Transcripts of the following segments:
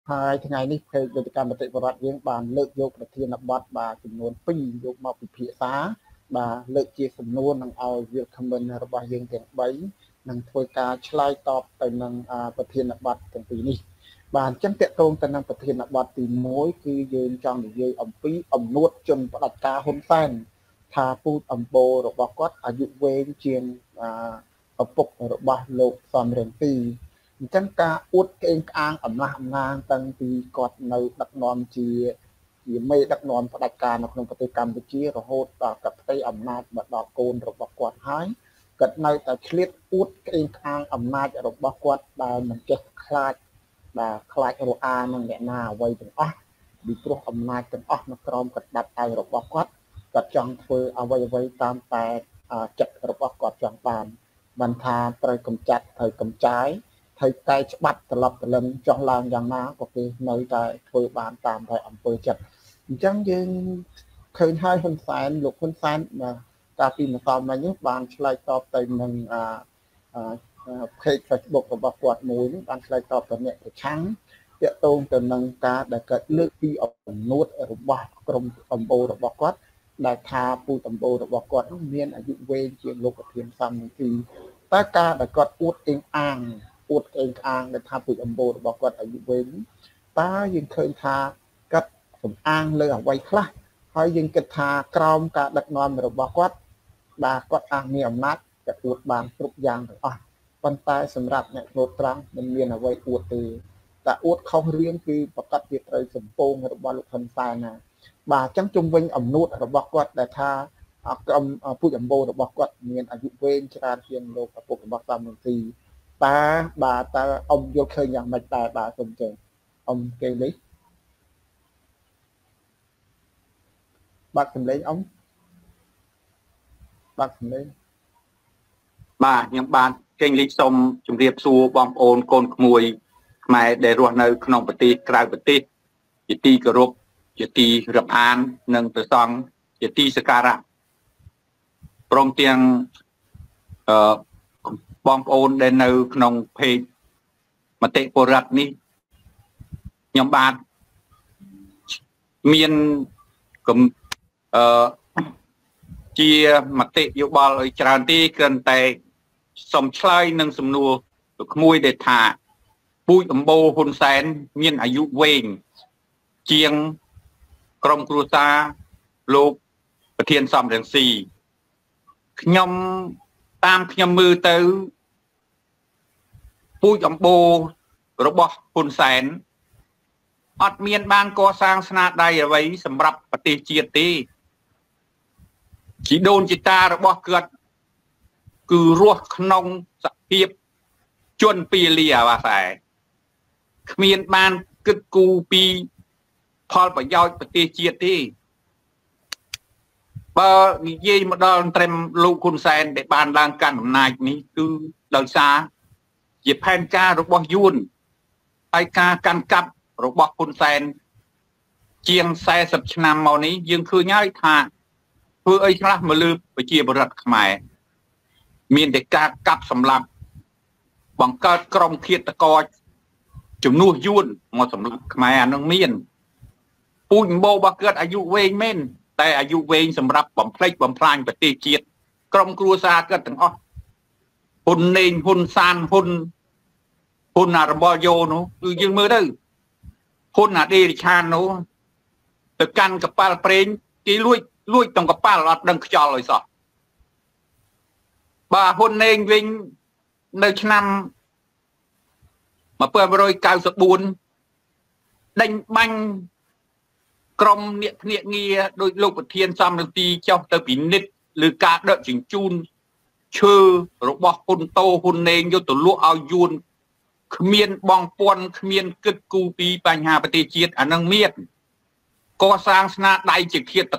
ហើយថ្ងៃនេះភេកវេទិកាមតិបរដ្ឋយើងបានលើកយកប្រធានបទបាទចំនួន2យកមកពិភាក្សាបាទលើកជាសំណួរនឹងឲ្យវាគ្មិនរបស់យើងទាំង3នឹងធ្វើការឆ្លើយតបទៅនឹងប្រធានបទទាំងពីរនេះបាទអញ្ចឹងតកតងទៅនឹងប្រធានបទទី1គឺយើងចង់និយាយអំពីអំនួតជនផ្ដាច់ការហ៊ុនសែនថាពូជអម្បូររបស់គាត់អាយុវែងជាងឪពុករបស់លោកសំរងទីអញ្ចឹងការអួតក្អេងក្អាងអំណះអំណាងតាំងពីគាត់នៅដឹកនាំជាមេដឹកនាំផ្ដាច់ការនៅក្នុងប្រទេសកម្ពុជារហូតដល់កផ្ទៃអំណាចមកដល់កូនរបស់គាត់ហើយគាត់នៅតែឆ្លៀតអួតក្អេងក្អាងអំណាចរបស់គាត់ដែលមិនចេះខ្លាចបាទខ្លាចរអានឹងអ្នកណាអ្វីទាំងអស់ពីព្រោះអំណាចទាំងអស់នៅក្រោមកណ្ដាប់ដៃរបស់គាត់ចង់ធ្វើអ្វីតាមតែចិត្តរបស់គាត់ចង់បានថាត្រូវកម្ចាត់ត្រូវកំចាយហើយតែច្បាប់ត្រឡប់ត្រលឹងចោះឡើងយ៉ាងណាក៏គេនៅតែធ្វើបានតាមតែអំពើចិត្តអញ្ចឹងយើងឃើញហើយហ៊ុនសែនលោកហ៊ុនសែនកាលពីម្សិលមិញនេះបានឆ្លើយតបទៅនឹងpage Facebook របស់គាត់មួយនេះបានឆ្លើយតបទៅអ្នកប្រឆាំងទាក់ទងទៅនឹងការដែលកើតលើកពីអំណួតរបស់ក្រុមអំបូររបស់គាត់ដែលថាពូជអំបូររបស់គាត់នោះមានអាយុវែងជាងលោកប្រធានសំរងទីតើការដែលគាត់អួតអេងអាងដែលថាពូជអំបូររបស់គាត់អាយុវែងតើយើងឃើញថាគាត់សំអាងលើអ្វីខ្លះហើយយើងគិតថាក្រោមការដឹកនាំរបស់គាត់បាទគាត់អាចមានអំណាចគាត់អួតបានគ្រប់យ៉ាងទាំងអស់ប៉ុន្តែសម្រាប់អ្នកធ្វើត្រង់មិនមានអ្វីអួតទេតែអួតខុសរឿងគឺប្រកាសជាត្រូវសម្ពងរបស់លោកហ៊ុនសែនណាបាទអញ្ចឹងជំវិញអំណួតរបស់គាត់ដែលថាក្រុមពូជអំបូររបស់គាត់មានអាយុវែងច្រើនជាងលោកឪពុករបស់សំរងស៊ីតើអ៊ំយល់ឃើញយ៉ាងម៉េចដែរបាទសូមជើញអ៊ំគេនេះបាត់សម្លេងអ៊ំបាត់សម្លេងបាទខ្ញុំបាទចេញលេខសូមជម្រាបសួរបងប្អូនកូនក្មួយខ្មែរដែលរស់នៅក្នុងប្រទេសក្រៅប្រទេសជាទីគោរពជាទីរាប់អាននិងប្រសង់ជាទីសក្ការៈព្រមទាំងបងប្អូនដែលនៅក្នុងเพจមតិពលរដ្ឋនេះខ្ញុំបាទមានជាមតិយោបល់ឲ្យច្រើនទេគ្រាន់តែសូមឆ្លើយនឹងសំណួរក្មួយដែលថាពូជអម្បូរហ៊ុនសែនមានអាយុវែងជាងក្រុមគ្រួសារលោកប្រធានសំរងស៊ីខ្ញុំមើលទៅពូជអម្បូររបស់ហ៊ុនសែនអត់មានបានកសាងស្នាដៃអ្វីសម្រាប់ប្រទេសជាតិទេជីដូនជីតារបស់គាត់គឺរស់ក្នុងសភាពជនពាលាអាវ៉ាសែគ្មានបានគិតគូរពីផលប្រយោជន៍ប្រទេសជាតិទេបើនិយាយមកដល់ត្រឹមលោកហ៊ុនសែនដែលបានឡើងកាន់អំណាចនេះគឺដោយសារជាផែនការរបស់យួនហើយការកាន់កាប់របស់ហ៊ុនសែនជាង40ឆ្នាំមកនេះយើងឃើញហើយថាធ្វើអីខ្លះមកលើប្រជាពលរដ្ឋខ្មែរមានតែការកាប់សម្លាប់បង្កើតក្រុមឃាតករជំនួសយួនមកសម្លាប់ខ្មែរអានឹងមានពូជអម្បូររបស់គាត់អាយុវែងមែនតែអាយុវែងសម្រាប់បំផ្លិចបំផ្លាញប្រទេសជាតិក្រុមគ្រួសារគាត់ទាំងអស់ហ៊ុនណេងហ៊ុនសានហ៊ុនអារបលយោនោះគឺយើងមើលទៅហ៊ុនអាដេរិឆាននោះទៅកាន់កប៉ាល់ប្រេងគេលួចទាំងកប៉ាល់អត់ដឹងខ្យល់ឲ្យសោះបាទហ៊ុនណេងវិញនៅឆ្នាំ1994ដេញបាញ់ក្រុមអ្នកភ្នាក់ងារដោយលោកប្រធានសំរងទីចុះទៅពិនិត្យលើការដឹកជញ្ជូនឈើរបស់ហ៊ុនតូហ៊ុនណេងយកទៅលក់ឲ្យយួនគ្មានបងពាន់គ្មានគិតគូរពីបញ្ហាប្រទេសជាតិអានឹងមានកសាងស្នាដៃជាឃាត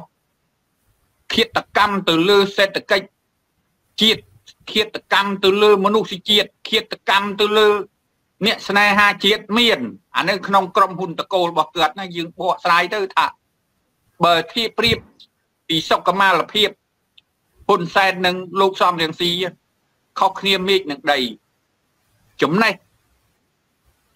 កម្មទៅលើសេដ្ឋកិច្ចជាតិឃាតកម្មទៅលើមនុស្សជាតិឃាតកម្មទៅលើអ្នកស្នេហាជាតិមានអានៅក្នុងក្រុមហ៊ុនតកូលរបស់គាត់ណាយើងបកស្រាយទៅថាបើធៀបប្រៀបពីសុខុមាលភាពហ៊ុនសែននិងលោកសំរងស៊ីខុសគ្នាមេឃនឹងដីចំណេះ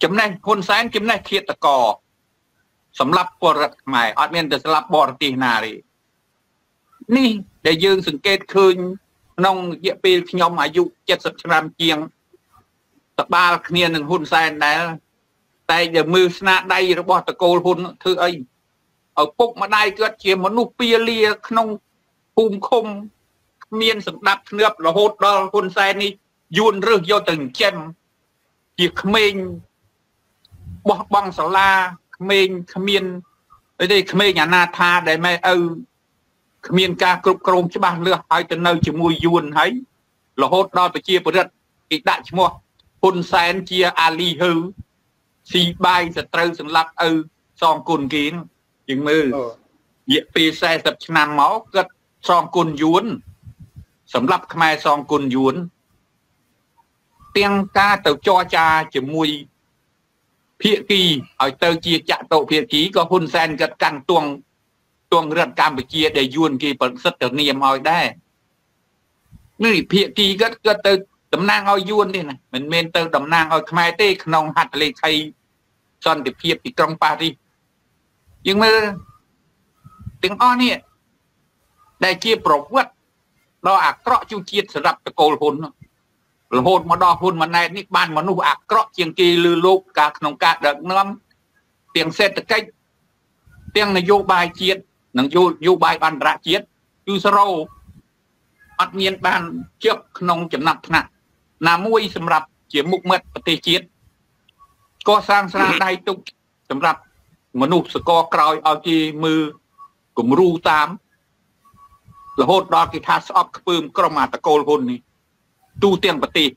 ចំណេះហ៊ុនសែនចំណេះឃាតកសម្រាប់ពលរដ្ឋខ្មែរអត់មានតែស្លាប់បរទេសណាទេនេះដែលយើងសង្កេតឃើញក្នុងរយៈពេលខ្ញុំអាយុ70ឆ្នាំជាងតបាលគ្នានឹងហ៊ុនសែនដែរតែតែមើលស្នាដៃរបស់តកូលហ៊ុនធ្វើអីឪពុកម្ដាយគាត់ជាមនុស្សពាលាក្នុងភូមិឃុំគ្មានសម្ដាប់ធ្នាប់រហូតដល់ហ៊ុនសែននេះយួនរើសយកទៅចិញ្ចឹមជាក្មេងបោះបង់សាលាក្មេងគ្មានអីទេក្មេងអនាថាដែលម៉ែឪគ្មានការគ្រប់គ្រងច្បាស់លាស់ឲ្យទៅនៅជាមួយយួនហើយរហូតដល់ប្រជាពលរដ្ឋគេដាក់ឈ្មោះហ៊ុនសែនជាអាលីហឺស៊ីបាយសត្រូវសម្លាប់ឪសងគុណគេជាងមើលរយៈពេល40ឆ្នាំមកគាត់សងគុណយួនសម្រាប់ខ្មែរសងគុណយួនទាំងការទៅចរចាជាមួយភាគីឲ្យទៅជាចតុភាគីក៏ហ៊ុនសែនគាត់កាន់ទងរដ្ឋកម្ពុជាដែលយួនគេប្រសិទ្ធនាមឲ្យដែរនេះភាគីគាត់ទៅតំណាងឲ្យយួនទេណាមិនមែនទៅតំណាងឲ្យខ្មែរទេក្នុងហត្ថលេខីសន្តិភាពទីក្រុងប៉ារីសយើងមើលទាំងអស់នេះដែលជាប្រវត្តិដ៏អាក្រក់ជួយជាតិសម្រាប់តកូលហ៊ុនរហូតមកដល់ហ៊ុនម៉ាណែតនេះបានមនុស្សអាក្រក់ជាងគេលើលោកការក្នុងការដឹកនាំទាំងសេដ្ឋកិច្ចទាំងនយោបាយជាតិនិងនយោបាយអន្តរជាតិគឺសរោអត់មានបានជិបក្នុងចំណាត់ថ្នាក់ណាមួយសម្រាប់ជាមុខមាត់ប្រទេសជាតិកសាងស្នាដៃទុកសម្រាប់មនុស្សសកលក្រោយឲ្យគេមើលគំរូតាមរហូតដល់គេថាស្អប់ខ្ពើមក្រុមអាតកូលហ៊ុននេះទូទាំងប្រទេស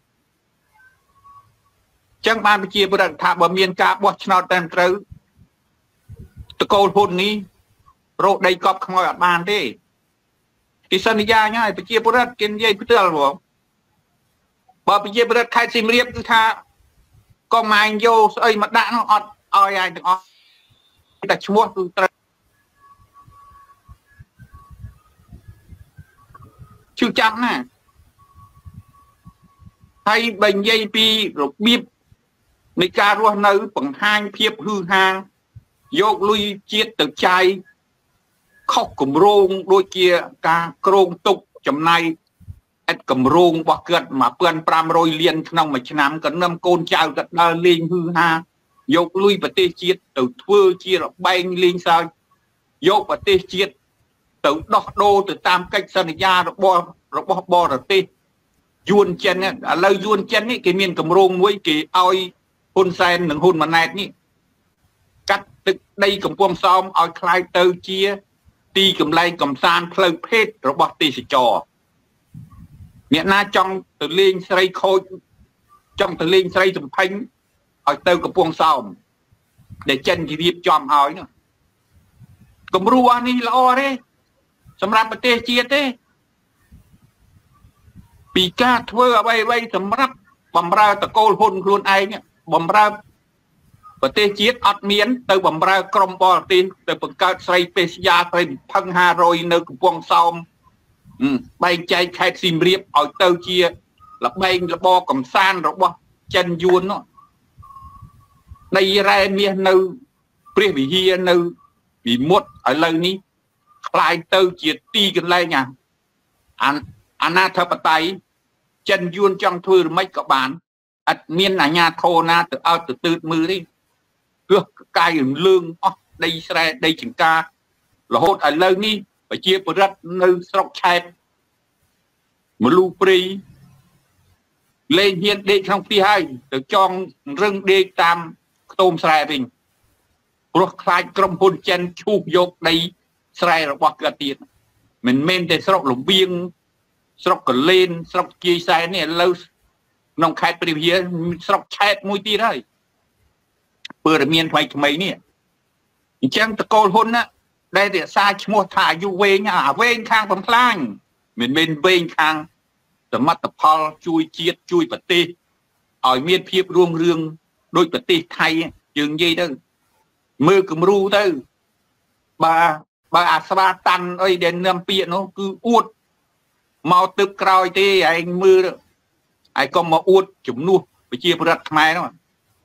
ចឹងបានប្រជាពលរដ្ឋថាបើមានការបោះឆ្នោតតាមត្រូវតកូលហ៊ុននេះរកដីកប់ខ្មោចអត់បានទេគេសន្យាញហើយប្រជាពលរដ្ឋគេនិយាយផ្ទាល់បងបើប្រជាពលរដ្ឋខេត្តសៀមរាបគឺថាកុំឯងយកស្អីមកដាក់នោះអត់ឲ្យឯងទាំងអស់តែឈ្មោះគឺត្រូវជឿចាប់ណាហើយបើនិយាយពីរបៀបនៃការរស់នៅបង្ហាញភាពហឺហាយកលុយជាតិទៅចាយខុសគម្រោងដូចជាការក្រងទុកចំណាយអិតគម្រោងរបស់គាត់1500លានក្នុងមួយឆ្នាំក៏នឹមកូនចៅគាត់ដើរលេងហឺហាយកលុយប្រទេសជាតិទៅធ្វើជារបែងលេងសើចយកប្រទេសជាតិទៅដោះដូរទៅតាមកិច្ចសន្យារបស់បរទេសយួនចិនឥឡូវយួនចិននេះគេមានគម្រោងមួយគេឲ្យហ៊ុនសែននិងហ៊ុនម៉ាណែតនេះកាត់ទឹកដីកំពង់សោមឲ្យคล้ายទៅជាទីកន្លែងកំសាន្តផ្លូវភេទរបស់ទេសចរអ្នកណាចង់ទៅលេងស្រីខូចចង់ទៅលេងស្រីសំផេញឲ្យទៅកំពង់សោមដែលចិនគេរៀបចំឲ្យនោះគំរូអស់នេះល្អទេសម្រាប់ប្រទេសជាតិទេពីការធ្វើអ្វីសម្រាប់បំរើតកូលហ៊ុនខ្លួនឯងបំរើប្រទេសជាតិអត់មានទៅបំរើក្រុមបរទេសទៅបង្កើតស្រីពេស្យាស្រីផឹង500នៅកំពង់សោមបែងចែកខេត្តសៀមរាបឲ្យទៅជាល្បែងល្បកំសាន្តរបស់ចិនយួននោះដីរ៉ែមាសនៅព្រះវិហារនៅវិមុតឥឡូវនេះคล้ายទៅជាទីកន្លែងអាណាធិបតេយ្យចិនយួនចង់ធ្វើរមិចក៏បានអត់មានអាជ្ញាធរណាទៅឲ្យទៅទើបមើលទេគឺកាយរំលើងអស់ដីស្រែដីចង្ការរហូតឥឡូវនេះប្រជាពលរដ្ឋនៅស្រុកឆែបមលូព្រៃលេងហ៊ានដេកក្នុងផ្ទះហើយទៅចងរឹងដេកតាមខ្ទមស្រែវិញព្រោះខ្លាចក្រុមហ៊ុនចិនឈូសយកដីស្រែរបស់គាត់ទៀតមិនមែនតែស្រុកលំវៀងស្រុកកលេនស្រុកជាយសែននេះឥឡូវក្នុងខេត្តព្រះវិហារស្រុកឆែបមួយទៀតហើយព័ត៌មានថ្មីនេះអញ្ចឹងតកូលហ៊ុនណាដែលរក្សាឈ្មោះថាអាយុវែងអាវែងខាងបំផ្លាញមិនមែនវែងខាងសមិទ្ធផលជួយជាតិជួយប្រទេសឲ្យមានភាពរុងរឿងដូចប្រទេសថៃយើងនិយាយទៅមើលគំរូទៅបើអាស្វាតាន់អីដែលនាំពាក្យនោះគឺអួតមកទឹកក្រោយទេឯងមើលឯងកុំមកអួតជំនួសប្រជាពលរដ្ឋខ្មែរនោះ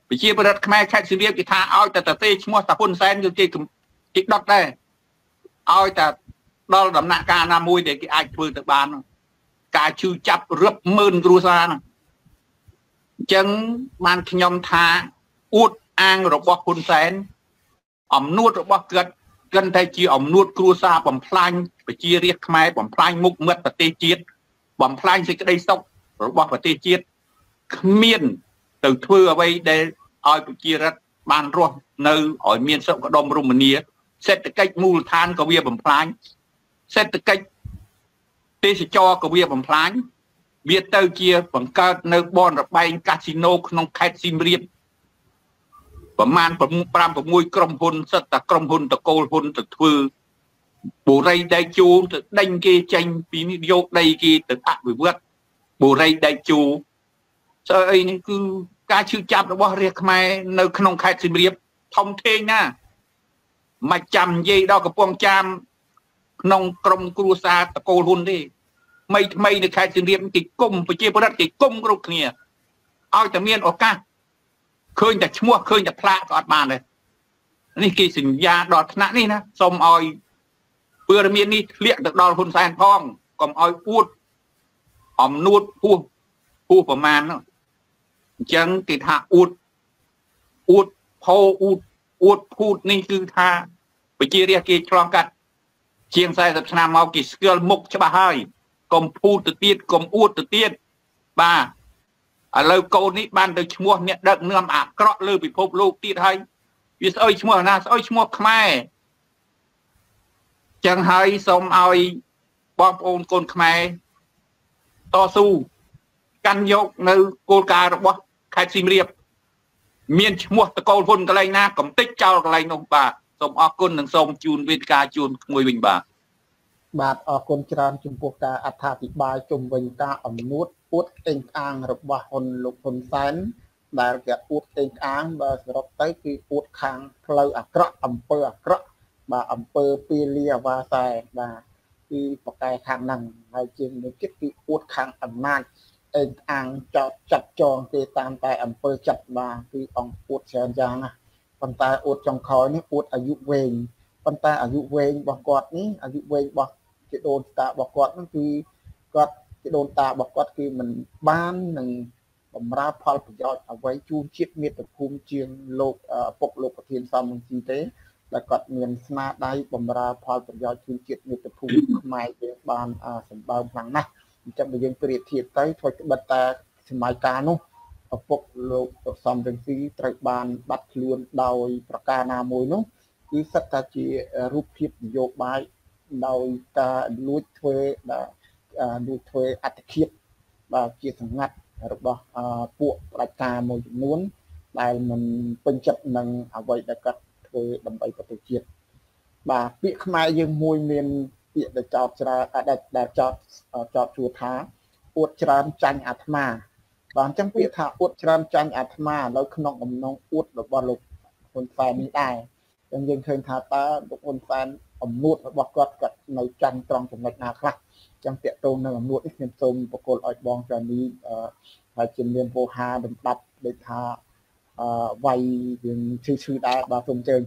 ប្រជាប្រដ្ឋខ្មែរខេត្តសៀមរាបគេថាឲ្យតែតទេឈ្មោះតាហ៊ុនសែនគឺគេដុតដែរឲ្យតែដល់ដំណាក់កាលណាមួយដែលគេអាចធ្វើទៅបានការជឿចាប់រឹបម៉ឺនគ្រួសារហ្នឹងអញ្ចឹងបានខ្ញុំថាអួតអាងរបស់ហ៊ុនសែនអំនួតរបស់គាត់គិតតែជាអំនួតគ្រួសារបំផ្លាញប្រជារាស្ត្រខ្មែរបំផ្លាញមុខមាត់ប្រទេសជាតិបំផ្លាញសេចក្តីសុខរបស់ប្រទេសជាតិគ្មានទៅធ្វើអ្វីដែលឲ្យប្រជារដ្ឋបានរស់នៅឲ្យមានសុខដុមរមនាសេដ្ឋកិច្ចមូលដ្ឋានក៏វាបំផ្លាញសេដ្ឋកិច្ចទេសចរក៏វាបំផ្លាញវាទៅជាបង្កើតនៅបនរបែងកាស៊ីណូក្នុងខេត្តសៀមរាបប្រមាណ5-6ក្រុមហ៊ុនសិតតែក្រុមហ៊ុនតកូលហ៊ុនទៅធ្វើបុរីដែកជូទៅដេញគេចេញពីនេះយកដីគេទៅអភិវឌ្ឍបុរីដែកជូស្អីនេះគឺការឈឺចាប់របស់រាជខ្មែរនៅក្នុងខេត្តសៀមរាបធំធេងណាមិនចាំនិយាយដល់កំពង់ចាមក្នុងក្រុមគ្រួសារតកូលហ៊ុនទេថ្មីនៅខេត្តសៀមរាបគេគុំប្រជាប្រដ្ឋគេគុំគ្រប់គ្នាឲ្យតែមានឱកាសឃើញតែឈ្មោះឃើញតែផ្លាកក៏អត់បានដែរនេះគេសញ្ញាដល់ថ្នាក់នេះណាសូមឲ្យព័ត៌មាននេះធ្លាក់ទៅដល់ហ៊ុនសែនផងកុំឲ្យអួតអំនួតពោះប្រមាណនោះអញ្ចឹងគេថាអួតផោអួតភូតនេះគឺថាប្រជារាស្ត្រគេឆ្លងកាត់ជាង40ឆ្នាំមកគេស្គាល់មុខច្បាស់ហើយកុំភូតទៅទៀតកុំអួតទៅទៀតបាទឥឡូវកូននេះបានទៅឈ្មោះអ្នកដឹកនាំអាក្រក់លើពិភពលោកទៀតហើយវាស្អុយឈ្មោះណាស្អុយឈ្មោះខ្មែរចឹងហើយសូមឲ្យបងប្អូនកូនខ្មែរតស៊ូកាន់យកនៅគោលការណ៍របស់ខេត្តសៀមរាបមានឈ្មោះតកូលហ៊ុនកន្លែងណាកំតិចចោលកន្លែងនោះបាទសូមអរគុណនិងសូមជូនវេទិកាជូនមួយវិញបាទអរគុណច្រើនចំពោះការអត្ថាធិប្បាយជុំវិញការអំនួតអួតក្តេងក្អាងរបស់លោកហ៊ុនសែនដែលគេអួតក្តេងក្អាងបើសរុបទៅគឺអួតខាងផ្លូវអាក្រក់អំពើអាក្រក់បាទអំពើពីលាអាវ៉ាសែបាទគឺប្រកែខាងហ្នឹងហើយជាងនេះទៀតគឺអួតខាងអំណាចឯងអាងចោតចាត់ចងគេតាមតែអំពើចាត់បាទគឺអង្គអួតច្រើនយ៉ាងណាប៉ុន្តែអួតចុងក្រោយនេះអួតអាយុវែងប៉ុន្តែអាយុវែងរបស់គាត់នេះអាយុវែងរបស់ជាដូនតារបស់គាត់ហ្នឹងគឺគាត់ជាដូនតារបស់គាត់គឺមិនបាននឹងបំរើផលប្រយោជន៍អ្វីជូនជាតិមាតុភូមិជាងលោកពុកលោកប្រធានសំរងស៊ីទេដែលគាត់មានស្នាដៃបំរើផលប្រយោជន៍ជូនជាតិមាតុភូមិខ្មែរយើងបានសម្បើមខ្លាំងណាស់អញ្ចឹងបើយើងប្រៀបធៀបទៅធ្វើក្បិតតែសម័យកាលនោះឪពុកលោកសំរងស៊ីត្រូវបានបាត់ខ្លួនដោយប្រការណាមួយនោះគឺសិតតែជារូបភាពនយោបាយដោយការលួចធ្វើអត្តឃាតបាទជាសម្ងាត់របស់ពួកផ្ដាច់ការមួយចំនួនដែលមិនពេញចិត្តនឹងអ្វីដែលគាត់ធ្វើដើម្បីប្រទេសជាតិបាទពាក្យខ្មែរយើងមួយមានពាក្យដែលចោទច្រើនដែលចោទជួថាអួតច្រើនចាញ់អាត្មាបាទអញ្ចឹងពាក្យថាអួតច្រើនចាញ់អាត្មានៅក្នុងអំណងអួតរបស់លោកហ៊ុនសែននេះដែរអញ្ចឹងយើងឃើញថាតើលោកហ៊ុនសែនអំនួតរបស់គាត់នៅចាញ់ត្រង់ចំណុចណាខ្លះអញ្ចឹងតាក់ទងនឹងអំនួតនេះខ្ញុំសូមបកគលឲ្យបងចានីហើយជំនាញវោហាដំដាប់ដូចថាវាយយើងឈឺដែរបាទសូមអញ្ជើញ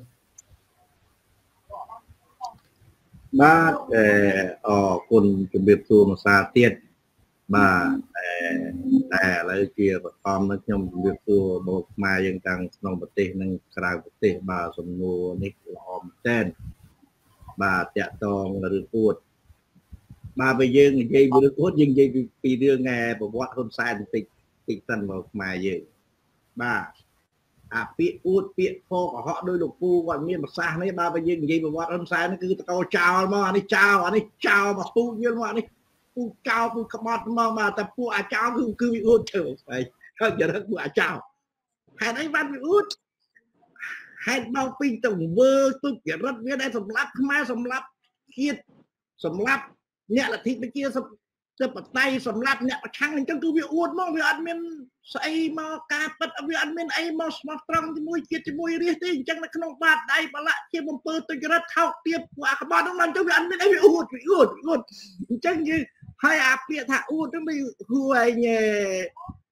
បាទអរគុណជំរាបសួរមួយសារទៀតបាទតែឥឡូវជាបឋមនៅខ្ញុំជំរាបសួរបងខ្មែរយើងទាំងក្នុងប្រទេសនិងក្រៅប្រទេសបាទសំណួរនេះល្អមែនទែនបាទតាក់ទងរឿងអួតបាទបើយើងនិយាយពីរឿងអួតយើងនិយាយពីរឿងប្រវត្តិហ៊ុនសែនបន្តិចសិនមកខ្មែរយើងបាទអាពាក្យអួតពាក្យផកកុហកដោយលោកពូគាត់មានប្រសាសន៍នេះបាទបើយើងនិយាយប្រវត្តិហ៊ុនសែនគឺតកោចោលមកអានេះចោលមកពូយល់មកអានេះពូចោលពូក្បត់មកបាទតែពួកអាចោលគឺវាអួតទៅហើយចរិតពួកអាចោលហេតុអីបានវាអួតហេតុមកពីទៅវើទុច្ចរិតវាដែលសម្លាប់ខ្មែរសម្លាប់ជាតិសម្លាប់អ្នកលទ្ធិប្រជាទៅបតៃសម្លាប់អ្នកប្រឆាំងអញ្ចឹងគឺវាអួតមកវាអត់មានស្អីមកការពិតវាអត់មានអីមកស្មោះត្រង់ជាមួយជាតិជាមួយរាជទេអញ្ចឹងនៅក្នុងបាតដៃបលៈជាបំពើទុច្ចរិតថោកទាបពួកអាក្បត់ហ្នឹងអញ្ចឹងវាអត់មានអីវាអួតអញ្ចឹងយើងហើយអាពាក្យថាអួតហ្នឹងវាហួរឯង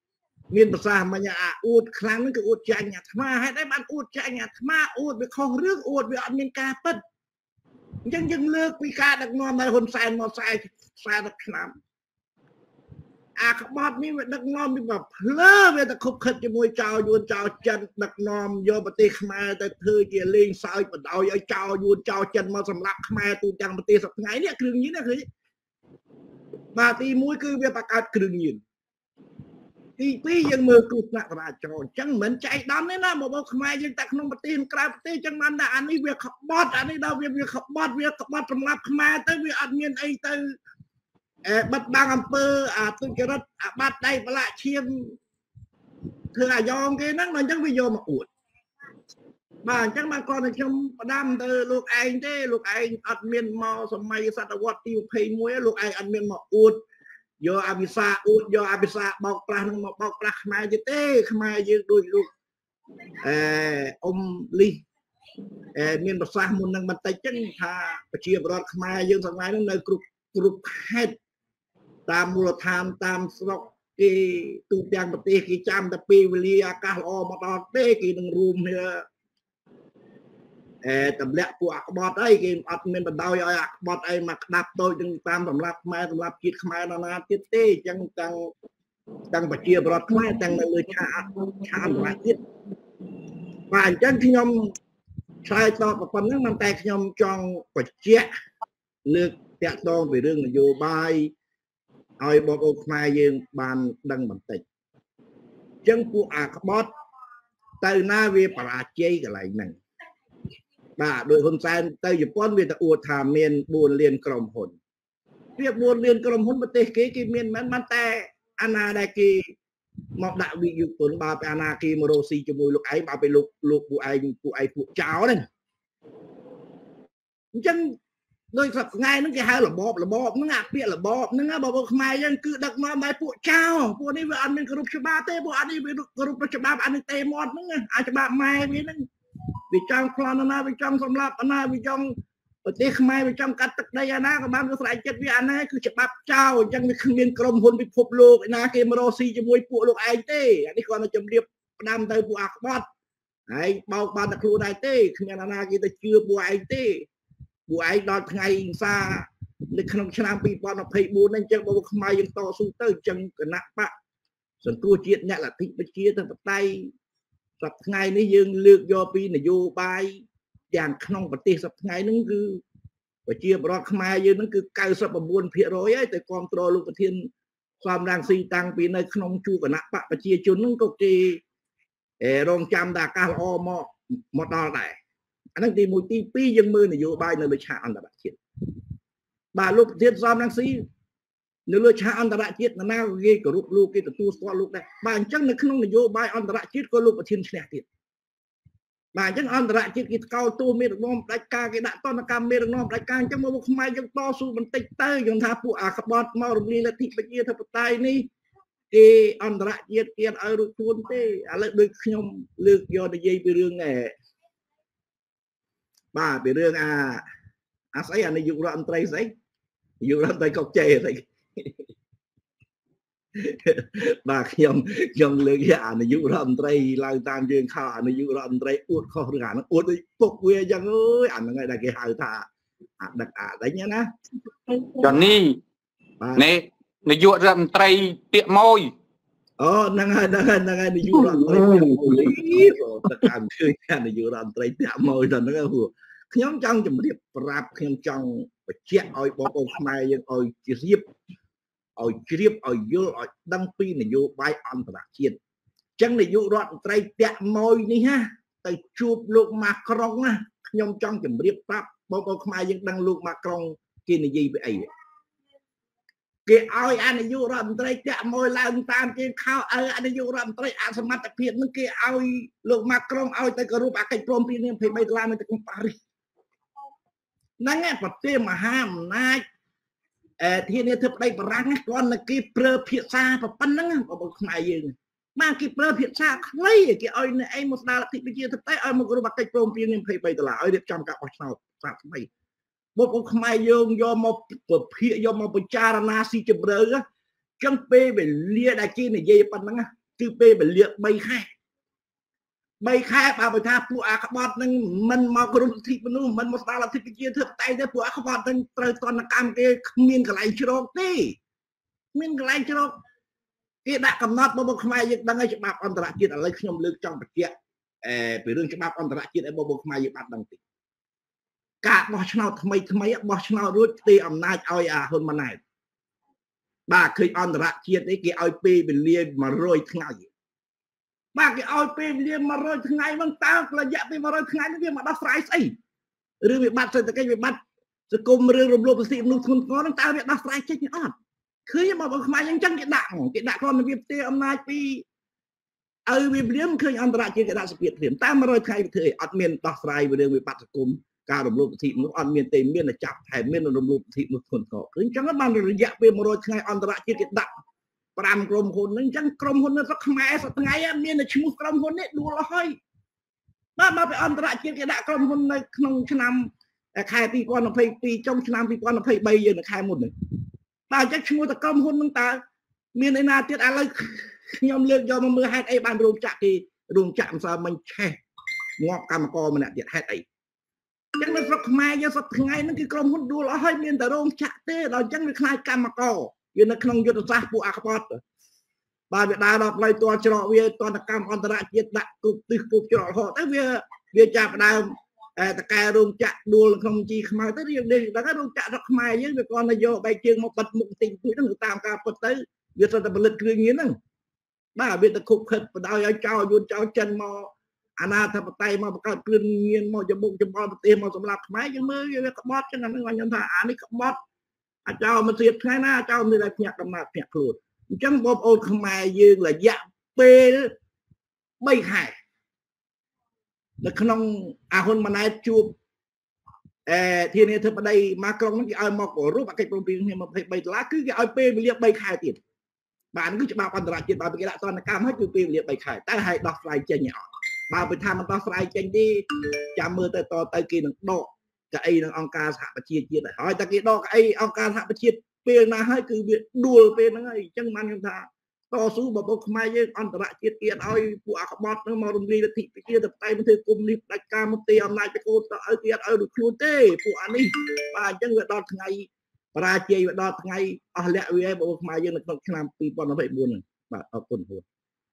មានប្រសាសន៍មិញអួតខ្លាំងហ្នឹងគឺអួតចាញ់អាត្មាហេតុអីបានអួតចាញ់អាត្មាអួតវាខុសរឿងអួតវាអត់មានការពិតអញ្ចឹងយើងលើកពីការដឹកនាំដោយហ៊ុនសែនមក40ឆ្នាំអាក្បត់នេះវាដឹកនាំពីភ្លើវាទៅខុបខិតជាមួយចៅយួនចៅចិនដឹកនាំយកប្រទេសខ្មែរទៅធ្វើជាលេងសើចបណ្ដោយឲ្យចៅយួនចៅចិនមកសម្លាប់ខ្មែរទូទាំងប្រទេសសប្តាហ៍នេះគ្រឿងញៀនណាឃើញបាទទី1គឺវាបង្កើតគ្រឿងញៀនទី2យើងមើលគ្រោះថ្នាក់ចរាចរណ៍អញ្ចឹងមិនចៃដន្យទេណាមកខ្មែរយើងតែក្នុងប្រទេសក្រៅប្រទេសអញ្ចឹងបានថាអានេះវាក្បត់អានេះដល់វាក្បត់សម្រាប់ខ្មែរទៅវាអត់មានអីទៅបិទបាំងអំពើអាទុច្ចរិតអាបាត់ដៃប្រឡាក់ឈាមធ្វើអាយ៉ងគេហ្នឹងអញ្ចឹងវាយកមកអួតបាទអញ្ចឹងបានគាត់តែខ្ញុំផ្ដាំទៅលោកឯងទេលោកឯងអត់មានមកសម័យសតវត្សទី21លោកឯងអត់មានមកអួតយកអវិសាអួតយកអវិសាបោកប្រាស់នឹងមកបោកប្រាស់ខ្មែរទេខ្មែរយើងដូចលោកអ៊ំលីមានប្រសាសន៍មុននឹងបន្តិចចឹងថាប្រជាពលរដ្ឋខ្មែរយើងសប្តាហ៍នេះនៅគ្រប់ខេត្តតាមមូលដ្ឋានតាមស្រុកគេទូទាំងប្រទេសគេចាំតែពេលវេលាអាកាសល្អមកដល់ទេគេនឹងរួមគ្នាតម្លាក់ពួកអាក្បត់អីគេអត់មានបណ្ដោយឲ្យអាក្បត់អីមកក្តាប់តូចនឹងតាមសម្រាប់ខ្មែរសម្រាប់ជាតិខ្មែរណាទៀតទេអញ្ចឹងទាំងប្រជាពលរដ្ឋខ្មែរទាំងនៅលើឆាកអន្តរជាតិបាទអញ្ចឹងខ្ញុំឆ្លើយតបប៉ុណ្្នឹងមិនតែខ្ញុំចង់បញ្ជាក់លើកតាក់ទងពីរឿងនយោបាយឲ្យបងប្អូនខ្មែរយើងបានដឹងបន្តិចអញ្ចឹងពួកអាក្បត់ទៅណាវាបរាជ័យកន្លែងហ្នឹងបាទដោយហ៊ុនសែនទៅជប៉ុនវាទៅអួតថាមាន4លានក្រុមហ៊ុនវា4លានក្រុមហ៊ុនប្រទេសគេមានមិនបានតែអាណាដែលគេមកដាក់វិយុទុនបើអាណាគេមករស់ស៊ីជាមួយលោកឯងបើទៅលោកពួកឯងពួកចោលហ្នឹងអញ្ចឹងដោយសប្តាហ៍ហ្នឹងគេហៅរបបហ្នឹងអាពាក្យរបបហ្នឹងបងប្អូនខ្មែរយើងគឺដឹកនាំដោយពួកចោលពួកនេះវាអត់មានគោរពច្បាប់ទេពួកអានេះវាគោរពច្បាប់អានេះទេមាត់ហ្នឹងអាច្បាប់ម៉ែវាហ្នឹងវាចង់ប្លន់ណាវាចង់សម្លាប់ណាវាចង់ប្រទេសខ្មែរវាចង់កាត់ទឹកដីអាណាក៏បានវាស្រែកចិត្តវាអាណាគឺច្បាប់ចោលអញ្ចឹងវាគ្មានក្រុមហ៊ុនពិភពលោកឯណាគេមករស់ស៊ីជាមួយពួកលោកឯងទេអានេះគាត់ទៅជំរាបផ្ដាំទៅពួកអាក្បត់ហើយបោកបានតែខ្លួនឯងទេគ្មានអាណាគេទៅជឿពួកឯងទេពួកឯងដល់ថ្ងៃអ៊ីនសានៅក្នុងឆ្នាំ2024នេះអញ្ចឹងបងខ្មែរយើងតស៊ូទៅអញ្ចឹងគណៈបកសង្គ្រោះជាតិអ្នកលទ្ធិប្រជាធិបតេយ្យសប្តាហ៍ថ្ងៃនេះយើងលើកយកពីនយោបាយទាំងក្នុងប្រទេសសប្តាហ៍ថ្ងៃហ្នឹងគឺប្រជាពលរដ្ឋខ្មែរយើងហ្នឹងគឺ 99% ហើយទៅគ្រប់គ្រងលោកប្រធានសំរងស៊ីតាំងពីនៅក្នុងជួរគណៈបកប្រជាជនហ្នឹងក៏គេរងចាំតែអាកាសល្អមកដល់ដែរអាហ្នឹងទី1ទី2យើងមើលនយោបាយនៅលើឆាកអន្តរជាតិបាទលោកប្រធានសំរងស៊ីនៅលើឆាកអន្តរជាតិណាគេគោរពលោកគេទទួលស្គាល់លោកដែរបាទអញ្ចឹងនៅក្នុងនយោបាយអន្តរជាតិក៏លោកប្រធានឈ្នះទៀតបាទអញ្ចឹងអន្តរជាតិគេកោតទោសមេដឹកនាំផ្ដាច់ការគេដាក់ទណ្ឌកម្មមេដឹកនាំផ្ដាច់ការអញ្ចឹងមកខ្មែរយើងតស៊ូបន្តិចទៅយើងថាពួកអាក្បត់មករំលាយលទ្ធិប្រជាធិបតេយ្យនេះគេអន្តរជាតិគេអត់ឲ្យរួចខ្លួនទេឥឡូវដូចខ្ញុំលើកយកនិយាយពីរឿងបាទពីរឿងអាស្អីអានាយករដ្ឋមន្ត្រីស្អីនាយករដ្ឋមន្ត្រីកុកជេស្អីបាទខ្ញុំលើកយកអានាយករដ្ឋមន្ត្រីឡើងតាមយើងខោអានាយករដ្ឋមន្ត្រីអួតខុសរឿងអាហ្នឹងអួតដូចពុកវាអញ្ចឹងអើយអាហ្នឹងឯងដែលគេហៅថាអាដឹកអាដេញណាចនេះនេះនាយករដ្ឋមន្ត្រីពាក្យម៉ួយអូហ្នឹងហើយនាយករដ្ឋមន្ត្រីពាក្យម៉ួយទៅតាមឃើញថានាយករដ្ឋមន្ត្រីពាក្យម៉ួយដល់ហ្នឹងព្រោះខ្ញុំចង់ជម្រាបប្រាប់ខ្ញុំចង់បញ្ជាក់ឲ្យបងប្អូនខ្មែរយើងឲ្យជ្រាបឲ្យយល់ឲ្យដឹងពីនយោបាយអន្តរជាតិអញ្ចឹងនាយករដ្ឋមន្ត្រីពាក់ម៉ួយនេះណាទៅជួបលោកម៉ាក្រុងណាខ្ញុំចង់ជម្រាបប្រាប់បងប្អូនខ្មែរយើងដឹងលោកម៉ាក្រុងគេនិយាយពីអីគេឲ្យអនាយករដ្ឋមន្ត្រីពាក់ម៉ួយឡើងតាមគេខោអនាយករដ្ឋមន្ត្រីអសមត្ថភាពនឹងគេឲ្យលោកម៉ាក្រុងឲ្យទៅគោរពអកិច្ចព្រមព្រៀង23ដុល្លារនៅទីក្រុងប៉ារីសហ្នឹងឯងប្រទេសមហាអំណាចធានាធិបតីបារាំងគាត់នៅគេប្រើភាសាប៉ុណ្្នឹងបងប្អូនខ្មែរយើងបានគេប្រើភាសាខ្លីគេឲ្យនៅឯងមកស្ដារលទ្ធិប្រជាធិបតេយ្យឲ្យមកគោរពអកិច្ចព្រមព្រៀង23ដុល្លារឲ្យរៀបចំការបោះឆ្នោតសាថ្មីបងប្អូនខ្មែរយើងយកមកពភាកយកមកពិចារណាស៊ីជម្រៅចឹងពេលវេលាដែលគេនិយាយប៉ុណ្្នឹងគឺពេលវេលា3ខែបើបើថាពួកអាក្បត់នឹងមិនមកក្រុមសិទ្ធិមនុស្សមិនមកស្ដារលទ្ធិប្រជាធិបតេយ្យទេពួកអាក្បត់នឹងត្រូវទណ្ឌកម្មគេគ្មានកន្លែងជ្រកទេមានកន្លែងជ្រកគេដាក់កំណត់បងខ្មែរយើងដឹងហើយច្បាប់អន្តរជាតិឥឡូវខ្ញុំលើកចង់បញ្ជាក់ពីរឿងច្បាប់អន្តរជាតិឲ្យបងខ្មែរយើងបានដឹងតិចការបោះឆ្នោតថ្មីបោះឆ្នោតរួចផ្ទេរអំណាចឲ្យអាហ៊ុនម៉ាណែតបាទឃើញអន្តរជាតិនេះគេឲ្យពេលវេលា100ថ្ងៃបាទគេឲ្យពេលវេលា100ថ្ងៃហ្នឹងតើរយៈពេល100ថ្ងៃនេះវាមកដោះស្រាយស្អីឬវិបត្តិសេដ្ឋកិច្ចវិបត្តិសង្គមរឿងរំលោភសិទ្ធិមនុស្សធ្ងន់ធ្ងរហ្នឹងតើវាដោះស្រាយចេញអត់ឃើញមកខ្មែរអញ្ចឹងគេដាក់គ្រាន់តែវាផ្ទេរអំណាចពីឲ្យវាព្រាមឃើញអន្តរជាតិគេដាក់សភាព្រាមតែ100ថ្ងៃវាធ្វើអត់មានដោះស្រាយរឿងវិបត្តិសង្គមការរំលោភសិទ្ធិមនុស្សអត់មានទេមានតែចាប់ថែមមានរំលោភសិទ្ធិមនុស្សធ្ងន់ធ្ងរឃើញអញ្ចឹងបានរយៈពេល100ថ្ងៃអន្តរជាតិគេដាក់5ក្រុមហ៊ុនហ្នឹងអញ្ចឹងក្រុមហ៊ុននៅស្រុកខ្មែរសប្តាហ៍មានតែឈ្មោះក្រុមហ៊ុននេះដួលអស់ហើយបាទមកពីអន្តរជាតិគេដាក់ក្រុមហ៊ុននៅក្នុងឆ្នាំខែ2022ចុងឆ្នាំ2023យើងនៅខែមុនហ្នឹងបាទអញ្ចឹងឈ្មោះតក្រុមហ៊ុនហ្នឹងតើមានឯណាទៀតឥឡូវខ្ញុំលើកយកមកមើលហេតុអីបានរោងចក្រម្សិលមិញឆេះងាប់កម្មករម្នាក់ទៀតហេតុអីអញ្ចឹងនៅស្រុកខ្មែរយើងសប្តាហ៍ថ្ងៃហ្នឹងគឺក្រុមហ៊ុនដួលអស់ហើយមានតែរោងចក្រទេដល់អញ្ចឹងវាខ្លាចកម្មករយើងនៅក្នុងយុទ្ធសាស្ត្រពួកអាក្បត់បាទវាដើរដល់ផ្លូវតលច្រកវាតនកម្មអន្តរជាតិដាក់គ្រប់ទិសគ្រប់ច្រកហោទៅវាចាប់ដើមតកែរោងចក្រដួលក្នុងជីខ្មៅទៅយើងដឹងរោងចក្រស្រុកខ្មែរយើងវាគាត់ទៅយកបែកជើងមកបិទមុខតិចតួចហ្នឹងតាមការពិតទៅវាត្រូវតែផលិតគ្រឿងញៀនហ្នឹងបាទវាទៅខុបខិតបដ ாய் ឲ្យចោលយួនចោលចិនមកអាណាធិបតេយ្យមកបង្កើតគ្រឿងញៀនមកចំបុកចំបល់ប្រទេសមកសម្រាប់ខ្មែរយើងមើលវាក្បត់ចឹងអាហ្នឹងខ្ញុំថាអានេះក្បត់អាចោមកទៀតថ្ងៃណាចោមានតែភ្ញាក់កំណត់ភ្ញាក់ខ្លួនអញ្ចឹងបងប្អូនខ្មែរយើងរយៈពេល3ខែនៅក្នុងអាហ៊ុនម៉ាណែតជួបធានាធិបតីម៉ាក្រុងហ្នឹងគេឲ្យមកគោរពអកិច្ចព្រមព្រៀងគ្នា$23គឺគេឲ្យពេលវេលា3ខែទៀតបាទគឺច្បាប់អន្តរជាតិបើគេដាក់ទណ្ឌកម្មឲ្យគឺពេលវេលា3ខែតែឲ្យដោះស្រាយចេញអត់បើបើថាមិនដោះស្រាយចេញទេចាំមើលទៅគេនឹងដកកៅអីនឹងអង្គការសហប្រជាជាតិហើយតែគេដកកៅអីអង្គការសហប្រជាជាតិពេលណាហើយគឺវាដួលពេលហ្នឹងហើយអញ្ចឹងបានខ្ញុំថាតស៊ូបបោកខ្មែរយើងអន្តរជាតិគេឲ្យពួកអាក្បត់នឹងមករំលាយលទ្ធិប្រជាធិបតេយ្យមកធ្វើគុំនេះផ្ដាច់ការមកទីអំណាចទៅកូនទៅឲ្យគេអត់ឲ្យរួចខ្លួនទេពួកអានេះបាទអញ្ចឹងវាដល់ថ្ងៃបរាជ័យវាដល់ថ្ងៃអស់លក្ខវាឲ្យបបោកខ្មែរយើងនៅក្នុងឆ្នាំ2024ហ្នឹងបាទអរគុណហួរ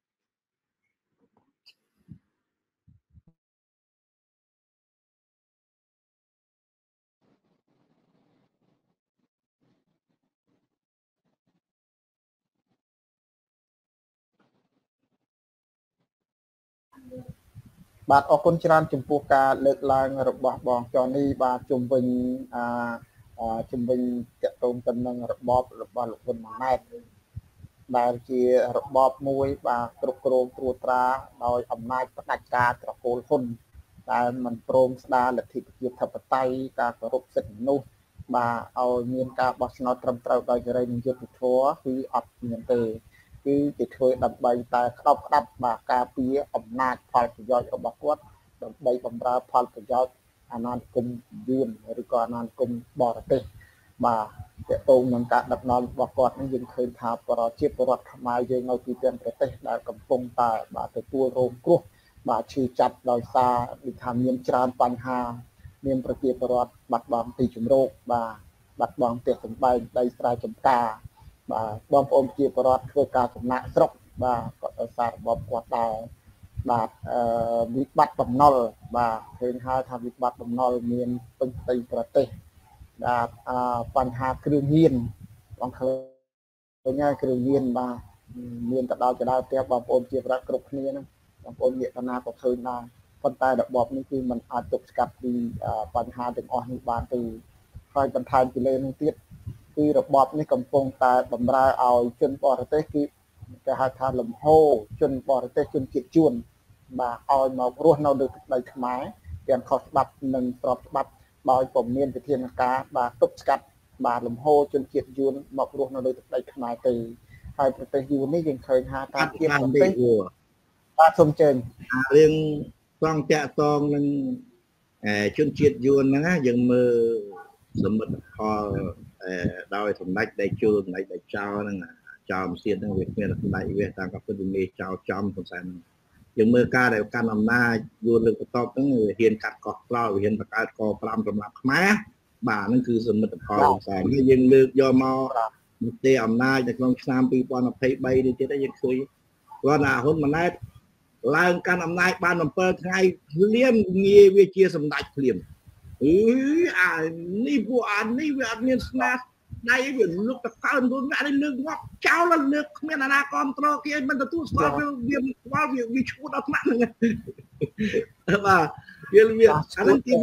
បាទអរគុណច្រើនចំពោះការលើកឡើងរបស់បងចនីបាទជំវិញជំវិញតកតងទៅនឹងរបបរបស់លោកហ៊ុនម៉ាណែតដែលជារបបមួយបាទគ្រប់គ្រងត្រួតត្រាដោយអំណាចផ្ដាច់ការត្រកូលហ៊ុនដែលមិនព្រមស្ដារលទ្ធិប្រជាធិបតេយ្យការគោរពសិទ្ធិមនុស្សបាទឲ្យមានការបោះឆ្នោតត្រឹមត្រូវដោយសេរីនិងយុត្តិធម៌គឺអត់មានទេគឺគេធ្វើដើម្បីតែក្តោបក្តាប់បាទការពារអំណាចផលប្រយោជន៍របស់គាត់ដើម្បីបម្រើផលប្រយោជន៍អាណានិគមយួនឬក៏អាណានិគមបរទេសបាទតកតងនឹងការដឹកនាំរបស់គាត់នេះយើងឃើញថាប្រជាពលរដ្ឋខ្មែរយើងនៅទីទាំងប្រទេសដែលកំពុងតែបាទទទួលរងគ្រោះបាទឈឺចាប់ដោយសារវិធានមានច្រើនបញ្ហាមានប្រជាពលរដ្ឋបាត់បង់ទីជម្រកបាទបាត់បង់ផ្ទះសម្បែងដីស្រែចម្ការបាទបងប្អូនជាពលរដ្ឋធ្វើការចំណាក់ស្រុកបាទក៏ដោយសាររបបគាត់ដែរបាទវិបត្តិបំណុលបាទឃើញហើយថាវិបត្តិបំណុលមានពេញផ្ទៃប្រទេសបាទបញ្ហាគ្រឿងញៀនបងឃើញហើយគ្រឿងញៀនបាទមានទៅដល់ចដៅផ្ទះបងប្អូនជាពលរដ្ឋគ្រប់គ្នាហ្នឹងបងប្អូនមេតាណាក៏ឃើញដែរប៉ុន្តែរបបនេះគឺมันអាចទប់ស្កាត់ពីបញ្ហាទាំងអស់នេះបានទេហើយបន្ថែមពីលើនេះទៀតគឺរបបនេះកំពុងតែបំរើឲ្យជនបរទេសគឺគេហៅថាលំហូរជនបរទេសជនជាតិជួនបាទឲ្យមករស់នៅលើទឹកដីខ្មែរទាំងខុសច្បាប់និងស្របច្បាប់ដោយពុំមានវិធានការបាទទប់ស្កាត់បាទលំហូរជនជាតិយួនមករស់នៅលើទឹកដីខ្មែរទេហើយប្រទេសយួននេះយើងឃើញថាតាមជាប្រទេសបាទសូមជើញរឿងត្រង់តាក់តងនឹងជនជាតិយួនហ្នឹងយើងមើលសមិទ្ធផលដោយសម្ដេចដៃជើងសម្ដេចដៃចោលហ្នឹងចោលសៀននឹងវាគ្មានសម្ដេចវាតាមក៏ពិតមានចោលចំសំសានយើងមើលការដែលកាន់អំណាចយួនលើកបន្ទាប់ហ្នឹងវាហ៊ានកាត់កោះក្រោយវាហ៊ានបង្កើតក5សម្រាប់ខ្មែរបាទហ្នឹងគឺសមិទ្ធផលសំសាននេះយើងលើកយកមកនីតិអំណាចនៅក្នុងឆ្នាំ2023នេះទៀតយើងឃើញគាត់ណាហ៊ុនម៉ាណែតឡើងកាន់អំណាចបាន7ថ្ងៃភ្លាមងាយវាជាសម្ដេចភ្លាមអានេះពួកអានេះវាអត់មានស្នាដៃវាលើកតកើនខ្លួនអានេះលើកងាប់ចោលលើកគ្មានអាណាគ្រប់គ្រងគេមិនទទួលស្គាល់វាស្គាល់វាឈួតដល់ថ្នាក់ហ្នឹងបាទវាអានេះទី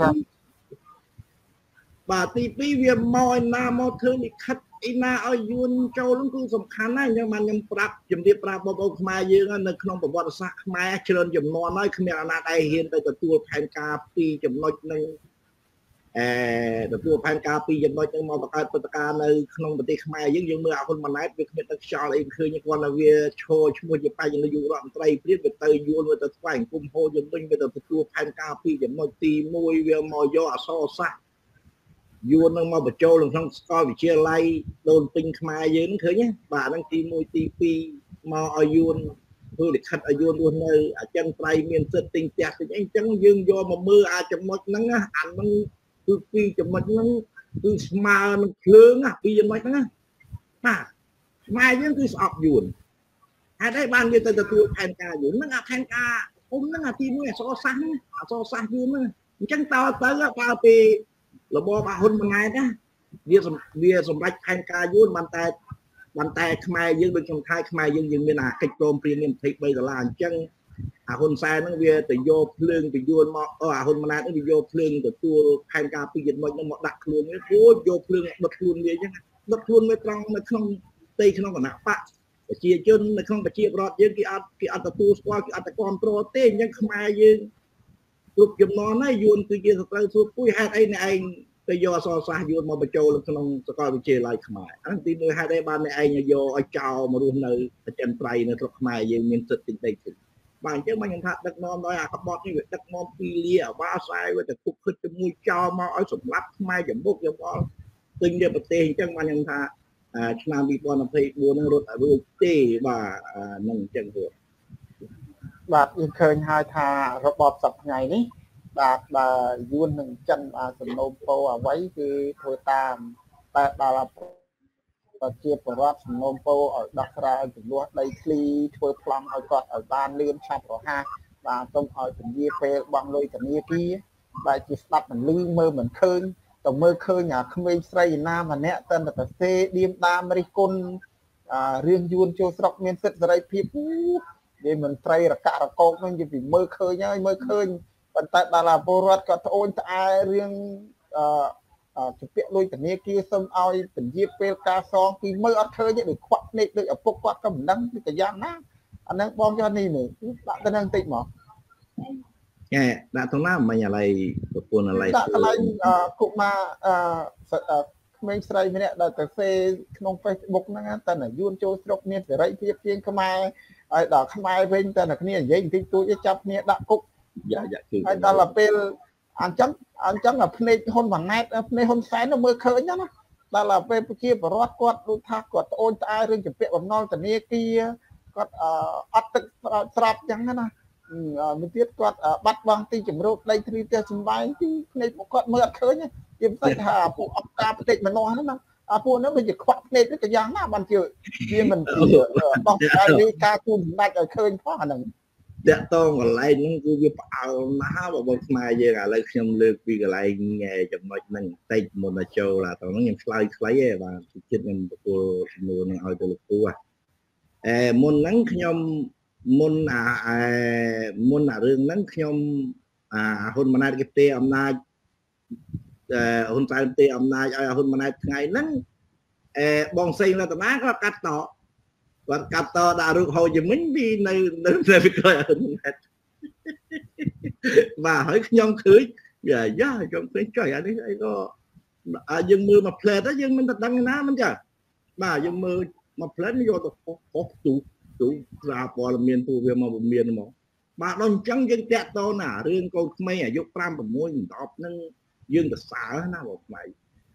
បាទទី2វាមកឯណាមកធ្វើលិខិតអីណាឲ្យយួនចូលហ្នឹងគឺសំខាន់ណាស់អញ្ចឹងបានខ្ញុំប្រាប់ជំរាបប្រាប់បងប្អូនខ្មែរយើងនៅក្នុងប្រវត្តិសាស្ត្រខ្មែរច្រើនចំនួនហើយគ្មានអាណាដែលហ៊ានទៅទទួលផែនការ2ចំណុចហ្នឹងទទួលផែនការ2ចំណុចហ្នឹងមកបង្កើតព្រឹត្តិការណ៍នៅក្នុងប្រទេសខ្មែរយើងមើលអាហ៊ុនម៉ាណែតវាគ្មានទឹកខ្យល់អីឃើញគាត់ថាវាឈរឈ្មោះជាបញ្ញានាយករដ្ឋមន្ត្រីព្រាតវាទៅយួនវាទៅស្វែងគុំហូរយើងវិញវាទៅទទួលផែនការ2ចំណុចទី1វាមកយកអក្សរសាស្ត្រយួននឹងមកបញ្ចូលក្នុងសាកលវិទ្យាល័យដូនពេញខ្មែរយើងឃើញទេបាទហ្នឹងទី1ទី2មកឲ្យយួនធ្វើលិខិតឲ្យយួនរស់នៅអញ្ចឹងប្រៃមានសិទ្ធិទិញផ្ទះទិញអីអញ្ចឹងយើងយកមកមើលអាចចំណុចហ្នឹងអាហ្នឹងគឺ2ចំណុចហ្នឹងគឺស្មើនឹងភ្លើង2ចំណុចហ្នឹងបាទខ្មែរយើងគឺស្អប់យួនហេតុអីបានវាទៅទទួលផែនការយួនហ្នឹងអាផែនការហ្នឹងអាទី1អក្សរសាស្ត្រហ្នឹងអក្សរសាស្ត្រយួនហ្នឹងអញ្ចឹងតើបើពីរបបហ៊ុនម៉ាណែតណាវាសម្រាប់ផែនការយួនបានតែខ្មែរយើងដូចខ្ញុំថាខ្មែរយើងមានអាកិច្ចព្រមព្រៀងនេះ$23អញ្ចឹងអាហ៊ុនសែនហ្នឹងវាទៅយកភ្លើងទៅយួនមកអាហ៊ុនម៉ាណែតហ្នឹងវាយកភ្លើងទទួលផែនការ2ចំណុចហ្នឹងមកដាក់ខ្លួនវាគួរយកភ្លើងដុតខ្លួនវាអញ្ចឹងដុតខ្លួនវាត្រង់នៅក្នុងផ្ទៃក្នុងគណៈបកប្រជាជននៅក្នុងប្រជាប្រដ្ឋយើងគេអត់ទទួលស្គាល់គេអត់គ្រប់គ្រងទេអញ្ចឹងខ្មែរយើងគ្រប់ចំនួនហើយយួនគឺជាសត្រូវសួរពុយហេតុអីអ្នកឯងទៅយកអក្សរសាស្ត្រយួនមកបញ្ចូលក្នុងសាកលវិទ្យាល័យខ្មែរអាទី1ហេតុអីបានអ្នកឯងយកឲ្យចោលមករស់នៅប្រចិនត្រៃនៅស្រុកខ្មែរយើងមានសិទ្ធិទិញដីទឹកបាទអញ្ចឹងមកខ្ញុំថាដឹកនាំដោយអាក្បត់នេះវាដឹកនាំពីលាអាវ៉ាខ្សែវាទៅគុកខិតជាមួយចោលមកឲ្យសម្លាប់ខ្មែរចម្បុកយកមកទិញនៅប្រទេសអញ្ចឹងមកខ្ញុំថាឆ្នាំ2024ហ្នឹងរត់អត់រួចទេបាទនឹងអញ្ចឹងទៅបាទយើងឃើញហើយថារបបសប្តាហ៍នេះបាទយួននឹងចិនសំណូមពរអ្វីគឺធ្វើតាមតែដល់ប្រជាពលរដ្ឋសំណូមពរឲ្យដោះស្រាយចំនួនដីធ្លីធ្វើប្លង់ឲ្យគាត់ឲ្យបានលឿនឆាប់រហ័សបាទទុំឲ្យពន្យាពេលបង់លុយធនាគារបាទជាស្ដាប់មិនលឺមើលមិនឃើញទៅមើលឃើញអាក្មេងស្រីណាម្នាក់តើទៅសេឌៀមដាមរិះគន់រឿងយួនចូលស្រុកមានសិទ្ធិសេរីភាពវាមន្ត្រីរកៈរកោកហ្នឹងនិយាយពីមើលឃើញហើយមើលឃើញប៉ុន្តែដល់ពលរដ្ឋក៏ត្អូញត្អែរឿងជំពាក់លុយធនាគារសុំឲ្យពន្យាពេលការសងពីមើលអត់ឃើញទេដូចខ្វាក់ភ្នែកដូចឪពុកគាត់ក៏មិនដឹងពីយ៉ាងណាអាហ្នឹងបងចុះនេះមើលដាក់ទៅនឹងតិចមកដាក់ទៅណាមិញឥឡូវប្រពន្ធឥឡូវដាក់កន្លែងគុមាក្មេងស្រីម្នាក់ដែលទៅសេក្នុង Facebook ហ្នឹងតែយួនចូលស្រុកមានសេរីភាពជាងខ្មែរហើយដល់ខ្មែរវិញតែគ្នានិយាយបន្តិចតួចចាប់គ្នាដាក់គុកហើយដល់ពេលអញ្ចឹងភ្នែកហ៊ុនម៉ាណែតភ្នែកហ៊ុនសែនមើលឃើញណាដល់ពេលប្រជាពលរដ្ឋគាត់ដូចថាគាត់ត្អូញត្អែរឿងជំពាក់បំណុលធនាគារគាត់អត់ទឹកស្រាប់អញ្ចឹងណាមួយទៀតគាត់បាត់បង់ទីជម្រកដីធ្លីផ្ទះសម្បែងទីភ្នែកពួកគាត់មើលអត់ឃើញទេជាពិសេសថាពួកអបការផ្ទៃម្នាស់ហ្នឹងពួកហ្នឹងវាជាខ្វាក់ភ្នែកទៅយ៉ាងណាបានជាវាមិនជាបោះផ្សាយនៃការជូនសម្ដេចឲ្យឃើញផងអាហ្នឹងតាក់តងកន្លែងហ្នឹងគឺវាផ្អើលណាស់បងប្អូនខ្មែរយើងឥឡូវខ្ញុំលើកពីកន្លែងចំណុចហ្នឹងបន្តិចមុនទៅចូលអាត្រង់ហ្នឹងខ្ញុំឆ្លើយខ្លីទេបាទចិត្តខ្ញុំទទួលសំណួរហ្នឹងឲ្យទៅលោកគ្រូមុនហ្នឹងខ្ញុំមុនរឿងហ្នឹងខ្ញុំហ៊ុនម៉ាណែតគេផ្ទេរអំណាចហ៊ុនសែនផ្ទេរអំណាចឲ្យហ៊ុនម៉ាណែតថ្ងៃហ្នឹងបងសេងរតនាគាត់កាត់តដាក់រូបហូជីមិញពីនៅពីក្រោយហ៊ុនម៉ាណែតបាទហើយខ្ញុំឃើញខ្ញុំឃើញចុយអានេះអីក៏យើងមើលមកផ្លែតយើងមិនដឹងណាមិនចាបាទយើងមើលមកផ្លែតយកទៅហោះទូសារព័ត៌មានពួកវាមកពមៀនហ្មងបាទដល់អញ្ចឹងយើងតាក់តណារឿងកូនក្មេងអាយុ5 6 10ហ្នឹងយើងទៅសើណាបងខ្មែរ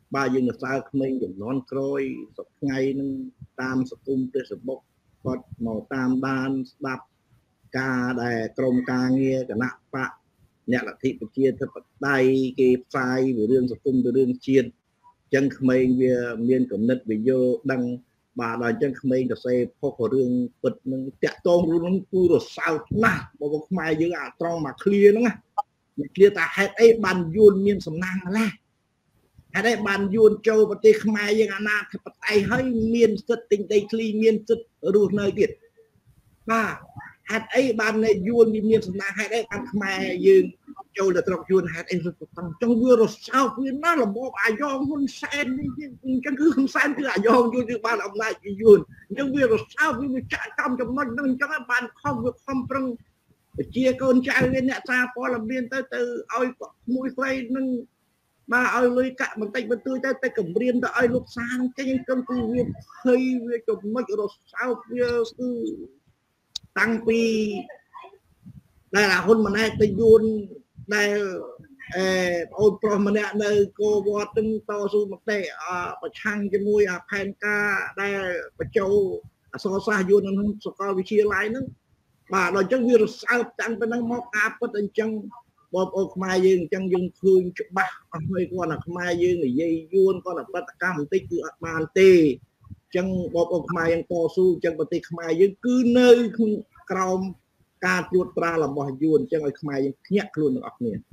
bà dương là sao mình dùng non croi sọc ngay nâng tam sọc tới sọc bốc còn màu tam ban đạp ca đè trông ca nghe cả nạ bạ nhạc là thị của chia thật tay cái phai về đường sọc về đường chiên chân mình về miền cẩm nứt về vô đăng bà đòi chân mình là xe phô của đường bật nâng tẹt tông luôn cú rồi sao nà bà bọc mai dương trong mà clear nữa clear ta hết ấy bàn yuan miền sầm nang là hay đấy bàn yuan châu và tây mai dương na thật tay hơi miền rất tình tây clear miền rất ruột nơi kiệt mà hạt ấy bàn này yuan miền sầm nang hay đấy bàn mai dương châu là trọc yuan hạt ấy trong vừa rồi sao vừa nó là bộ yong hun sen chân cứ hun sen cứ yong yuan cứ bàn ông này yuan trong vừa rồi sao vừa chạy trong trong nó trong cái bàn không được không prăng chia con trai lên nhẹ xa có làm viên tới từ ôi mũi phây nâng ba ôi lưới cạn bằng tay bên tươi tới tay cầm riêng tới ôi lúc xa cái những cơm tư viên hơi với chụp mấy rồi sao cứ tăng pi đây là hôn mà này tay yuan đây ôi pro mà nè nơi cô vợ từng to su mặc tệ và chăng cái mũi phen ca đây và châu so xa yuan nó so coi vị trí lại nữa bà nói chẳng việc sao tăng bên năng móc áp bất anh chẳng bóp ô mai dương chẳng dương khơi chụp bạc hơi con là mai dương thì dây yuan con là bất cam tích cứ bàn tê chẳng bóp ô mai dương to su chẳng bất tích mai dương cứ nơi còng ca chuột ra là bỏ yuan chẳng ở mai dương nhắc luôn được ọc nè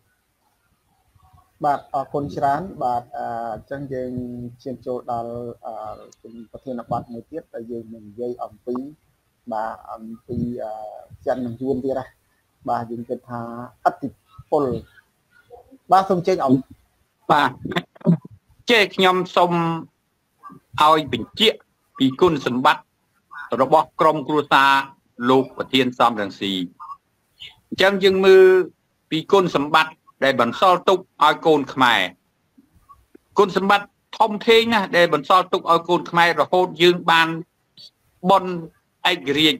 bạn con chán bạn chẳng dương trên chỗ đào có thể là bạn mới tiếp tại dương mình dây ẩm tí bà thì chân làm chuông kia đây bà dùng cái thà ắt thịt phôi bà xong trên ổng bà chế nhom xong ao bình chiết vì côn sầm bắt rồi bóc crom cruta lục và thiên sam rằng xì chân dương mư vì côn sầm bắt để bẩn so tục ao côn khmer côn sầm bắt thông thế nha để bẩn so tục ao côn khmer rồi hôn dương ban bon ai riêng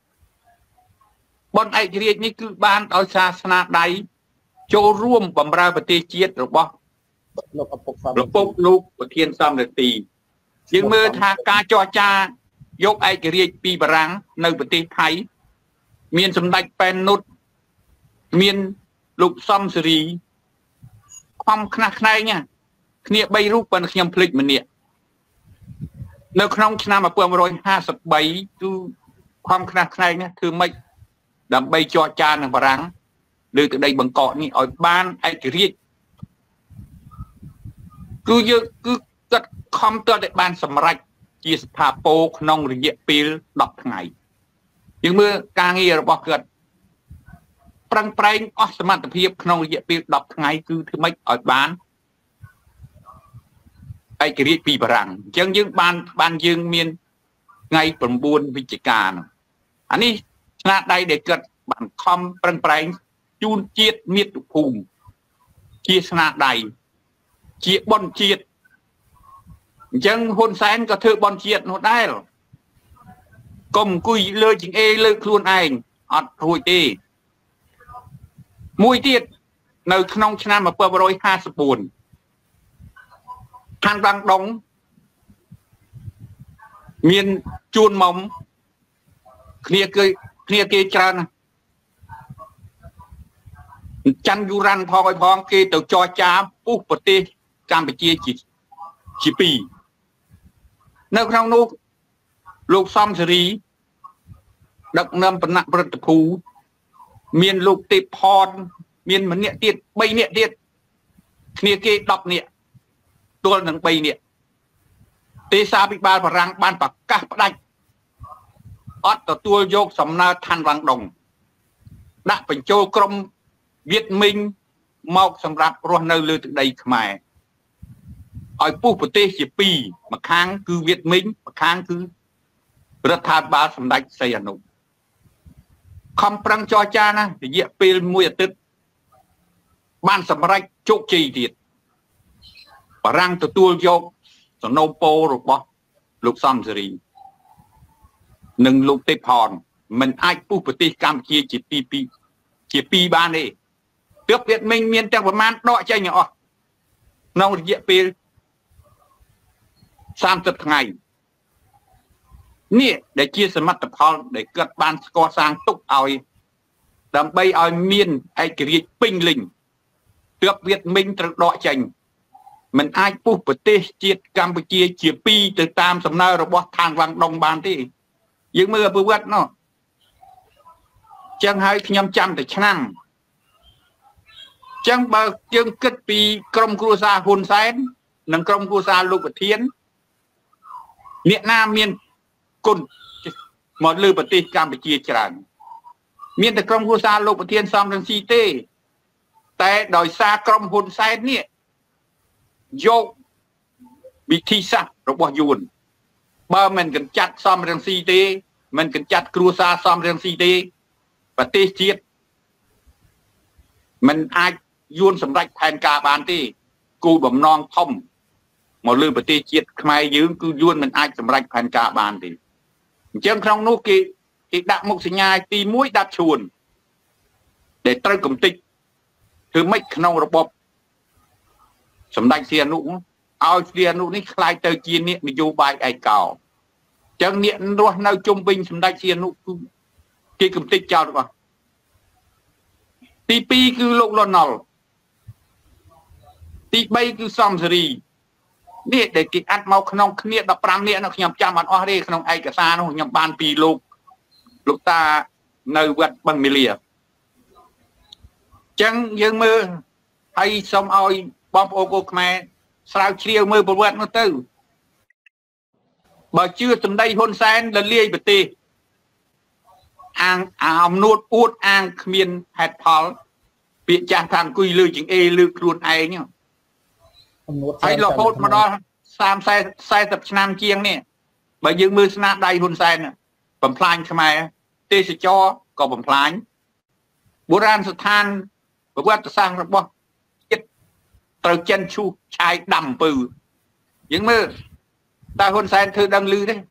bọn ai riêng như cứ ban ở xa xa đáy chỗរួមbầm ra và tê chiết rồi bó lục bốc lục và thiên xăm được tì nhưng mơ tha ca cho cha dốc ai riêng pi bà ráng nơi và tê thấy miền xâm đạch pen nút miền lục xăm xử lý không khắc này nha khnia bay rút bằng nhầm phịch mình nè nơi không khi nào mà bơm rồi 27 tuความขนาดไหนเนี่ยคือไม่ดำใบจอจานหนังปรังหรือตัวใดบังเกาะนี่อ่อยบ้านไอ้กรีดคือเยอะคือกัดคอมตัวในบ้านสำรักจีสภาโปขนองหรือเยปีลดอกไงยังเมื่อการเงียบบอกเกิดปรังเปร่งอสมรรถเพียบขนองหรือเยปีลดอกไงคือที่ไม่อ่อยบ้านไอ้กรีดปีปรังยังบ้านยังเมียนไงปนบุญวิจิการอันนี้ชนะได้เด็กเกิดบันคอมปรังเปร่งจูนเจียดมีดภูมิเจียชนะได้เจียบอลเจียดยังคนแสนก็เธอบอลเจียดหมดได้หรอกลมกุยเลยจิงเอเลยครูนเองอัดรวยตีมวยเตียดในขนมชนะมาเปิด150 บุญทางดังดงเมียนจูนมอมเคลียร์เกจานจันยูรันพอไปพองเกตจอจ้าปุ๊บปฏิการไปเจียจีปีในครั้งนู้ลูกซ้อมสรีดักนำปนักประตูภูเมียนลูกติพรเมียนมันเนี่ยเตียดใบเนี่ยเตียดเคลียร์เกดอกเนี่ยตัวหนังใบเนี่ยเตซาบิบาลพลังบ้านปากกาปได้อดตัวโยกสำนาทันรังดงดักเป็นโจกรมเวียดมิงมอกสำหรับรวนเนลือถึงใดขมายอ้อยผู้ประเทศจีปีมาค้างคือเวียดมิงมาค้างคือรัฐบาลสำนักไซยานุคำปรังจอจานะเยี่ยปีมวยตึ๊ดบ้านสำรักโจกจีติดปรังตัวโยกสโนโปหรือเปล่าลูกซ้ำสรีหนึ่งลูกเตพรมันไอ้ผู้ปฏิกรรมเกียจีปีบ้านนี่เตือบเวียดมิงเมียนแต่ประมาณดอกใจเนาะน้องเยี่ยปี 30 ថ្ងៃនេះដែលជាសមិទ្ធផលដែលគាត់បានស្កសាងទុកឲ្យដើម្បីឲ្យមានឯករាជ្យពេញលេញទើបវៀតមិញត្រូវដកចេញមិនអាចពុះប្រទេសជាតិកម្ពុជាជា2ទៅតាមសំណើរបស់ខាងវាំងដុងបានទេយើងមើលប្រវត្តិនោះចឹងហើយខ្ញុំចាំតែឆ្នាំចឹងបើយើងគិតពីក្រុមគ្រួសារហ៊ុនសែននិងក្រុមគ្រួសារលោកប្រធានអ្នកណាមានគុណមកលើប្រទេសកម្ពុជាច្រើនមានតែក្រុមគ្រួសារលោកប្រធានសំរងស៊ីទេតែដោយសារក្រុមហ៊ុនសែននេះយកវិធីសាស្ត្ររបស់យួនបើមិនកញ្ចាត់សំរងស៊ីទេមិនកញ្ចាត់គ្រួសារសំរងស៊ីទេប្រទេសជាតិมันអាចយួនសម្រេចផែនការបានទេគោលបំណងធំមកលើប្រទេសជាតិខ្មែរយើងគឺយួនមិនអាចសម្រេចផែនការបានទេអញ្ចឹងក្នុងនោះគេដាក់មុខសញ្ញាទី1ដាប់ឈួនដែលត្រូវកំទេចធ្វើម៉េចក្នុងរបបសម្ដេចសៀនុឲ្យសៀនុនេះខ្លាយទៅជានយោបាយឯកោអញ្ចឹងអ្នករស់នៅជុំវិញសម្ដេចសៀនុគឺគេកំទេចចោលទាំងអស់ទី2គឺលោកលន់ណុលទី3គឺសំសេរីនេះដែលគេអាត់មកក្នុងគ្នា15នាក់នោះខ្ញុំចាំអត់អស់ទេក្នុងឯកសារនោះខ្ញុំបានពីលោកតានៅវត្តបឹងមាលាអញ្ចឹងយើងមើលហើយសូមឲ្យបងប្អូនកូនខ្មែរស្រាវជ្រាវមើលប្រវត្តិនោះទៅបើជឿសម្ដីហ៊ុនសែនលលាយប្រទេសអំនួតអួតអាងគ្មានហេតុផលពាក្យចាស់ថាអង្គុយលើចង្អេរលើខ្លួនឯងហើយរហូតមកដល់30-40 ឆ្នាំជាងនេះបើយើងមើលស្នាដៃហ៊ុនសែនបំផ្លាញខ្មែរទេសចរក៏បំផ្លាញបុរាណស្ថានប្រវត្តិសាស្ត្ររបស់ជាតិត្រូវចិនឈូសឆាយដាំអំពើយើងមើលតើហ៊ុនសែនធ្វើដឹងឮទេ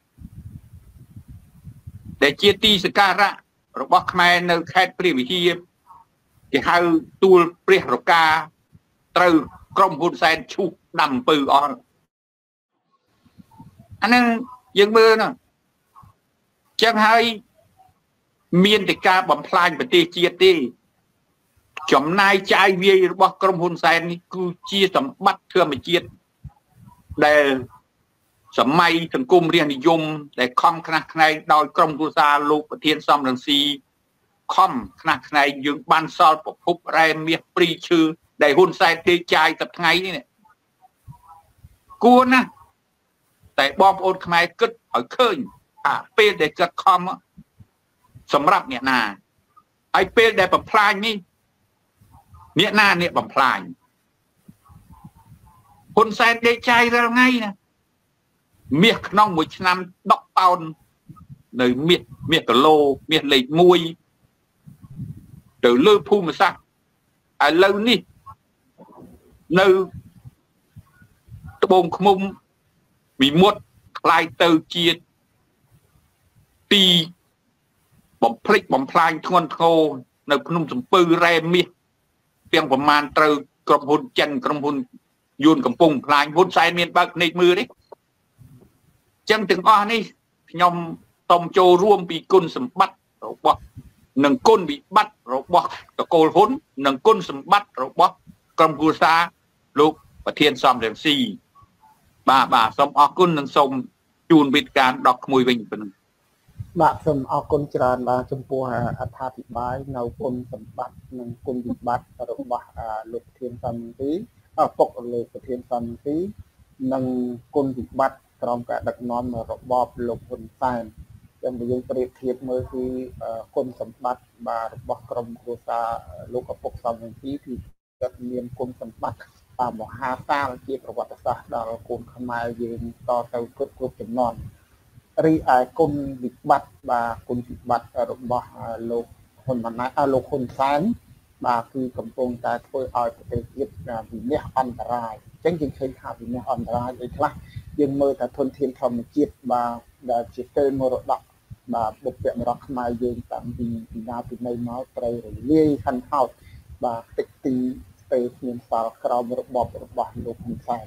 ដែលជាទីសក្ការៈរបស់ខ្មែរនៅខេត្តព្រះវិហារគេហៅទួលព្រះរកាត្រូវក្រុមហ៊ុនសែនឈូសដាំអំពើអស់អាហ្នឹងយើងមើលណាចឹងហើយមានតែការបំផ្លាញប្រទេសជាតិទេចំណាយចាយវាយរបស់ក្រុមហ៊ុនសែននេះគឺជាសម្បត្តិធម្មជាតិដែលសម័យសង្គមរាស្ត្រនិយមដែលខំខ្នះខ្នែងដោយក្រុមគ្រួសារលោកប្រធានសំរងស៊ីខំខ្នះខ្នែងយើងបានសល់ប្រភពរ៉ែមាសព្រីឈើដែលហ៊ុនសែនទេចាយ10ថ្ងៃនេះគួរណាស់តែបងប្អូនខ្មែរគិតឲ្យឃើញថាពេលដែលគាត់ខំសម្រាប់អ្នកណាហើយពេលដែលបំផ្លាញនេះអ្នកណាអ្នកបំផ្លាញហ៊ុនសែនទេចាយរាល់ថ្ងៃណាមាសក្នុងមួយឆ្នាំ10តោននៅមាសគីឡូមាសលេខ1ទៅលើភូមិសាស្ត្រឥឡូវនេះនៅត្បូងឃ្មុំវិមុតคล้ายទៅជាទីបំភ្លេចបំផ្លាញធ្ងន់ធ្ងរនៅភ្នំសំពៅរ៉ែមាសទាំងប្រមាណត្រូវក្រុមហ៊ុនចិនក្រុមហ៊ុនយួនកំពុងផ្លាញហ៊ុនសែនមានបើកភ្នែកមើលទេចឹងទាំងអស់នេះខ្ញុំសូមចូលរួមពីគុណសម្បត្តិរបស់និងគុណវិបត្តិរបស់តកូលហ៊ុននិងគុណសម្បត្តិរបស់ក្រុមគ្រួសារលោកប្រធានសំរងស៊ីបាទសូមអរគុណនិងសូមជូនវិទ្យការដល់ក្មួយវិញប៉ុណ្ណឹងបាទសូមអរគុណច្រើនបាទចំពោះអត្ថាធិប្បាយនៅគុណសម្បត្តិនិងគុណវិបត្តិរបស់លោកប្រធានសំរងស៊ីពុកលោកប្រធានសំរងស៊ីនិងគុណវិបត្តិក្រោមការដឹកនាំរបបលោកហ៊ុនសែនចឹងបើយើងប្រៀបធៀបមើលគឺគុណសម្បត្តិបាទរបស់ក្រុមគ្រួសារលោកឪពុកសំរងស៊ីគឺគាត់មានគុណសម្បត្តិមហាសាលជាប្រវត្តិសាស្ត្រដល់កូនខ្មែរយើងតទៅគ្រប់ចំនួនរីឯគុណវិបត្តិបាទគុណវិបត្តិរបស់លោកហ៊ុនម៉ាណែតលោកហ៊ុនសែនបាទគឺកំពុងតែធ្វើឲ្យប្រទេសជាតិវិនាសអន្តរាយអញ្ចឹងយើងឃើញថាវិនាសអន្តរាយអីខ្លះយើងមើលតែធនធានធម្មជាតិបាទដែលជាកេរមរតកបាទបុព្វបុរសខ្មែរយើងតាំងពីណាពីណីមកត្រូវរលាយហិនហោចបាទតិចទីស្ទើរគ្មានសល់ក្រោមរបបរបស់លោកហ៊ុនសែន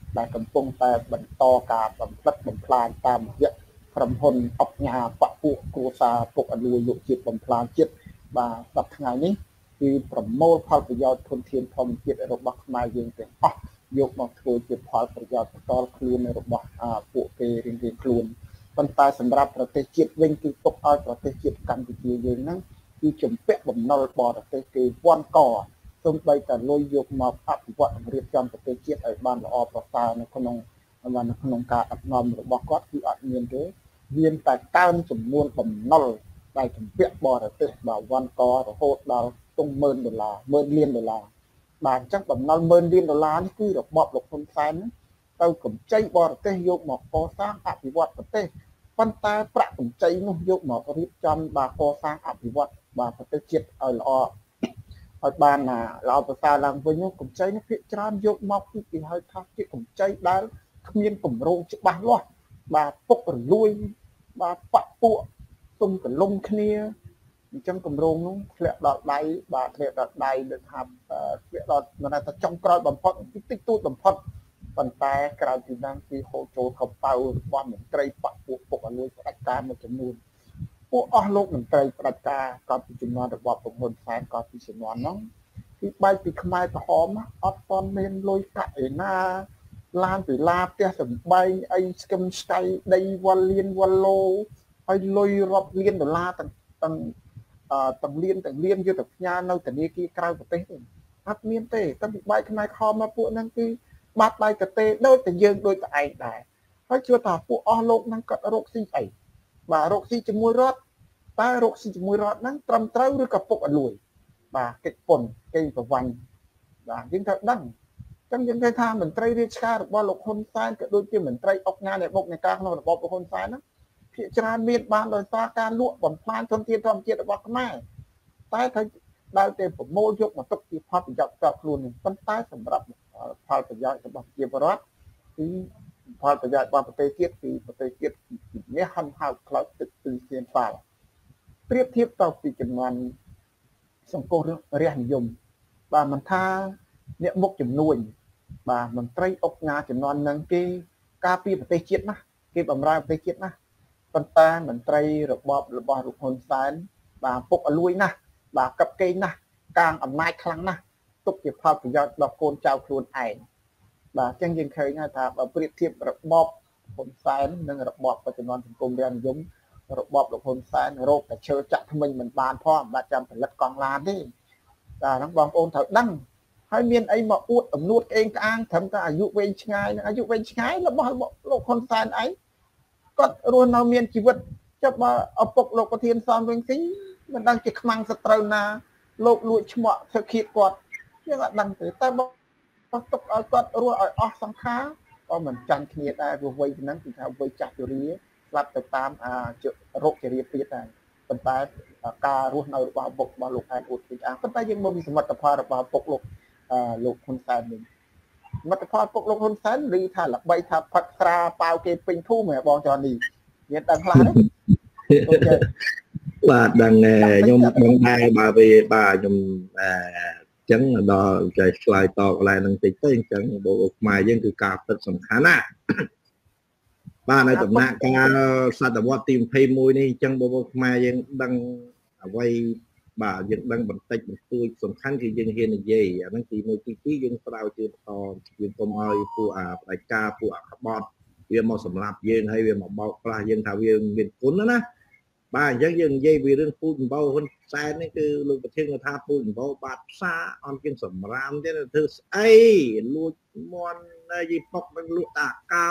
ដែលកំពុងតែបន្តការបំផ្លិចបំផ្លាញតាមរយៈក្រុមហ៊ុនអបញ្ញាបពុគ្រួសារពុកអលួយលោកជាតិបំផ្លាញជាតិបាទសប្តាហ៍ថ្ងៃនេះគឺប្រមូលផលប្រយោជន៍ធនធានធម្មជាតិរបស់ខ្មែរយើងទាំងអស់យកមកធ្វើជាផលប្រយោជន៍បន្តខ្លួនរបស់ពួកគេរៀងៗខ្លួនប៉ុន្តែសម្រាប់ប្រទេសជាតិវិញគឺទុកឲ្យប្រទេសជាតិកម្ពុជាយើងហ្នឹងគឺជំពាក់បំណុលបរទេសគេវាន់កសូម្បីតែលុយយកមកអភិវឌ្ឍរៀបចំប្រទេសជាតិឲ្យបានល្អប្រសើរនៅក្នុងការដឹកនាំរបស់គាត់គឺអត់មានទេមានតែកើនចំនួនបំណុលដែលជំពាក់បរទេសបាទវាន់ករហូតដល់ទង់$10,000 $10,000 លានបាទអញ្ចឹងបំណុល$10,000 លាននេះគឺរបបលោកហ៊ុនសែនទៅកម្ចីបរទេសយកមកកសាងអភិវឌ្ឍប្រទេសប៉ុន្តែប្រាក់កម្ចីនោះយកមករៀបចំបាទកសាងអភិវឌ្ឍបាទប្រទេសជាតិឲ្យល្អឲ្យបានល្អប្រសើរឡើងវិញនោះកម្ចីនេះភាគច្រើនយកមកគឺគេហៅថាជាកម្ចីដែលគ្មានគម្រោងច្បាស់លាស់បាទពុករលួយបាទបពពួកទុំកលុំគ្នាអញ្ចឹងគម្រោងនោះធ្លាក់ដល់ដៃបាទធ្លាក់ដល់ដៃដូចថាធ្លាក់ដល់មិនថាចុងក្រោយបំផុតតិចតួចបំផុតប៉ុន្តែក្រៅពីហ្នឹងគឺហូរចូលកប៉ៅរបស់មន្ត្រីបពពួកពុករលួយផ្ដាច់ការមួយចំនួនពួកអស់លោកមន្ត្រីផ្ដាច់ការក៏ពីចំនួនរបស់ប្រពន្ធសែនក៏ពីចំនួនហ្នឹងគឺបែកពីខ្មែរក្រហមអត់ទាន់មានលុយកាក់ឯណាឡានពីឡាផ្ទះសំបែងអីស្គឹមស្កៃដីវ៉ាលៀនវ៉ាឡូហើយលុយរាប់លានដុល្លារទាំងលានយកទៅផ្ញើនៅធនាគារក្រៅប្រទេសទេអត់មានទេតែពីបែកខ្មែរក្រហមមកពួកហ្នឹងគឺបាត់ដៃកទេដូចតែយើងដូចតែឯងដែរហើយជឿថាពួកអស់លោកហ្នឹងគាត់រកស៊ីអីបាទរកស៊ីជាមួយរដ្ឋតែរកស៊ីជាមួយរដ្ឋហ្នឹងត្រឹមត្រូវឬក៏ពុកអលួយបាទកិច្ចពន្ធគេប្រវ័ញ្ចបាទយើងត្រូវដឹងអញ្ចឹងយើងឃើញថាមន្ត្រីរាជការរបស់លោកហ៊ុនសែនក៏ដូចជាមន្ត្រីអុកញ៉ានៃបុកនៃការក្នុងរបបលោកហ៊ុនសែនហ្នឹងភាគច្រើនមានបានដោយសារការលក់បំផ្លាញធនធានធម្មជាតិរបស់ខ្មែរតែត្រូវដែលតែប្រមូលយកមកទុកជាផលប្រយោជន៍ផ្ទាល់ខ្លួននេះប៉ុន្តែសម្រាប់ផលប្រយោជន៍របស់ប្រជាពលរដ្ឋគឺផលប្រយោជន៍របស់ប្រទេសជាតិគឺប្រទេសជាតិនេះហន់ហោចខ្លោចទឹកពីសៀនប៉ាល់ប្រៀបធៀបទៅពីចំនួនសង្គមរះនិយមបាទមិនថាអ្នកមុខចំនួនបាទមន្ត្រីអុកញ៉ាចំនួនហ្នឹងគេការពារប្រទេសជាតិណាគេបម្រើប្រទេសជាតិណាប៉ុន្តែមន្ត្រីរបបរបស់លោកហ៊ុនសែនបាទពុកអលួយណាស់បាទកັບកេងណាស់កាងអំណាចខ្លាំងណាស់ទុកជាផលប្រយោជន៍ដល់កូនចៅខ្លួនឯងបាទអញ្ចឹងយើងឃើញថាបើប្រៀបធៀបរបបហ៊ុនសែននិងរបបបច្ចុប្បន្នសង្គមរាស្ត្រនិយមរបបលោកហ៊ុនសែនរោគតែឈើចាក់ថ្មិញមិនបានផងមិនបាច់ចាំផលិតកង់ឡានទេបាទហ្នឹងបងប្អូនត្រូវដឹងហើយមានអីមកអួតអំនួតក្អេងក្អាងត្រឹមតែអាយុវែងឆ្ងាយនឹងអាយុវែងឆ្ងាយរបស់លោកហ៊ុនសែនឯងគាត់រស់នៅមានជីវិតចាប់បើឪពុកលោកប្រធានសំរងស៊ីមិនដឹងជាខ្មាំងសត្រូវណាលោកលួចឆ្មក់ធ្វើឃាតគាត់យើងអត់ដឹងទេតែបើទុកឲ្យគាត់រស់ឲ្យអស់សង្ខារក៏មិនចាញ់គ្នាដែរព្រោះវ័យប៉ុណ្ណឹងគឺថាវ័យចាស់ជរាស្លាប់ទៅតាមរោគជរាពាតដែរប៉ុន្តែការរស់នៅរបស់ឪពុករបស់លោកឯងអួតពេកប៉ុន្តែយើងមកពីសមិទ្ធផលរបស់ឪពុកលោកហ៊ុនសែនវិញសមិទ្ធផលឪពុកលោកហ៊ុនសែនឮថាល្បីថាផឹកស្រាប៉ាវគេពេញភូមិហ៎បងចននេះមានដឹងខ្លះទេអូខេបាទដឹងខ្ញុំដឹងដែរបើវាបាទខ្ញុំអញ្ចឹងដល់ចែកឆ្លើយតបកន្លែងហ្នឹងតិចទៅអញ្ចឹងបងខ្មែរយើងគឺការពិតសំខាន់ណាបាទនៅដំណាក់កាលសតវត្សទី21នេះអញ្ចឹងបងខ្មែរយើងដឹងអ្វីបាទយើងដឹងបន្តិចបន្តួចសំខាន់គឺយើងហ៊ាននិយាយអាហ្នឹងទី1ទី2យើងស្ដាវជឿបន្តយើងកុំឲ្យពួកផ្ដាច់ការពួកក្បត់វាមកសម្លាប់យើងហើយវាមកបោកផ្លាស់យើងថាវាមានគុណណាបាទអញ្ចឹងយើងនិយាយពីរឿងពូជអម្បូរហ៊ុនសែននេះគឺលោកប្រធានគាត់ថាពូជអម្បូរបាត់ផ្សារអត់ជាងសម្រាមទេធ្វើស្អីលួចមន់យីប៉ុកនឹងលក់តាកោ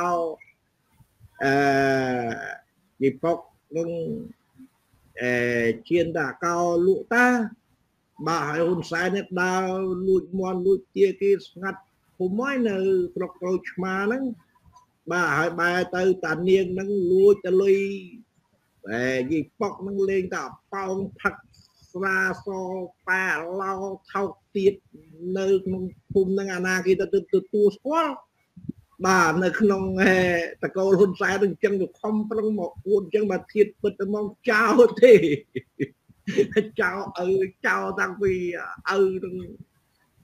យីប៉ុកនឹងជៀនតាកោលក់តាបាទហើយហ៊ុនសែននេះដើរលួចមន់លួចទាគេស្ងាត់ភូមិហើយនៅស្រុកក្រូចឆ្មាហ្នឹងបាទហើយបែរទៅតានាងហ្នឹងលួចទៅលុយយីប៉ុកនឹងលេងតែប៉ោងផឹកស្រាសប៉ាឡោថោកទៀតនៅក្នុងភូមិនឹងអាណាគេទៅទទួលស្គាល់បាទនៅក្នុងតកូលហ៊ុនសែនអញ្ចឹងវាខំប្រឹងមកអួតអញ្ចឹងបើធៀបពិតទៅមកចោលទេចោលតាំងពីឪនឹង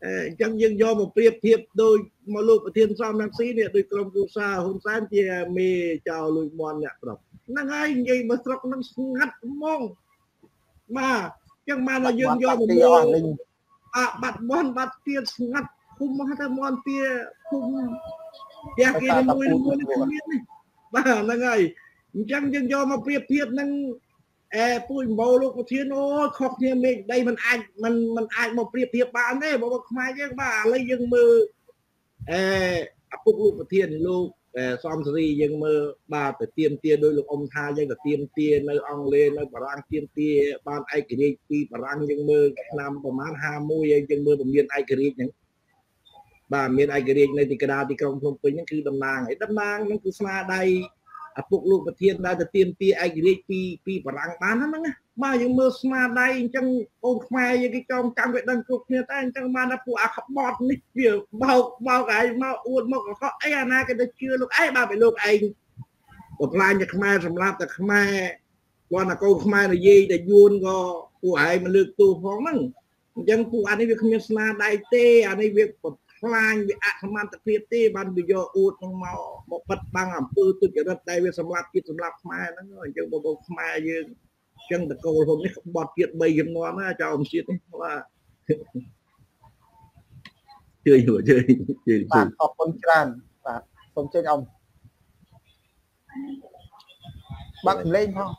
ចឹងយើងយកមកប្រៀបធៀបដោយមកលោកប្រធានសំណាក់ស៊ីនេះដោយក្រុមគូសាហ៊ុនសែនជាមេចៅលួយមន់អ្នកប្រុសហ្នឹងហើយនិយាយមកស្រុកហ្នឹងស្ងាត់ហ្មងបាទចឹងបានតែយើងយកមកមើលបាត់បន់បាត់ទៀតស្ងាត់ឃុំមកតែមន់ទាឃុំផ្ទះគេមួយនេះបាទហ្នឹងហើយអញ្ចឹងយើងយកមកប្រៀបធៀបនឹងពួយម្បោលោកប្រធានអូខុសគ្នាមេឃដីมันអាចមកប្រៀបធៀបបានទេបើខ្មែរយើងបាទឥឡូវយើងមើលឪពុកលោកប្រធានលោកសំសេរីយើងមើលបាទទៅទៀមទាដោយលោកអ៊ំថាយើងទៅទៀមទានៅអង់គ្លេសនៅបារាំងទៀមទាបានឯករាជ្យពីបារាំងយើងមើលឆ្នាំប្រហែល51ហើយយើងមើលពមៀនឯករាជ្យហ្នឹងបាទមានឯករាជ្យនៅទីកណ្ដាលទីក្រុងភ្នំពេញហ្នឹងគឺតំណាងហើយតំណាងហ្នឹងគឺស្នាដៃឪពុកលោកប្រធានដែលទៅទៀមទាឯករាជ្យពីបារាំងបានហ្នឹងណាបាទយើងមើលស្នាដៃអញ្ចឹងបងខ្មែរយើងគេចងចាំវាដឹងគ្រប់គ្នាតែអញ្ចឹងបានថាពួកអាក្បត់នេះវាបោកឯងមកអួតមកកកអីអាណាគេទៅជឿលោកឯងបាទពេលលោកឯងបំផ្លាញតែខ្មែរសម្រាប់តែខ្មែរគាត់តែកូនខ្មែរនិយាយតែយួនក៏ពួកឯងមកលើកទូផងហ្នឹងអញ្ចឹងពួកអានេះវាគ្មានស្នាដៃទេអានេះវាខ្លាញវាអសមត្ថភាពទេបានវាយកអួតនឹងមកបិទបាំងអំពើទុច្ចរិតតែវាសម្លាប់ជាតិសម្លាប់ខ្មែរហ្នឹងអញ្ចឹងបងប្អូនខ្មែរយើងអញ្ចឹងតកូលហ៊ុននេះក្បត់ជាតិ3ចំនួនណាចៅអំជាតិនេះបាទជឿបាទអរគុណច្រើនបាទសូមជើញអ៊ំបាក់លេងផង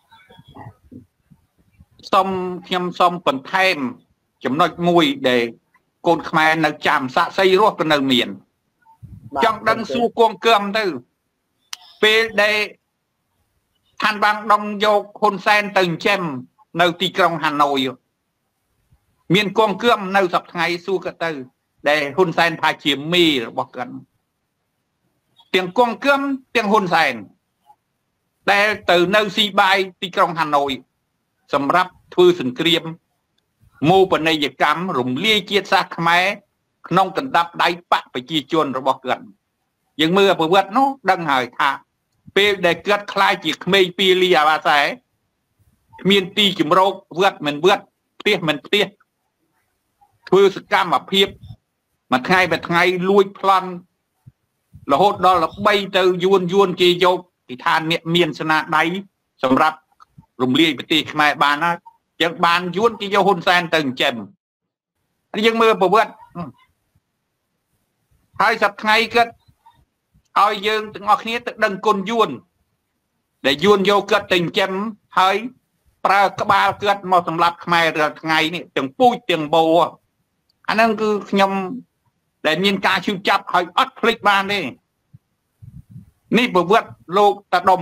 ខ្ញុំសូមបន្ថែមចំណុចមួយដែលកូនខ្មែរនៅចាំសាក់សីរស់ក៏នៅមានចង់ដឹងសួរគង់គឹមទៅពេលដែលឋានបាំងដងយកហ៊ុនសែនទៅចិញ្ចឹមនៅទីក្រុងហាណូយមានគង់គឹមនៅសប្តាហ៍ថ្ងៃសួរក៏ទៅដែលហ៊ុនសែនថាជាមេរបស់គាត់ទាំងគង់គឹមទាំងហ៊ុនសែនដែលទៅនៅស៊ីបាយទីក្រុងហាណូយសម្រាប់ធ្វើសង្គ្រាមមោបនីយកម្មរំលាយជាតិសាសន៍ខ្មែរក្នុងកណ្ដាប់ដៃបកប្រជាជនរបស់គាត់យើងមើលប្រវត្តិនោះដឹងហើយថាពេលដែលគាត់ខ្លាចជាក្មេងពីលីអាវ៉ាសែគ្មានទីជំរកវត្តមិនវត្តផ្ទះមិនផ្ទះធ្វើសកម្មភាពមួយថ្ងៃលួចប្លន់រហូតដល់ល្បីទៅយួនគេយកពីឋានអ្នកមានស្នាដៃសម្រាប់រំលាយប្រទេសខ្មែរបានហើយចឹងបានយួនគេយកហ៊ុនសែនទៅចិញ្ចឹមយើងមើលប្រវត្តិហើយសប្តាហ៍ថ្ងៃគាត់ឲ្យយើងទាំងអស់គ្នាទៅដឹងគុណយួនដែលយួនយកគាត់ទៅចិញ្ចឹមហើយប្រើក្បាលគាត់មកសម្លាប់ខ្មែររាល់ថ្ងៃនេះទាំងពូជទាំងបោអាហ្នឹងគឺខ្ញុំដែលមានការជឿចាប់ឲ្យអត់ភ្លេចបានទេនេះប្រវត្តិលោកតាដុំ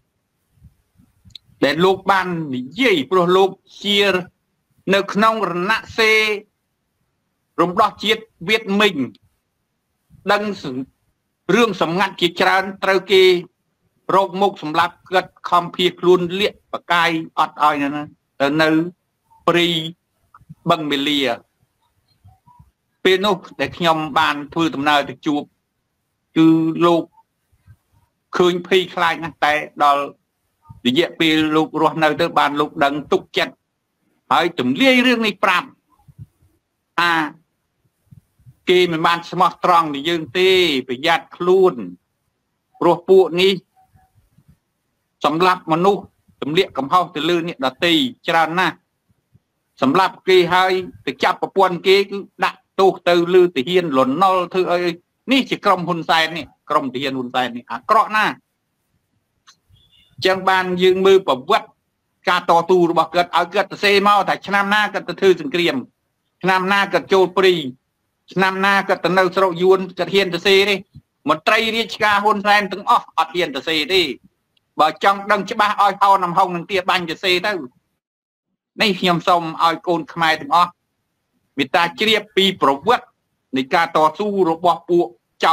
ដែលលោកបាននិយាយព្រោះលោកជានៅក្នុងរណសេររំដោះជាតិវៀតមិញដឹងរឿងសម្ងាត់ជាច្រើនត្រូវគេរោគមុខសម្រាប់គាត់ខំភៀសខ្លួនលាកបកាយអត់ឲ្យណាទៅនៅព្រីបឹងមេលាពេលនោះដែលខ្ញុំបានធ្វើដំណើរទៅជួបគឺលោកឃើញភ័យខ្លាចណាស់តែដល់រយៈពេលលោករស់នៅទៅបានលោកដឹងទុកចិត្តហើយទម្លាយរឿងនេះប្រាប់គេមិនបានស្មោះត្រង់នឹងយើងទេប្រយ័ត្នខ្លួនព្រោះពួកនេះសម្រាប់មនុស្សទម្លាក់កំហុសទៅលើអ្នកដទៃច្រើនណាស់សម្រាប់គេហើយទៅចាប់ប្រពន្ធគេគឺដាក់ទោសទៅលើទាហានលន់ណុលធ្វើអីនេះជាក្រុមហ៊ុនសែននេះក្រុមទាហានហ៊ុនសែននេះអាក្រក់ណាស់ចឹងបានយើងមើលប្រវត្តិការតស៊ូរបស់គាត់ឲ្យគាត់ទៅសេមកថាឆ្នាំណាគាត់ទៅធ្វើសង្គ្រាមឆ្នាំណាគាត់ចូលព្រីឆ្នាំណាគាត់ទៅនៅស្រុកយួនគាត់ហ៊ានទៅសេទេមន្ត្រីរាជការហ៊ុនសែនទាំងអស់អត់ហ៊ានទៅសេទេបើចង់ដឹងច្បាស់ឲ្យហៅនំហុងនឹងទាបាញ់ទៅសេទៅនេះខ្ញុំសូមឲ្យកូនខ្មែរទាំងអស់មេត្តាជ្រាបពីប្រវត្តិនៃការតស៊ូរបស់ពួកចៅ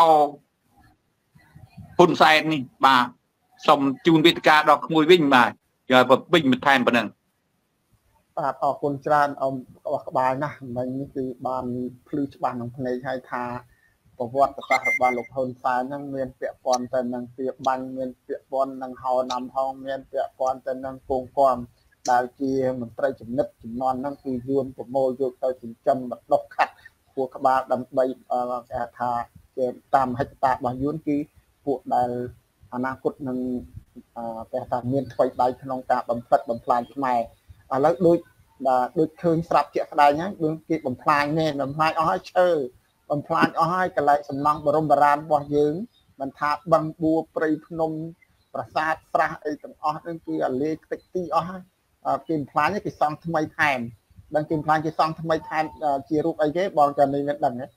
ហ៊ុនសែននេះបាទសូមជូនវេទិកាដល់ក្មួយវិញបាទយកវិញបន្ថែមប៉ុណ្ណឹងបាទអរគុណច្រើនអមក្បាលណាស់មិញនេះគឺបានភ្លឺច្បាស់ក្នុងភ្នែកហើយថាប្រវត្តិសាស្ត្ររបស់លោកហ៊ុនសែនហ្នឹងមានពាក់ព័ន្ធទៅនឹងទាបាញ់មានពាក់ព័ន្ធនឹងហៅណាំហងមានពាក់ព័ន្ធទៅនឹងគងគំដែលជាមន្ត្រីចំណិតចំនួនហ្នឹងគឺយួនប្រមូលយកទៅចិញ្ចឹមបណ្ដុះខាត់ពួកក្បាលដើម្បីគេថាជាតាមហិច្ចតារបស់យួនគឺពួកដែលអនាគតនឹងគេថាមានថ្មីដៃក្នុងការបំផ្លិចបំផ្លាញខ្មែរឥឡូវដូចឃើញស្រាប់ជាក់ស្ដែងហើយដូចគេបំផ្លាញមែនបំផ្លាញអស់ហើយឈើបំផ្លាញអស់ហើយកន្លែងសំណង់បរមបុរាណរបស់យើងមិនថាបឹងបួព្រៃភ្នំប្រាសាទស្រះអីទាំងអស់នឹងគឺអាលេខ្ទេចទីអស់ហើយគេបំផ្លាញគេសង់ថ្មីថែមដឹងគេបំផ្លាញគេសង់ថ្មីថែមជារូបអីគេបងចានេះមិនដឹងទេ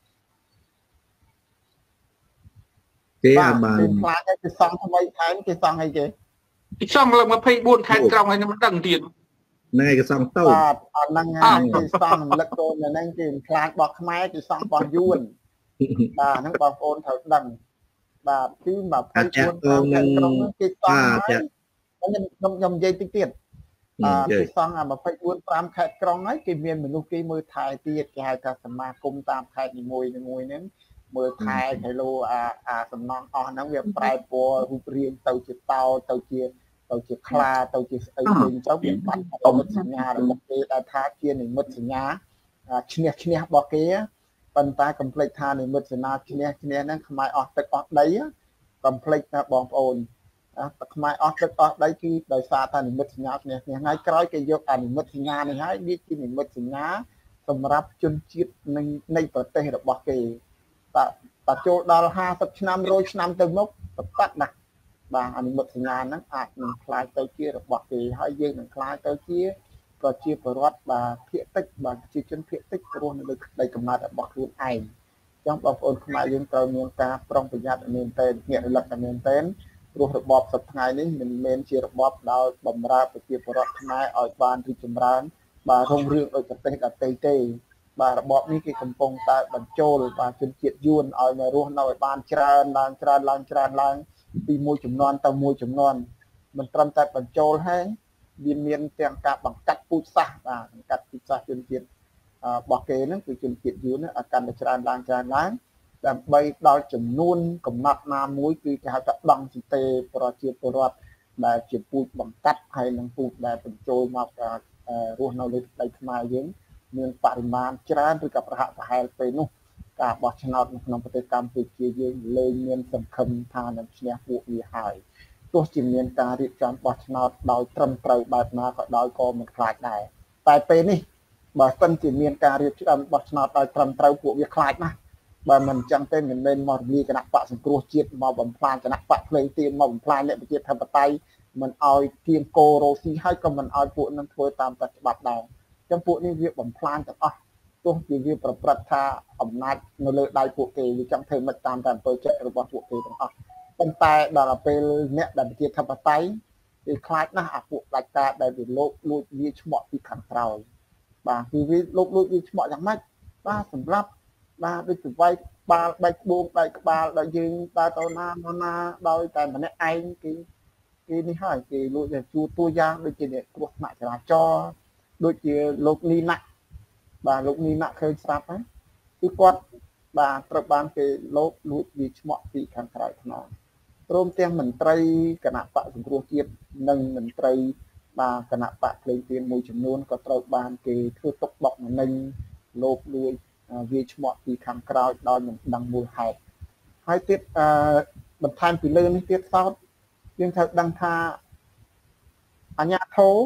គេអាបានគេផ្លាច់គេសង់ថ្មីថែមគេសង់អីគេសង់លើ24ខែក្រោមហើយមិនដឹងទៀតហ្នឹងឯងគេសង់តូចបាទអាហ្នឹងហើយគេសង់រំលឹកកូនហ្នឹងគេផ្លាច់របស់ខ្មែរគេសង់របស់យួនបាទហ្នឹងបងប្អូនត្រូវដឹងបាទគឺ24ខែក្រោមគេសង់ហើយខ្ញុំនិយាយតិចទៀតគេសង់24 5ខេត្តក្រុងហើយគេមានមនុស្សគេមើលថែទៀតគេហៅថាសមាគមតាមខេត្តនីមួយហ្នឹងមើលថែគីឡូអាសំណង់អស់ហ្នឹងវាប្រែពណ៌រូបរាងទៅជាតោទៅជាខ្លាទៅជាស្អីវិញទៅវាបាច់និមិត្តសញ្ញារបស់គេដែលថាជានិមិត្តសញ្ញាឈ្នះរបស់គេប៉ុន្តែកំភ្លេចថានិមិត្តសញ្ញាឈ្នះហ្នឹងខ្មែរអស់ទឹកអស់ដីកំភ្លេចណាបងប្អូនខ្មែរអស់ទឹកអស់ដីគឺដោយសារតែនិមិត្តសញ្ញាឈ្នះថ្ងៃក្រោយគេយកអានិមិត្តសញ្ញានេះហើយវាជានិមិត្តសញ្ញាសម្រាប់ជនជាតិនៃប្រទេសរបស់គេតែចូលដល់50ឆ្នាំ100ឆ្នាំទៅមុខប្រកាសណាស់បាទអនុម័តសញ្ញាហ្នឹងអាចនឹងខ្លាយទៅជារបស់គេហើយយើងនឹងខ្លាយទៅជាប្រជាពលរដ្ឋបាទភាគតិចបាទប្រជាជនភាគតិចរស់នៅលើដីកំណើតរបស់ខ្លួនឯងអញ្ចឹងបងប្អូនខ្មែរយើងត្រូវមានការប្រុងប្រយ័ត្នមែនទែនញាក់រលឹកមែនទែនព្រោះរបបសប្តាហ៍នេះមិនមែនជារបបដោយបំរើប្រជាពលរដ្ឋខ្មែរឲ្យបានរីកចម្រើនបាទរុងរឿងដោយប្រទេសដទៃទេបាទរបបនេះគេកំពុងតែបញ្ចូលបាទជនជាតិយួនឲ្យមករស់នៅឲ្យបានច្រើនឡើងពីមួយចំនួនទៅមួយចំនួនមិនត្រឹមតែបញ្ចូលហើយវាមានទាំងការបង្កាត់ពូជសាសន៍បាទបង្កាត់ពូជសាសន៍ជនជាតិរបស់គេហ្នឹងគឺជនជាតិយួនឲ្យកាន់តែច្រើនឡើងដើម្បីដល់ចំនួនកំណត់ណាមួយគឺគេហៅថាដង់ស៊ីតេប្រជាពលរដ្ឋដែលជាពូជបង្កាត់ហើយនឹងពូជដែលបញ្ចូលមករស់នៅលើដីខ្មែរយើងមានបរិមាណច្រើនឬក៏ប្រហាក់ប្រហែលពេលនោះការបោះឆ្នោតនៅក្នុងប្រទេសកម្ពុជាយើងលែងមានសង្ឃឹមថានឹងឈ្នះពួកវាហើយទោះជាមានការរៀបចំបោះឆ្នោតដោយត្រឹមត្រូវបែបណាក៏ដោយក៏មិនខ្លាចដែរតែពេលនេះបើសិនជាមានការរៀបចំបោះឆ្នោតដោយត្រឹមត្រូវពួកវាខ្លាចណាស់បើមិនអញ្ចឹងទេមិនមែនមករំលាយគណៈបកសង្គ្រោះជាតិមកបំផ្លាញគណៈបកភ្លើងទៀនមកបំផ្លាញអ្នកប្រជាធិបតេយ្យមិនឲ្យគៀងគោរ៉ូស៊ីហើយក៏មិនឲ្យពួកនឹងធ្វើតាមតែច្បាប់ដែរចំពួកនេះវាបំផ្លាញទាំងអស់ទោះជាវាប្រព្រឹត្តថាអំណាចនៅលើដៃពួកគេវាចង់ធ្វើមិនតាមតែអំពើចិត្តរបស់ពួកគេទាំងអស់ប៉ុន្តែដល់ពេលអ្នកដែលប្រជាធិបតេយ្យគេខ្លាចណាស់អាពួកដាច់ការដែលវាលោកលួចវាឆ្មក់ពីខាងក្រោយបាទគឺវាលោកលួចវាឆ្មក់យ៉ាងម៉េចបាទសម្រាប់បាទដូចជាវាយបាល់បែកបួងបែកក្បាលដល់យើងដើរទៅណាមកណាដោយតែម្នាក់ឯងគេនេះហើយគេលួចតែជួតួយ៉ាងដូចជាអ្នកគ្រោះថ្នាក់ចរាចរណ៍ដូចជាលោកនីណាក់បាទលោកនីណាក់ឃើញស្រាប់ហើយគឺគាត់បាទត្រូវបានគេលោកលួចវាឆ្មក់ពីខាងក្រៅខ្នងព្រមទាំងមន្ត្រីគណៈបកសង្គ្រោះជាតិនិងមន្ត្រីបាទគណៈបកភ្លេងទៀនមួយចំនួនក៏ត្រូវបានគេធ្វើទុកបុកម្នេញលោកលួចវាឆ្មក់ពីខាងក្រោយដោយមិនដឹងមូលហេតុហើយទៀតបន្ថែមពីលើនេះទៀតសោតយើងត្រូវដឹងថាអាញាធរ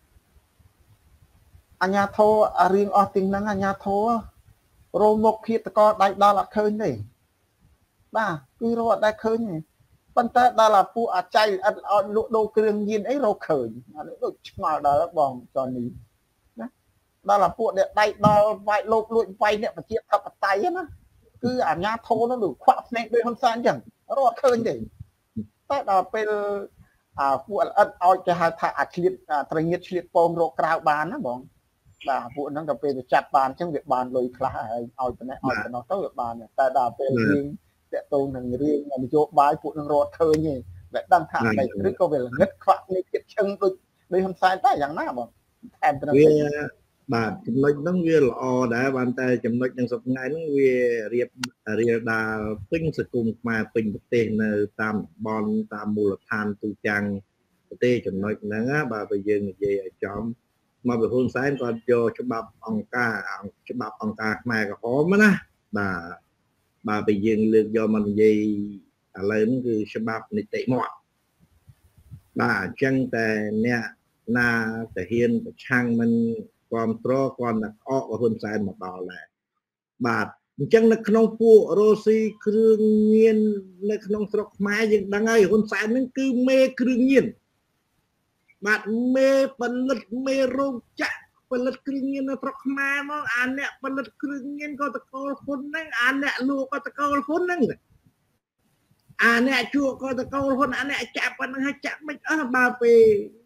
រៀងអស់ទីហ្នឹងអាញាធររោមុខឃាតករដៃដល់អត់ឃើញទេបាទគឺរកអត់ដែលឃើញទេប៉ុន្តែដល់អាពួកអាចៃអត់ឲ្យលក់ដូរគ្រឿងញៀនអីរកឃើញអានេះដូចឆ្ងល់ដល់បងចននេះណាដល់អាពួកដែលដៃដល់វាយលោកលួចវាយអ្នកប្រជាធិបតេយ្យណាគឺអាញាធរនោះដូចខ្វាក់ភ្នែកដូចហ៊ុនសែនអញ្ចឹងរកអត់ឃើញទេតែដល់ពេលពួកល្អិតឲ្យគេហៅថាអាឆ្លៀតត្រងៀតឆ្លៀតពងរកក្រៅបានណាបងបាទពួកហ្នឹងទៅពេលទៅចាត់បានអញ្ចឹងវាបានលុយខ្លះហើយឲ្យប៉ុណ្ណេះទៅវាបានតែដល់ពេលរឿងតាក់ទងនឹងរឿងនយោបាយពួកនឹងរត់ឃើញទេតែដឹងថាអីឬក៏វាល្ងឹតខ្វាក់នេះទៀតឈឹងដូចហ៊ុនសែនតែយ៉ាងណាបងថែមទៅវាបាទចំណុចហ្នឹងវាល្អដែរបានតែចំណុចនឹងសប្តាហ៍ហ្នឹងវារៀបដាលពេញសង្គមខ្មែរពេញប្រទេសនៅតាមតំបន់តាមមូលដ្ឋានទូទាំងប្រទេសចំណុចហ្នឹងបាទបើយើងនិយាយឲ្យចំមកពីហ៊ុនសែនគាត់យកច្បាប់អង្គការខ្មែរក្រហមណាបាទពេលយើងលើកយកមកនិយាយឥឡូវហ្នឹងគឺច្បាប់នីតិមាត់បាទអញ្ចឹងតែអ្នកណាទៅហ៊ានប្រឆាំងមិនគ្រប់គ្រងគាត់តែអកហ៊ុនសែនមកដល់ដែរបាទអញ្ចឹងនៅក្នុងពួករ៉ូស៊ីគ្រឿងញៀននៅក្នុងស្រុកខ្មែរយើងដឹងហើយហ៊ុនសែនហ្នឹងគឺមេគ្រឿងញៀនបាទមេផលិតមេរោងចក្រផលិតគ្រឿងញៀននៅស្រុកខ្មែរមកអាអ្នកផលិតគ្រឿងញៀនក៏តកូលហ៊ុនហ្នឹងអាអ្នកលក់ក៏តកូលហ៊ុនហ្នឹងអាអ្នកជួក៏តកូលហ៊ុនអាអ្នកចាប់ប៉ុណ្្នឹងហើយចាក់មិនអស់បើពេល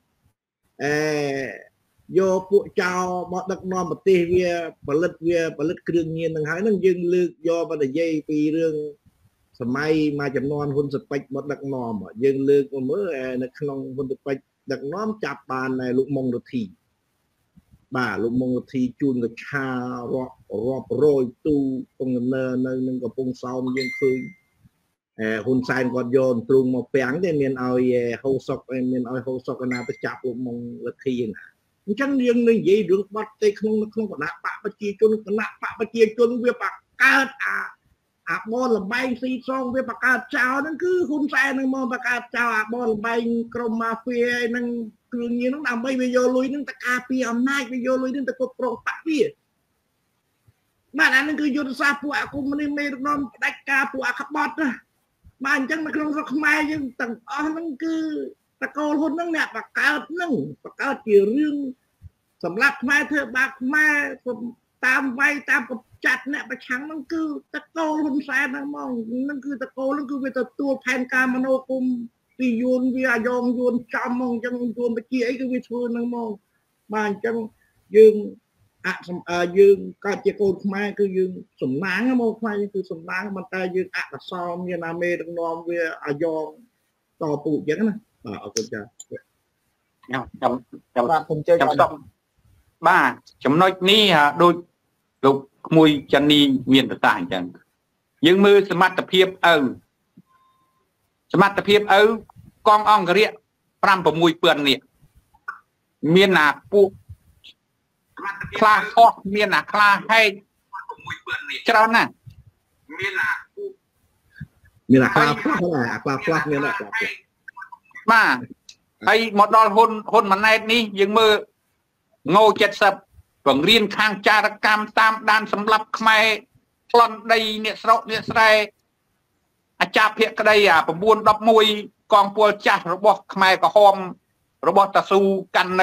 យកពួកចៅមកដឹកនាំប្រទេសវាផលិតគ្រឿងញៀនហ្នឹងហើយហ្នឹងយើងលើកយកមកនិយាយពីរឿងសម័យមួយចំនួនហ៊ុនសពេចមកដឹកនាំយើងលើកមកមើលនៅក្នុងហ៊ុនសពេចដឹកនាំចាប់បានលោកមុងរទ្ធីបាទលោកមុងរទ្ធីជួនកឆារាប់រយទូពងដំណើរនៅនឹងកំពង់សោមយើងឃើញហ៊ុនសែនគាត់យកទ្រូងមកពាំងទេមានឲ្យហូសុកណាទៅចាប់លោកមុងរទ្ធីណាអញ្ចឹងយើងនិយាយរឿងបាត់ទេក្នុងគណៈបកប្រជាជនវាបកកើតអាបនលបែងស៊ីសងវាបកកើតចោលហ្នឹងគឺហ៊ុនសែននឹងមកបកកើតចោលអាបនលបែងក្រុមម៉ាហ្វៀហ្នឹងគ្រឿងញៀនហ្នឹងដើម្បីវាយកលុយហ្នឹងទៅការពារអំណាចវាយកលុយហ្នឹងទៅគ្រប់គ្រងបកវាបាទអាហ្នឹងគឺយុទ្ធសាស្ត្រពួកអាកុម្មុយនីសមេដឹកនាំផ្ដាច់ការពួកអាក្បត់ណាបាទអញ្ចឹងនៅក្នុងស្រុកខ្មែរយើងទាំងអស់ហ្នឹងគឺតកូលហ៊ុនហ្នឹងអ្នកបកកើតជារឿងសម្រាប់ខ្មែរធ្វើបាបខ្មែរតាមវាយតាមកចាត់អ្នកប្រឆាំងហ្នឹងគឺតកូលហ៊ុនសែនហ្នឹងហ្មងហ្នឹងគឺតកូលហ្នឹងគឺវាទទួលផែនការមនោគមពីយួនវាអាយ៉ងយួនចំហ្មងអញ្ចឹងយួនបជាអីគឺវាធ្វើហ្នឹងហ្មងបាទអញ្ចឹងយើងយើងកើតជាកូនខ្មែរគឺយើងសំណាងមកខ្មែរគឺសំណាងប៉ុន្តែយើងអកុសលមានអាមេដឹកនាំវាអាយ៉ងតពូអញ្ចឹងណាបាទអរគុណចា៎ខ្ញុំបាទខ្ញុំជឿបាទចំណុចនេះដូចលោកក្មួយចាន់នីមានប្រសាសន៍អញ្ចឹងយើងមើលសមត្ថភាពកងអង្គរៈ 5-6 ពាន់នេះមានអាពួកខ្លាហោះមានអាខ្លាហែក 6 ពាន់នេះច្រើនណាស់មានអាពួកមានអាខ្លាផ្លាស់មានអាខ្លាបាទហើយមកដល់ហ៊ុនម៉ាណែតនេះយើងមើលងោ70បង្រៀនខាងចារកម្មតាមដានសម្លាប់ខ្មែរប្លន់ដីអ្នកស្រុកអ្នកស្រែអាចារ្យភក្តី9-11កងពលចាស់របស់ខ្មែរក្រហមរបស់តាស៊ូកាន់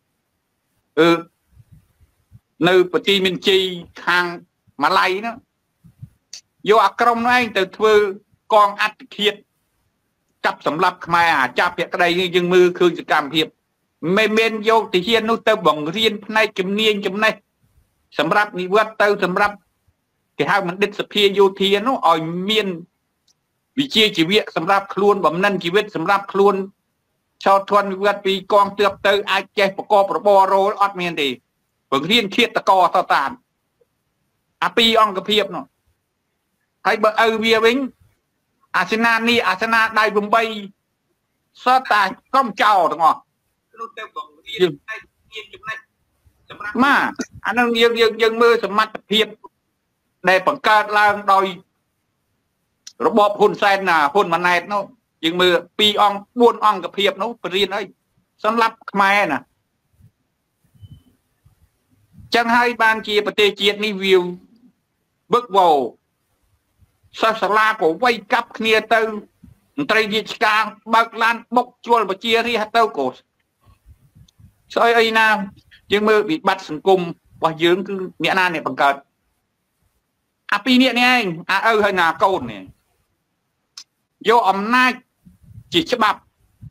នៅប្រទីមានជ័យខាងម៉ាឡៃហ្នឹងយកអាក្រុមហ្នឹងទៅធ្វើកងអត្តឃាតកាប់សម្លាប់ខ្មែរអាចារ្យភក្តីនេះយើងមើលឃើញសកម្មភាពមិនមែនយកទាហាននោះទៅបង្រៀនផ្នែកជំនាញចំណេះសម្រាប់និវត្តទៅសម្រាប់គេហៅបណ្ឌិតសភាយោធានោះឲ្យមានវិជ្ជាជីវៈសម្រាប់ខ្លួនបំណិនជីវិតសម្រាប់ខ្លួនចោតធនវិវត្តពីកងទ័ពទៅអាចចេះប្រកបរបររោអត់មានទេបង្រៀនឃាតករតតានអាពីអង្គភាពនោះហើយបើឪវាវិញអាសនានេះអាសនាដៃ8សតតែក្រុមចោលទាំងអស់នោះទៅបង្រៀនផ្នែកចំណេះសម្រាប់មកអានឹងយើងមើលសមត្ថភាពដែលបង្កើតឡើងដោយរបបហ៊ុនសែនហ៊ុនម៉ាណែតនោះយើងមើល2អង្គ4អង្គភាពនោះបរៀនអីសម្រាប់ខ្មែរណាចឹងហើយបានជាប្រទេសជាតិនេះវាវឹកវរសិស្សសាលាក៏វាយកាប់គ្នាទៅមន្ត្រីរាជការបើកឡានបុកជ្រុលប្រជារាស្ត្រទៅក៏ស្អីអីណាយើងមើលវិបត្តិសង្គមរបស់យើងគឺអ្នកណាអ្នកបង្កើតអាពីរនាក់នេះឯងអាឪហើយណាកូននេះយកអំណាចជាច្បាប់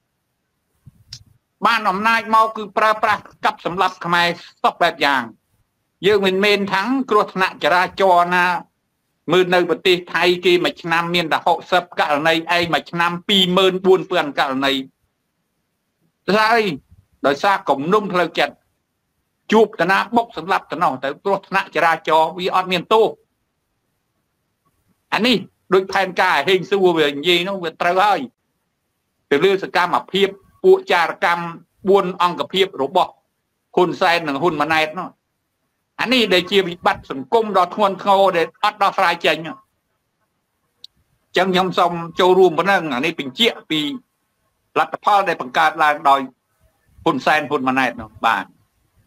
បានអំណាចមកគឺប្រើប្រាស់កាប់សម្លាប់ខ្មែរស្ទប់បែបយ៉ាងយើងមិនមែនថាំងគ្រោះថ្នាក់ចរាចរណ៍ណាមើលនៅប្រទេសថៃគេមួយឆ្នាំមានតែ60ករណីឯងមួយឆ្នាំ24,000ករណីស្អីដោយសារគំនុំផ្លូវចិត្តជួបតាណាបុកសម្លាប់តំណោះទៅគ្រោះថ្នាក់ចរាចរណ៍វាអត់មានទោសអានេះដូចផែនការហេងសួរវានិយាយនោះវាត្រូវហើយទៅលើសកម្មភាពពួកចារកម្ម4អង្គភាពរបស់คุณแซนหนึ่งหุ่นมาแนทเนาะอันนี้ได้เชียร์วิบัติสังคมดอทวนโคเด็ดอัดดอฟรายเจงเนาะจังยำซอมโจรูมปนั่งอันนี้เป็นเจี๊ยปีรัฐพาลได้ประกาศลางโดยคุณแซนหุ่นมาแนทเนาะบ้าน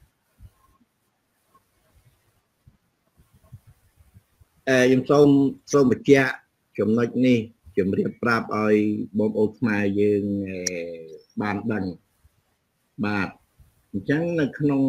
ยำส้มบะเจี๊ยจมน้อยนี่จมเรียบปราบเอาบอมโอคมายืงบ้านดังบาทจังในขนม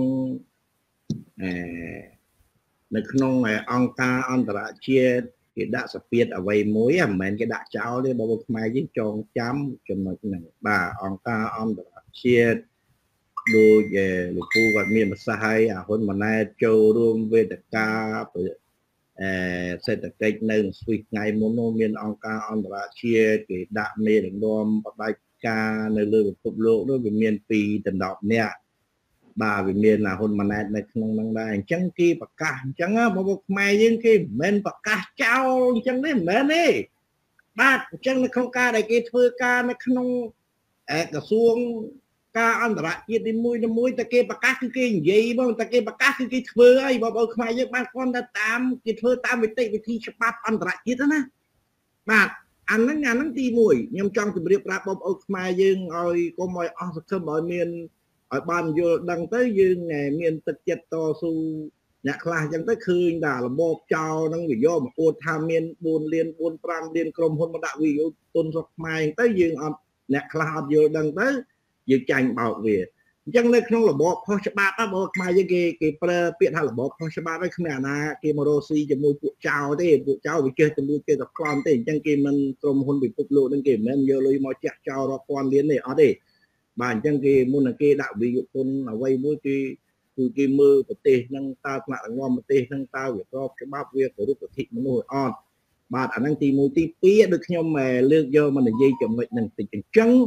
ในขนมองค์การอันตรายเชียที่ด่าสเปียดเอาไว้มวยเหมือนกับด่าเจ้าเลยบอมมายืงจองจ้ำจมน้อยหนึ่งบ่าองค์การอันตรายเชียดูลูกผู้กับเมียมาสายคนมาในโจรวมเวทกาเศรษฐกิจหนึ่งสวิตไงโมโนเมียนองค์การอันตรายเชียที่ด่าเมียนรวมปฏิบัติการในเรื่องภูมิโลกด้วยเมียนปีตันดอกเนี่ยบ่าเมียนคนมาในขนมนั่งได้จังกีปากกาจังบอมมายังกีเมียนปากกาเจ้าจังนี่เมียนนี่บ้าจังในโครงการในกีធ្វើការในขนมกระทรวงการอันตรายยึดมุยตะเกียบปากกาคือกี่ยี่บ้างตะเกียบปากกาคือกี่เถื่อไอ้บอกขมายยึดบ้านก้อนตามกี่เถื่อตามวิธีฉบับอันตรายยึดนะบ้าอันนั้นตีมวยยำจังจะเรียบรับบอกขมายยึงเอาก็มอยสักเท่าบ่อยเมียนเอาบ้านโยดังเต้ยึงไงเมียนตะเกียบต่อสู้เนี่ยคลายังเต้คืนด่าระบบเจ้านั่งวิโยมโอทาเมียนบุญเรียนบุญปรามเรียนกรมพลมาดาวิโยตุนสกมายเต้ยึงเอาเนี่ยคลาโยดังเต้ยืนจังเบาเวียจังในขนมระบบพอฉบับบอกมายังเกี่เปลี่ยนทางระบบพอฉบับได้ขนาดนะเกี่ยมโรซีจะมวยปุจเจ้าได้ปุจเจ้าไปเจอจะมวยเกี่ยวกับความได้จังเกี่ยมันตรงคนไปปุกโลนั่งเกี่ยมันเยอะเลยมาจักเจ้ารอความเลี้ยนเนี่ยเอาได้บ้านจังเกี่ยมุนเกี่ยด่าวิโยตุนเอาไว้มวยคือเกี่ยมือปฏินั่งตาหน้างอมปฏินั่งตาเวียรอบฉบับเวียของรูปปฏิมนุษย์อ่อนบ้านอันนั้นตีมวยตีเปี้ยดึกยมแม่เลือกเยอะมันยี่จมหนึ่งติดจัง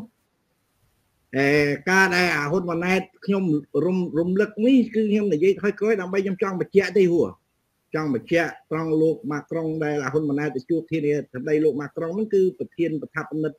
การได้คนวันนี้ขยมรุมเล็กนี่คือขยมในยี่ค่อยๆทำไปยำจ้องมาเจ้าได้หัวจ้องมาเจ้าตรองโลกมากรองได้ละคนวันนี้จะจูบที่นี่ทำได้โลกมากรองนั่นคือประเทศประทับนัด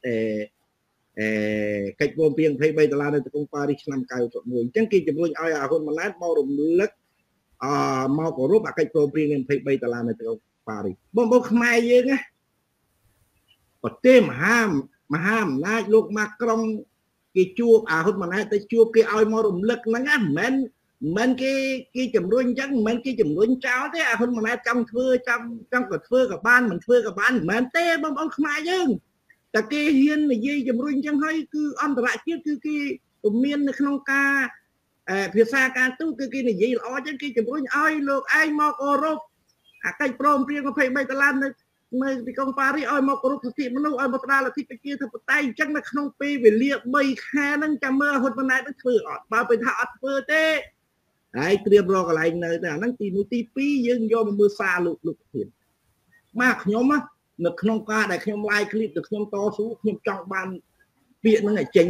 กิจกรรมเพียงเพย์ใบตลาดในตะกงปาริชนำกายตัวมวยจังกีจะพูดเอาคนวันนี้มารุมเล็กมาขอรูปกิจกรรมเพียงเพย์ใบตลาดในตะกงปาริบ่ขมายเยอะไงประเทศมาห้ามนะโลกมากรองกี่จูบคนมาไหนแต่จูบกี่เอามารุมเล็กนั่งมันกี่จำนวนจังมันกี่จำนวนเจ้าแต่คนมาไหนจำกับเฟื่อกับบ้านมันเฟื่อกับบ้านมันเต้บางขมายยังแต่กี่เฮียนในยี่จำนวนจังให้คืออันตรายคือกี่ตัวเมียนในขนมกาเพื่อสร้างการตู้คือกี่ในยี่อ๋อจังกี่จำนวนเอาโลกไอ้มาโอรบใกล้โปรมเพียงกับเพย์ใบตลาดในที่กองปารีเอามากรุบสติมนุษย์เอามาตราละที่ไปเกี่ยวทับไตจังในขนมปีไปเลียบใบแค่นั่งจำเมื่อคนวันไหนต้องถืออดมาเป็นท่าอัดเปิดเต้ไอ้เตรียมรออะไรเนยแต่นั่งตีมุตีปียังยอมมือซาลุกเห็นมากขยมอ่ะในขนมกาได้ขยมลายคลิปในขยมต่อสู้ขยมจังบานเปียนั่งไอ้เจง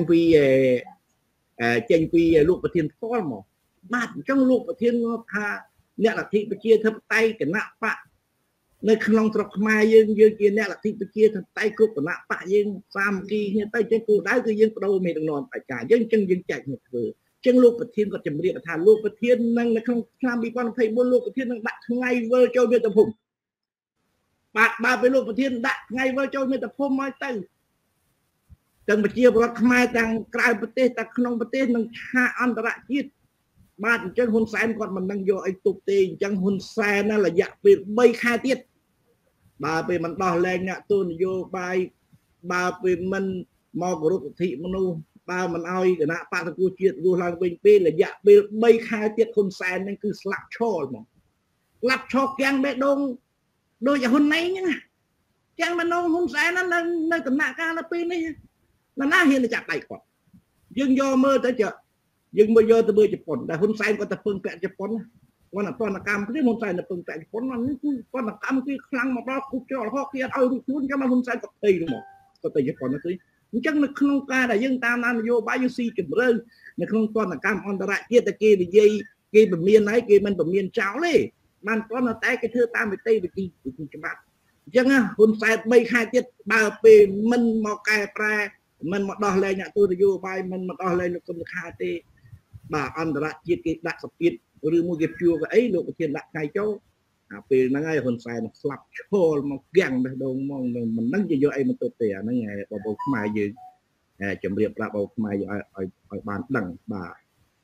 ปีลูกประเทศฟ้อนหมอมาจังลูกประเทศพาเนี่ยละที่ไปเกี่ยวทับไตกันหน้าปะในขนมตรอกมายังกินเนี่ยละที่ไปเกี่ยวทับไตกรุบกันหน้าปะยังสามกีเนี่ยไตจังกูได้คือยังโปรมีตรงนอนไปจ่ายยังแจกหมดเลยจังลูกประเทศก็จะเรียกทานลูกประเทศนั่งในขนมคลามมีความไทยบนลูกประเทศนั่งดักไงเวอร์เจ้าเมตาพุ่มปาดมาไปลูกประเทศดักไงเวอร์เจ้าเมตาพุ่มไม่ตั้งจังไปเกี่ยวรถขมายจังกลายประเทศแต่ขนมประเทศนั่งชาอันตรายจิตบ้านจังหุ่นแสนก่อนมันนั่งโยไอตุกตีจังหุ่นแสนนั่นแหละอยากเป็นใบคาเทียดบาไปมันต่อแรงเนี่ยตัวนโยบายบาไปมันมองรุกทิมนูบามันเอาอีกนะปาตะกูเจียดดูทางเป็นปีเลยอยากเป็นใบคาเทียดหุ่นแสนนั่นคือสลักช่อหมอลับช่อแกงเบ็ดดงโดยจากหุ่นไหนเนี่ยแกงมันนองหุ่นแสนนั้นในตำหนักการละปีนี่มันน่าเห็นจากใดก่อนยังโยเมื่อแต่เจอยังไม่เยอะแต่เบื่อจะปนแต่หุ่นแสนก็จะเพิ่งแปะจะปนวันนั้นตอนนักกรรมที่หุ่นแสนจะเพิ่งแปะจะปนมันนี่คือตอนนักกรรมที่คลังมาบอกคุกเจ้าพ่อเกียร์เอาทุนก็มาหุ่นแสนกับตีหรือหมอก็ตีจะปนนั่นคือจังในขนมกาแต่ยังตามนโยบายยูซีกันเรื่องในขนมตอนนักกรรมอันตรายเกียร์ตะเกียร์ดีเย่เกียร์แบบเมียนไหนเกียร์มันแบบเมียนเจ้าเลยมันตอนนั้นแต่ก็เธอตามไปตีไปตีจังหวัดจังอ่ะหุ่นแสนไม่คายเจ็ดบาเปมันมาแก่แปรมันมาดอเลยเนี่ยตัวนโยบายมันมาดอเลยในคนคาตี bà ăn đã chiết cái đã sập chiết rồi mua cái chua cái ấy lúc thiên đã ngày cháu vì nó ngay hồn xài nó slap chô mà găng đây đâu mong mình nắng cho ai mình tốt tiền nó ngày bảo bầu mai gì chậm riệp là bầu mai ở bàn đằng bà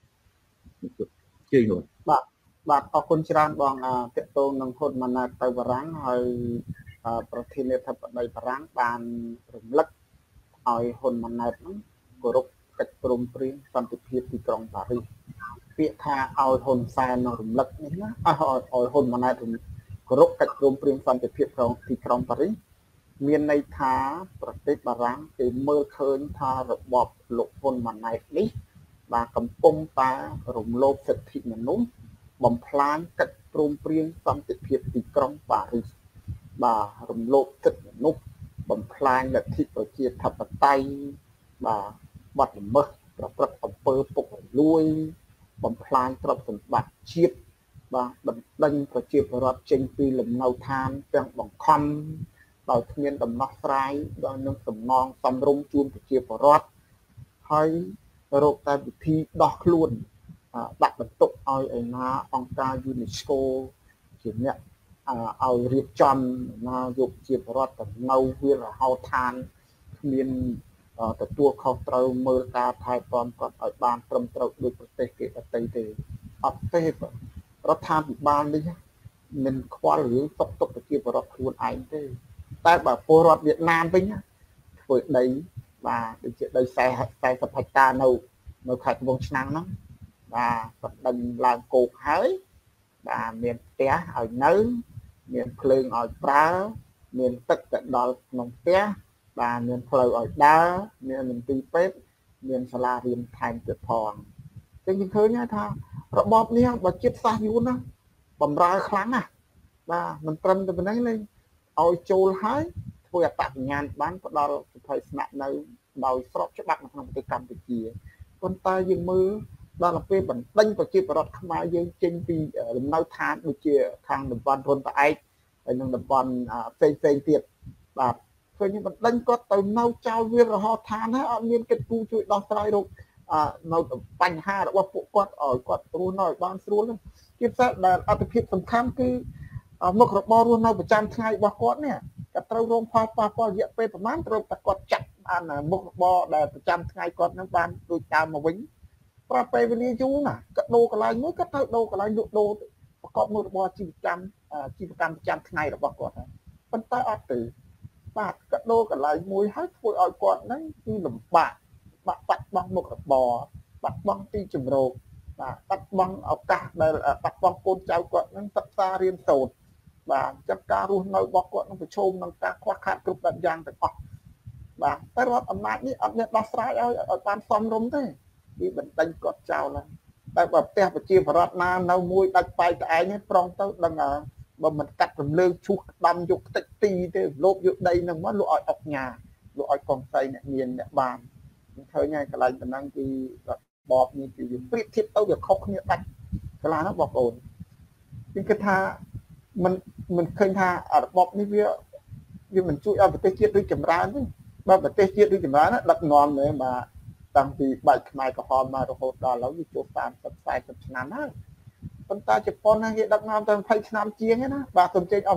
chơi rồi បាទអរគុណច្រើនបងតេតងនឹងហ៊ុនម៉ាណែតទៅបារាំងហើយប្រធានាធិបតីបារាំងបានរំលឹកឲ្យហ៊ុនម៉ាណែតហ្នឹងគោរពកិច្ចព្រមព្រៀងសន្តិភាពទីក្រុងប៉ារីសពាក្យថាឲ្យហ៊ុនសែននឹងរំលឹកនេះណាឲ្យហ៊ុនម៉ាណែតគោរពកិច្ចព្រមព្រៀងសន្តិភាពក្នុងទីក្រុងប៉ារីសមានន័យថាប្រទេសបារាំងគេមើលឃើញថារបបលោកហ៊ុនម៉ាណែតនេះបាទកំពុងតែរំលោភសិទ្ធិមនុស្សបំផ្លាញកិច្ចព្រមព្រៀងសន្តិភាពទីក្រុងប៉ារីសបាទរំលោភសិទ្ធិមនុស្សបំផ្លាញលទ្ធិប្រជាធិបតេយ្យបាទបាត់ល្មើសប្រព្រឹត្តអំពើពុករលួយបំផ្លាញទ្រព្យសម្បត្តិជាតិបាទបណ្ដេញប្រជាពលរដ្ឋចេញពីលំនៅឋានទាំងបង្ខំដោយគ្មានដំណោះស្រាយដល់នឹងសំណងសំរុំជូនប្រជាពលរដ្ឋហើយរកតែវិធីដោះខ្លួនដាក់បន្ទុកឲ្យឯណាអង្គការ UNESCO ជាអ្នកឲ្យរៀបចំណាយកជាបរដ្ឋទៅនៅវាលរហោឋានគ្មានទទួលខុសត្រូវមើលការថែទាំគាត់ឲ្យបានត្រឹមត្រូវដូចប្រទេសគេដទៃទេអត់ទេរដ្ឋាភិបាលនេះមិនខ្វល់រឿងទុកប្រជាពលរដ្ឋខ្លួនឯងទេតែបើពលរដ្ឋវៀតណាមវិញធ្វើដីបាទដូចជាដី40ហិកតានៅខេត្តកំពង់ឆ្នាំងហ្នឹងបាទបណ្ដេញឡើងគោកហើយបាទមានផ្ទះឲ្យនៅមានភ្លើងឲ្យប្រើមានទឹកទៅដល់ក្នុងផ្ទះបាទមានផ្លូវឲ្យដើរមានមន្ទីរពេទ្យមានសាលារៀនថែមទៀតផងអញ្ចឹងយើងឃើញថារបបនេះបើជាតិសាសយួនណាបំរើខ្លាំងណាស់បាទមិនត្រឹមតែប៉ុណ្ណេះទេឲ្យចូលហើយធ្វើអត្តសញ្ញាណបានផ្ដល់សិទ្ធិស្នាក់នៅដោយស្របច្បាប់នៅក្នុងប្រទេសកម្ពុជាប៉ុន្តែយើងមើលដល់ពេលបណ្ដេញប្រជាពលរដ្ឋខ្មែរយើងចេញពីលំនៅឋានដូចជាខាងតំបន់រុនត្អែកហើយនិងតំបន់ផ្សេងទៀតបាទឃើញបណ្ដេញគាត់ទៅនៅចោលវាលរហោឋានហើយអត់មានកិច្ចគូជួយដោះស្រាយរោគនៅបញ្ហារបស់ពួកគាត់ឲ្យគាត់រស់នៅឲ្យបានស្រួលជាពិសេសដែលអត្ថប្រយោជន៍សំខាន់គឺមុខរបររស់នៅប្រចាំថ្ងៃរបស់គាត់នេះក៏ត្រូវរងផលប៉ះពាល់រយៈពេលប្រហែលត្រូវតែគាត់ចាត់បានមុខរបរដែលប្រចាំថ្ងៃគាត់នឹងបានដូចតាមមកវិញប្រាប់ពេលវេលាយូរណាក៏ដូរកន្លែងមួយក៏ទៅដូរកន្លែងលក់ដូរប្រកបមុខរបរជីវកម្មប្រចាំថ្ងៃរបស់គាត់ហើយប៉ុន្តែអត់ទេបាទក៏ដូរកន្លែងមួយហើយធ្វើឲ្យគាត់ហ្នឹងគឺលំបាកបាត់បង់មុខរបរបាត់បង់ទីជម្រកបាទបាត់បង់ឱកាសដែលបាត់បង់កូនចៅគាត់ហ្នឹងសិក្សារៀនសូត្របាទចាត់ការរស់នៅរបស់គាត់នឹងប្រឈមនឹងការខ្វះខាតគ្រប់បែបយ៉ាងទាំងអស់បាទតែរដ្ឋអំណាចនេះអត់មានដោះស្រាយឲ្យបានសមរម្យទេវាបណ្ដេញគាត់ចោលហើយតែបើផ្ទះប្រជាពលរដ្ឋណានៅមួយដាច់បែកតែឯងនេះប្រងទៅដឹងបើមិនកាត់រំលើងឈូសក្តាំយកខ្ទេចទីទេលោបយកដីនឹងមកលក់ឲ្យអុកញ៉ាលក់ឲ្យកងសៃអ្នកមានអ្នកបានឃើញហើយកន្លែងប៉ុណ្ណឹងគឺរបបនេះគឺប្រៀបធៀបទៅវាខុសគ្នាដាច់កន្លះហ្នឹងបងប្អូនខ្ញុំគិតថាមិនឃើញថារបបនេះវាមិនជួយឲ្យប្រទេសជាតិរីកចម្រើនទេបើប្រទេសជាតិរីកចម្រើនដឹកនាំទេបាទតាំងពីបែកខ្មែរក្រហមមករហូតដល់ឥឡូវវាចូល30 40ឆ្នាំហើយប៉ុន្តែជប៉ុនហ្នឹងគេដឹកនាំតែ20ឆ្នាំជាងឯណាបាទសូមជើញ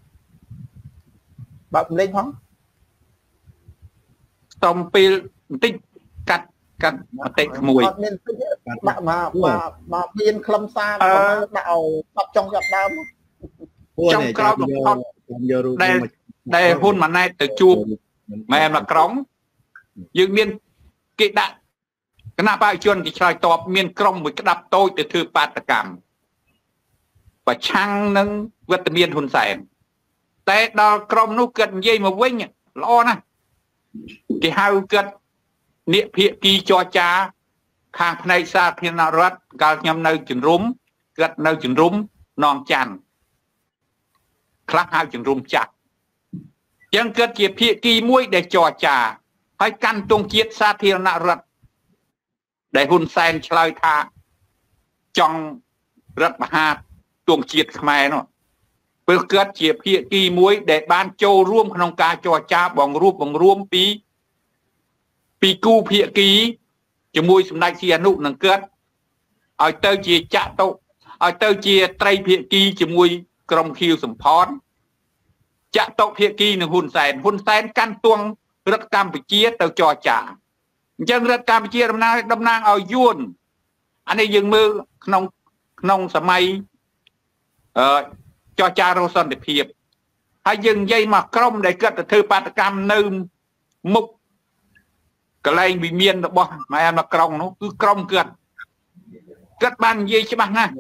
បាទលេងផងសុំពេលបន្តិចកាត់បន្តិចមួយអត់មានតិចដាក់មកមានខ្លឹមសារដាក់ឲ្យស្បចុងចាប់ដើមចុងក្រោយបំផុតដែលហ៊ុនម៉ាណែតទៅជួបម៉ែមកក្រុងយើងមានគេដាក់គណៈបព្វជិជនគេឆ្លើយតបមានក្រុមមួយក្តាប់តូចទៅធ្វើបាតកម្មប្រឆាំងនឹងវត្តមានហ៊ុនសែនតែដល់ក្រុមនោះគាត់និយាយមកវិញល្អណាស់គេហៅគាត់នាគភាគីចរចាខាងផ្នែកសាធារណរដ្ឋកាលខ្ញុំនៅជំរុំគាត់នៅជំរុំនងច័ន្ទខ្លះហៅជំរុំចាស់ចឹងគាត់ជាភាគីមួយដែលចរចាហើយកាន់ទង់ជាតិសាធារណរដ្ឋដែលហ៊ុនសែនឆ្លើយថាចង់រដ្ឋបហាទង់ជាតិខ្មែរនោះពេលគាត់ជាភាគីមួយដែលបានចូលរួមក្នុងការចរចាបង្រួមពីគូភាគីជាមួយសម្ដេចសីហនុនឹងគាត់ឲ្យទៅជាចាក់ទៅឲ្យទៅជាត្រីភាគីជាមួយក្រុមខៀវសំផនចាក់តុភាគីនឹងហ៊ុនសែនកាន់ទួងរដ្ឋកម្ពុជាទៅចរចាអញ្ចឹងរដ្ឋកម្ពុជាតំណាងឲ្យយួនអានេះយើងមើលក្នុងសម័យចរចារសន្តិភាពហើយយើងនិយាយមកក្រុមដែលគាត់ទៅធ្វើបាតកម្មនៅមុខកន្លែងវិមានរបស់ម៉ែមកក្រុងនោះគឺក្រុមគាត់បាននិយាយច្បាស់ណាស់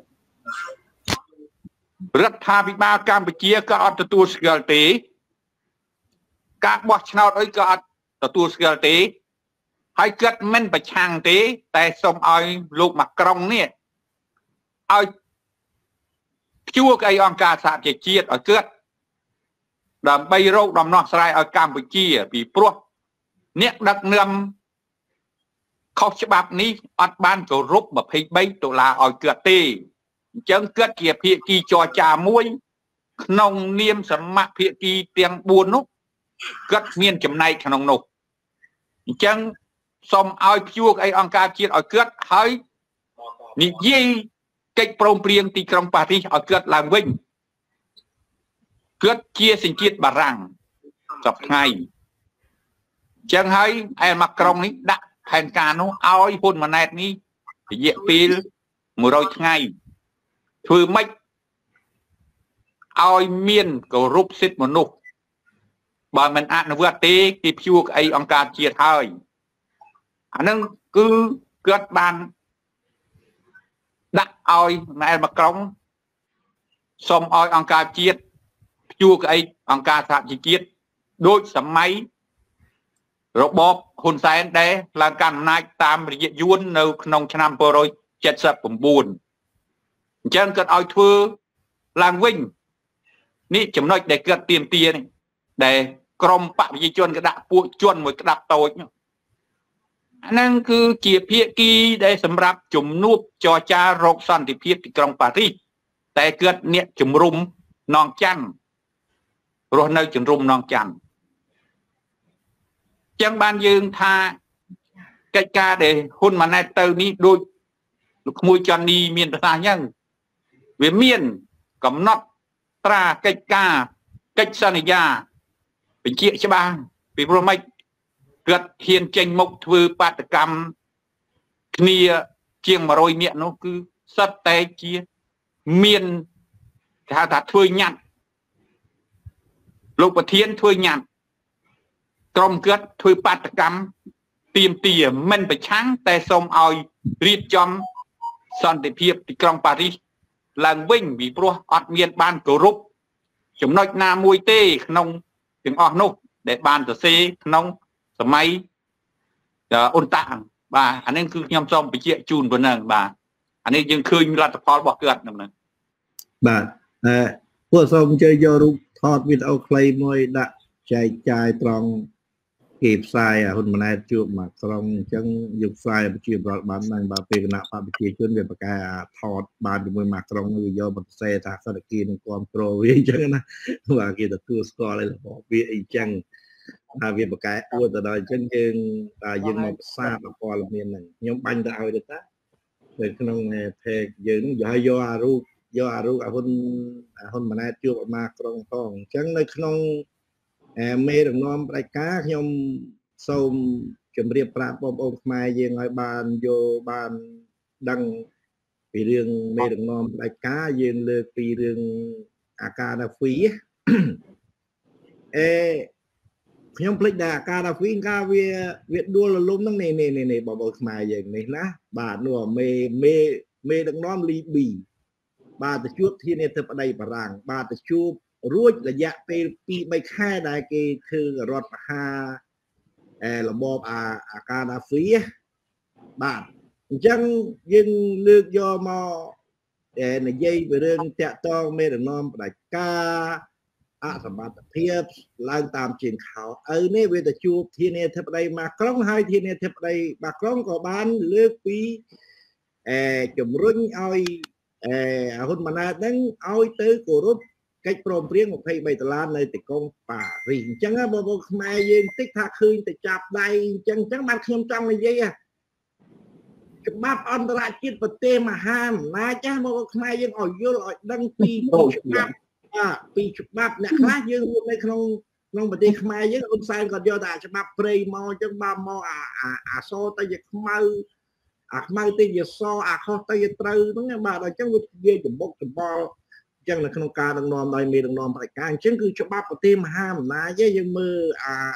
រដ្ឋាភិបាលកម្ពុជាក៏អត់ទទួលស្គាល់ទេការបោះឆ្នោតអីក៏អត់ទទួលស្គាល់ទេហើយគាត់មិនប្រឆាំងទេតែសូមឲ្យលោកមកក្រុងនេះឲ្យជួកអីអង្គការសហប្រជាជាតិឲ្យគាត់ដើម្បីរកដំណោះស្រាយឲ្យកម្ពុជាពីព្រោះអ្នកដឹកនាំខុសច្បាប់នេះអត់បានគោរព$23ឲ្យគាត់ទេអញ្ចឹងគាត់ជាភាគីចរចាមួយក្នុងនាមសមភាគីទាំង4នោះគាត់មានចំណែកក្នុងនោះអញ្ចឹងសូមឲ្យជួកអីអង្គការជាតិឲ្យគាត់ហើយនិយាយកិច្ចព្រមព្រៀងទីក្រុងប៉ារីសឲ្យគាត់ឡើងវិញគាត់ជាសញ្ជាតិបារាំងសប្តាហ៍ថ្ងៃអញ្ចឹងហើយឯមកក្រុងនេះដាក់ផែនការនោះឲ្យហ៊ុនម៉ាណែតនេះរយៈពេល100ថ្ងៃធ្វើម៉េចឲ្យមានគោរពសិទ្ធិមនុស្សបើមិនអនុវត្តទេគេព្យួរអីអង្គការជាតិហើយអានឹងគឺគាត់បានដាក់ឲ្យណែមកក្រុងសូមឲ្យអង្គការជាតិព្យួរអីអង្គការសហជីវជាតិដូចសម័យរបបហ៊ុនសែនដែលឡើងកាន់អំណាចតាមរយៈយួននៅក្នុងឆ្នាំ1979អញ្ចឹងគាត់ឲ្យធ្វើឡើងវិញនេះចំណុចដែលគាត់ទាមទារនេះដែលក្រមបព្វជិជនក៏ដាក់ពួកជនមួយក្តាប់តូចអាហ្នឹងគឺជាភាគីដែលសម្រាប់ជំនួបចរចារកសន្តិភាពទីក្រុងប៉ារីសតែគាត់អ្នកជំរុំនងច័ន្ទរស់នៅជំរុំនងច័ន្ទចឹងបានយើងថាកិច្ចការដែលហ៊ុនម៉ាណែតទៅនេះដូចលោកក្មួយចន្ទនីមានប្រសាសន៍អញ្ចឹងវាមានកំណត់ត្រាកិច្ចការកិច្ចសន្យាបញ្ជាក់ច្បាស់ពីព្រោះម៉េចគាត់ហ៊ានចេញមុខធ្វើបាតកម្មគ្នាជាង100នាក់នោះគឺសិតតែជាមានគេហៅថាធ្វើញ៉ាត់លោកប្រធានធ្វើញ៉ាត់ក្រុមគាត់ធ្វើបាតកម្មទាមទារមិនប្រឆាំងតែសូមឲ្យរៀបចំសន្តិភាពទីក្រុងប៉ារីសឡើងវិញពីព្រោះអត់មានបានគោរពចំណុចណាមួយទេក្នុងទាំងអស់នោះដែលបានសរសេរក្នុងសម័យអ៊ុនតាបាទអានេះគឺខ្ញុំសូមបញ្ជាក់ជូនប៉ុណ្ណឹងបាទអានេះយើងឃើញលទ្ធផលរបស់គាត់ហ្នឹងបាទពួកសូមអញ្ជើញយករូបថតវីដេអូខ្លីមួយដាក់ចែកចាយត្រង់គេផ្សាយហ៊ុនម៉ាណែតជួបមកក្រុងអញ្ចឹងយកផ្សាយប្រជាប្រដ្ឋបានហ្នឹងបើពេលគណៈបព្វជិជនវាប្រកែថតបានជាមួយមកក្រុងវាយកមកផ្សេងថាសន្តិភាពនឹងគ្រប់គ្រងវាអញ្ចឹងណាបាទគេទទួលស្គាល់ឲ្យរបស់វាអីចឹងថាវាប្រកែអួតទៅដល់អញ្ចឹងយើងមកផ្សារព័ត៌មានហ្នឹងខ្ញុំបាញ់ទៅឲ្យទៅតានៅក្នុង page យើងនឹងយកអារូបហ៊ុនម៉ាណែតជួបមកក្រុងផងអញ្ចឹងនៅក្នុងមេដឹកនាំផ្ដាច់ការខ្ញុំសូមជម្រាបប្រាប់បងប្អូនខ្មែរយើងឲ្យបានដឹងពីរឿងមេដឹកនាំផ្ដាច់ការយើងលើកពីរឿងអាការដាហ្វីខ្ញុំភ្លេចដែរអាការដាហ្វីកាវាដួលរលំហ្នឹងនេះបងប្អូនខ្មែរយើងនេះណាបាទនោះមេដឹកនាំលីប៊ីបាទទៅជួបធានាធិបតីបារាំងបាទទៅជួបរួចរយៈពេល 2-3 ខែដែលគេធ្វើរដ្ឋប្រហាររបបអាកាដាហ្វីបាទអញ្ចឹងយើងលើកយកមកនិយាយពីរឿងតាក់ទងមេដឹកនាំផ្ដាច់ការអសមត្ថភាពឡើងតាមជើងខោឪនេះវាទៅជួបធានាធិបតីម៉ាក្រុងហើយធានាធិបតីម៉ាក្រុងក៏បានលើកពីជំរុញឲ្យហ៊ុនម៉ាណែតហ្នឹងឲ្យទៅគោរពកិច្ចព្រមព្រៀង$23នៅទីក្រុងប៉ារីសអញ្ចឹងបងប្អូនខ្មែរយើងតិចថាឃើញតែចាប់ដៃអញ្ចឹងបានខ្ញុំចង់និយាយច្បាប់អន្តរជាតិប្រទេសមហាអំណាចចាស់មកខ្មែរយើងឲ្យយល់ឲ្យដឹងពីច្បាប់ពីច្បាប់អ្នកខ្លះយើងនៅក្នុងប្រទេសខ្មែរយើងហ៊ុនសែនគាត់យកតែច្បាប់ព្រៃមកអញ្ចឹងបើមកអាសទៅជាខ្មៅអាខ្មៅទៅជាសអាខុសទៅជាត្រូវហ្នឹងបាទអញ្ចឹងវាចម្បុកច្បល់អញ្ចឹងនៅក្នុងការដឹកនាំដោយមេដឹកនាំផ្ដាច់ការអញ្ចឹងគឺច្បាប់ប្រទេសមហាអំណាចយើងមើល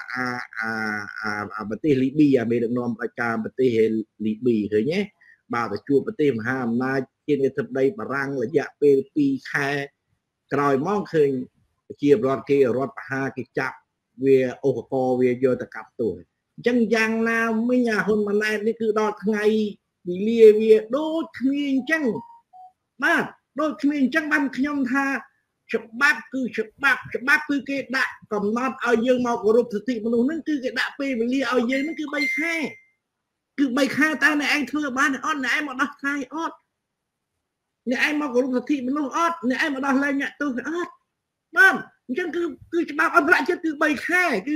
ប្រទេសលីប៊ីមេដឹកនាំផ្ដាច់ការប្រទេសលីប៊ីឃើញទេបាទទៅជួបប្រទេសមហាអំណាចជានាយកដ្ឋានដីបារាំងរយៈពេល2ខែក្រោយមកឃើញជារដ្ឋគេរដ្ឋបហាគេចាប់វាឧបករណ៍វាយកទៅកាប់ទោសអញ្ចឹងយ៉ាងណាមិញហ៊ុនម៉ាណែតនេះគឺដល់ថ្ងៃវេលាវាដូចគ្នាអញ្ចឹងបាទដូចគ្នាអញ្ចឹងបានខ្ញុំថាច្បាប់គឺច្បាប់គឺគេដាក់កំណត់ឲ្យយើងមកគោរពសិទ្ធិមនុស្សហ្នឹងគឺគេដាក់ពេលវេលាឲ្យយើងហ្នឹងគឺ3ខែគឺ3ខែតើអ្នកឯងធ្វើបានអត់អ្នកឯងមកដោះស្រាយអត់អ្នកឯងមកគោរពសិទ្ធិមនុស្សអត់អ្នកឯងមកដោះលែងអ្នកទោសអត់បាទអញ្ចឹងគឺច្បាប់អន្តរជាតិគឺ3ខែគឺ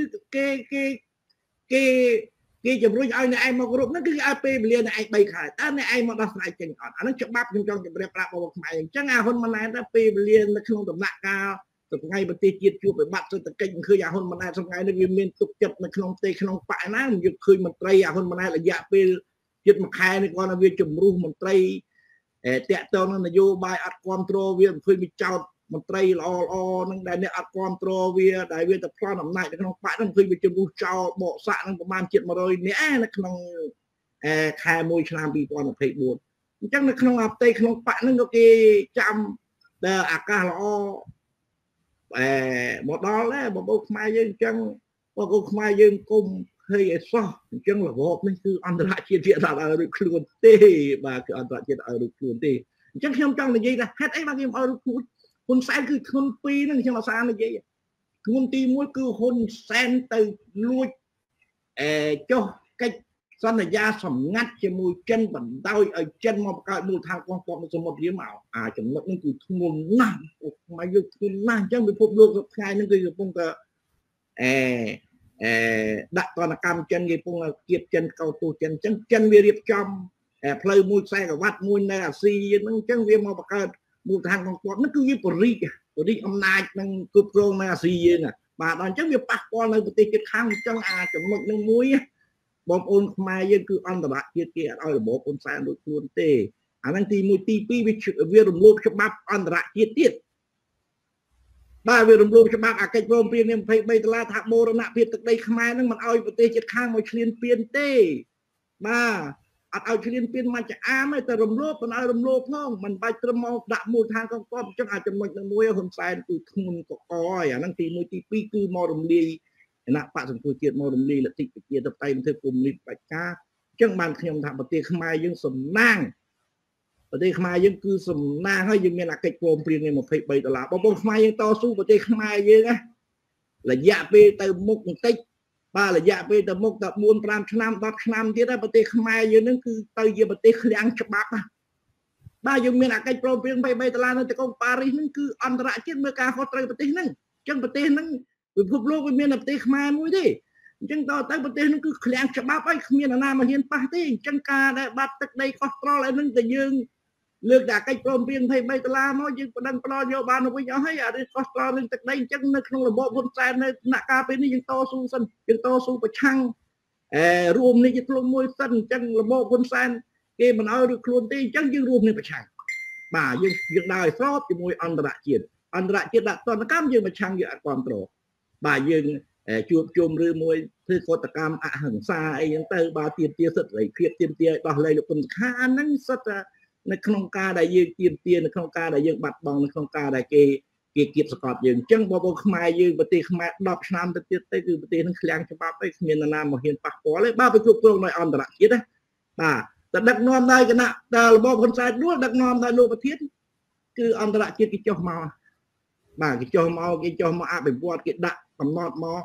គេជំរុញឲ្យអ្នកឯងមកគ្រប់ហ្នឹងគឺឲ្យពេលវេលាអ្នកឯង3ខែតើអ្នកឯងមកដោះស្រាយចេញអត់អាហ្នឹងច្បាប់ខ្ញុំចង់ជម្រាបប្រាប់បងខ្មែរអញ្ចឹងហ៊ុនម៉ាណែតទៅពេលវេលានៅក្នុងដំណាក់កាលថ្ងៃប្រទេសជាតិជួបវិបត្តិសេដ្ឋកិច្ចឃើញហ៊ុនម៉ាណែតថ្ងៃនេះវាមានទុកចិត្តនៅក្នុងផ្ទៃក្នុងបកណាមិនយកឃើញមន្ត្រីហ៊ុនម៉ាណែតរយៈពេលជិត1ខែនេះគាត់ថាវាជំរុះមន្ត្រីតាក់ទងនឹងនយោបាយអត់គ្រប់គ្រងវាឃើញវាចោតមន្ត្រីល្អនឹងដែលអ្នកអត់គ្រប់គ្រងវាដែលវាទៅប្លន់អំណាចនៅក្នុងបកហ្នឹងឃើញវាជំរុះចោលបកសាក់នឹងប្រមាណជិត100នាក់នៅក្នុងខែ1ឆ្នាំ2024អញ្ចឹងនៅក្នុងផ្ទៃក្នុងបកហ្នឹងក៏គេចាំតែអាកាសល្អមកដល់ដែរបងប្អូនខ្មែរយើងអញ្ចឹងបងប្អូនខ្មែរយើងគុំឃើញឲ្យសោះអញ្ចឹងរបបនេះគឺអន្តរជាតិវាអត់ឲ្យរួចខ្លួនទេបាទគឺអន្តរជាតិឲ្យរួចខ្លួនទេអញ្ចឹងខ្ញុំចង់និយាយថាហេតុអីបានគេមកឲ្យរួចខ្លួនហ៊ុនសែនគឺធ្ងន់2ហ្នឹងខ្ញុំអត់សារនិយាយធ្ងន់ទី1គឺហ៊ុនសែនទៅលួចចុះកិច្ចសន្យាសម្ងាត់ជាមួយចិនបណ្ដោយឲ្យចិនមកបង្កើតមូលដ្ឋានកងទ័ពនៅសមុទ្ររៀមមកចំណុចនេះគឺធ្ងន់ណាស់មកយកធ្ងន់ណាស់អញ្ចឹងពិភពលោកសប្តាហ៍នេះគឺកំពុងតែដាក់ទណ្ឌកម្មចិនគេកំពុងគៀបចិនកោតទោសចិនអញ្ចឹងចិនវារៀបចំផ្លូវមួយខ្សែក្រវ៉ាត់មួយនៅអាស៊ីហ្នឹងអញ្ចឹងវាមកបង្កើតមូលដ្ឋានកងទ័ពហ្នឹងគឺវាបរិយអំណាចនឹងគ្រប់គ្រងនៅអាស៊ីយើងបាទដល់អញ្ចឹងវាប៉ះពាល់នៅប្រទេសជិតខាងអញ្ចឹងចំណុចនឹងមួយបងប្អូនខ្មែរយើងគឺអន្តរជាតិគេអត់ឲ្យរបបហ៊ុនសែនដូចខ្លួនទេអាហ្នឹងទី1ទី2វារំលោភច្បាប់អន្តរជាតិទៀតបាទវារំលោភច្បាប់អាកិច្ចព្រមព្រៀងនេះ$23ថាបូរណភាពទឹកដីខ្មែរហ្នឹងមិនឲ្យប្រទេសជិតខាងមកឈ្លានពានទេបាទអត់ឲ្យឈ្លានពានមកចាអាមទេតែរំលោភមិនឲ្យរំលោភផងមិនបាច់ត្រឹមមកដាក់មូលដ្ឋានកងទ័ពអញ្ចឹងចំណុចនឹងមួយហ៊ុនសែនគឺធ្ងន់កកហើយអាហ្នឹងទី1ទី2គឺមករំលាយគណៈបកសង្គ្រោះជាតិមករំលាយលទ្ធិប្រជាធិបតេយ្យធ្វើគុំនេះបដិការអញ្ចឹងបានខ្ញុំថាប្រទេសខ្មែរយើងសំណាងប្រទេសខ្មែរយើងគឺសំណាងហើយយើងមានអាកិច្ចព្រមព្រៀងនេះ$23បងប្អូនខ្មែរយើងតស៊ូប្រទេសខ្មែរយើងណារយៈពេលទៅមុខបន្តិចបាទរយៈពេលទៅមុខតែ4-5ឆ្នាំ10ឆ្នាំទៀតប្រទេសខ្មែរយើងនឹងគឺទៅជាប្រទេសឃ្លាំងច្បាប់បាទយើងមានអាកិច្ចព្រមព្រៀង$23នៅទីក្រុងប៉ារីសហ្នឹងគឺអន្តរជាតិមើលការខុសត្រូវប្រទេសហ្នឹងអញ្ចឹងប្រទេសហ្នឹងពិភពលោកវាមានតែប្រទេសខ្មែរមួយទេអញ្ចឹងតទៅប្រទេសហ្នឹងគឺឃ្លាំងច្បាប់ហើយគ្មានណាមកហ៊ានប៉ះទេអញ្ចឹងការដែលបាត់ទឹកដីកោះត្រល់ឯហ្នឹងតែយើងលើកតែកិច្ចព្រមព្រៀង$23មកយើងបដិងផ្ដល់យកបានវិញអស់ហើយអានេះកោះត្រល់នឹងទឹកដីអញ្ចឹងនៅក្នុងរបបហ៊ុនសែននៅដំណាក់កាលពេលនេះយើងតស៊ូសិនយើងតស៊ូប្រឆាំងរួមនេះជាធ្លុំមួយសិនអញ្ចឹងរបបហ៊ុនសែនគេមិនឲ្យរួចខ្លួនទេអញ្ចឹងយើងរួមនេះប្រឆាំងបាទយើងដើរឲ្យស្របជាមួយអន្តរជាតិដាក់ទណ្ឌកម្មយើងប្រឆាំងយើងអត់គ្រប់គ្រងបាទយើងជួបជុំឬមួយធ្វើកតកម្មអហិង្សាអីហ្នឹងទៅបាទទាមទារសិទ្ធិសេរីភាពទាមទារឲ្យដោះលែងលោកហ៊ុនសែនហ្នឹងសិទ្ធិនៅក្នុងការដែលយើងទាមទារនៅក្នុងការដែលយើងបាត់បង់នៅក្នុងការដែលគេគៀបសកត់យើងអញ្ចឹងបងប្អូនខ្មែរយើងប្រទេសខ្មែរ10ឆ្នាំទៅទៀតទៅគឺប្រទេសនឹងឃ្លាំងច្បាប់ឯងគ្មាននរណាមកហ៊ានប៉ះពាល់ទេបាទវាគ្រប់គ្រងដោយអន្តរជាតិណាបាទតែដឹកនាំដោយគណៈរបបហ៊ុនសែននោះដឹកនាំដោយលោកប្រធានគឺអន្តរជាតិគេចុះមកបាទគេចុះមកអភិវឌ្ឍគេដាក់កំណត់មក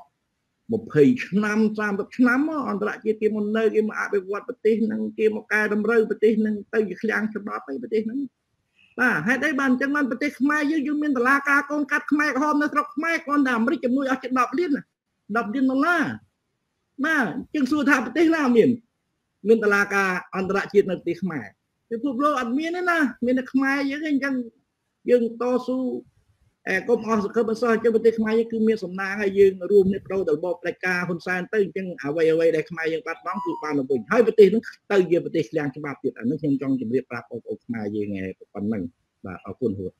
20ឆ្នាំ30ឆ្នាំមកអន្តរជាតិគេមកនៅគេមកអភិវឌ្ឍប្រទេសហ្នឹងគេមកកែតម្រូវប្រទេសហ្នឹងទៅជាឃ្លាំងច្បាប់ឯប្រទេសហ្នឹងបាទហេតុអីបានអញ្ចឹងបានប្រទេសខ្មែរយើងមានតឡាការកូនកាត់ខ្មែរក្រហមនៅស្រុកខ្មែរគ្រាន់តែអាមេរិកជំនួយអស់ជិត$10 លាន$10 លានបាទអញ្ចឹងសួរថាប្រទេសណាមានមានតឡាការអន្តរជាតិនៅប្រទេសខ្មែរពិភពលោកអត់មានទេណាមានតែខ្មែរយើងអញ្ចឹងយើងតស៊ូកុំអស់សង្ឃឹមអសោះប្រទេសខ្មែរយើងគឺមានសំណាងហើយយើងរួមនេះប្រោទៅរបបផ្ដាច់ការហ៊ុនសែនទៅអញ្ចឹងអ្វីដែលខ្មែរយើងបាត់បង់គឺបានទៅវិញហើយប្រទេសនោះទៅជាប្រទេសឃ្លាំងច្បាប់ទៀតអានេះខ្ញុំចង់ជម្រាបប្រាប់បងប្អូនខ្មែរយើងប៉ុណ្ណឹងបាទអរគុណហួត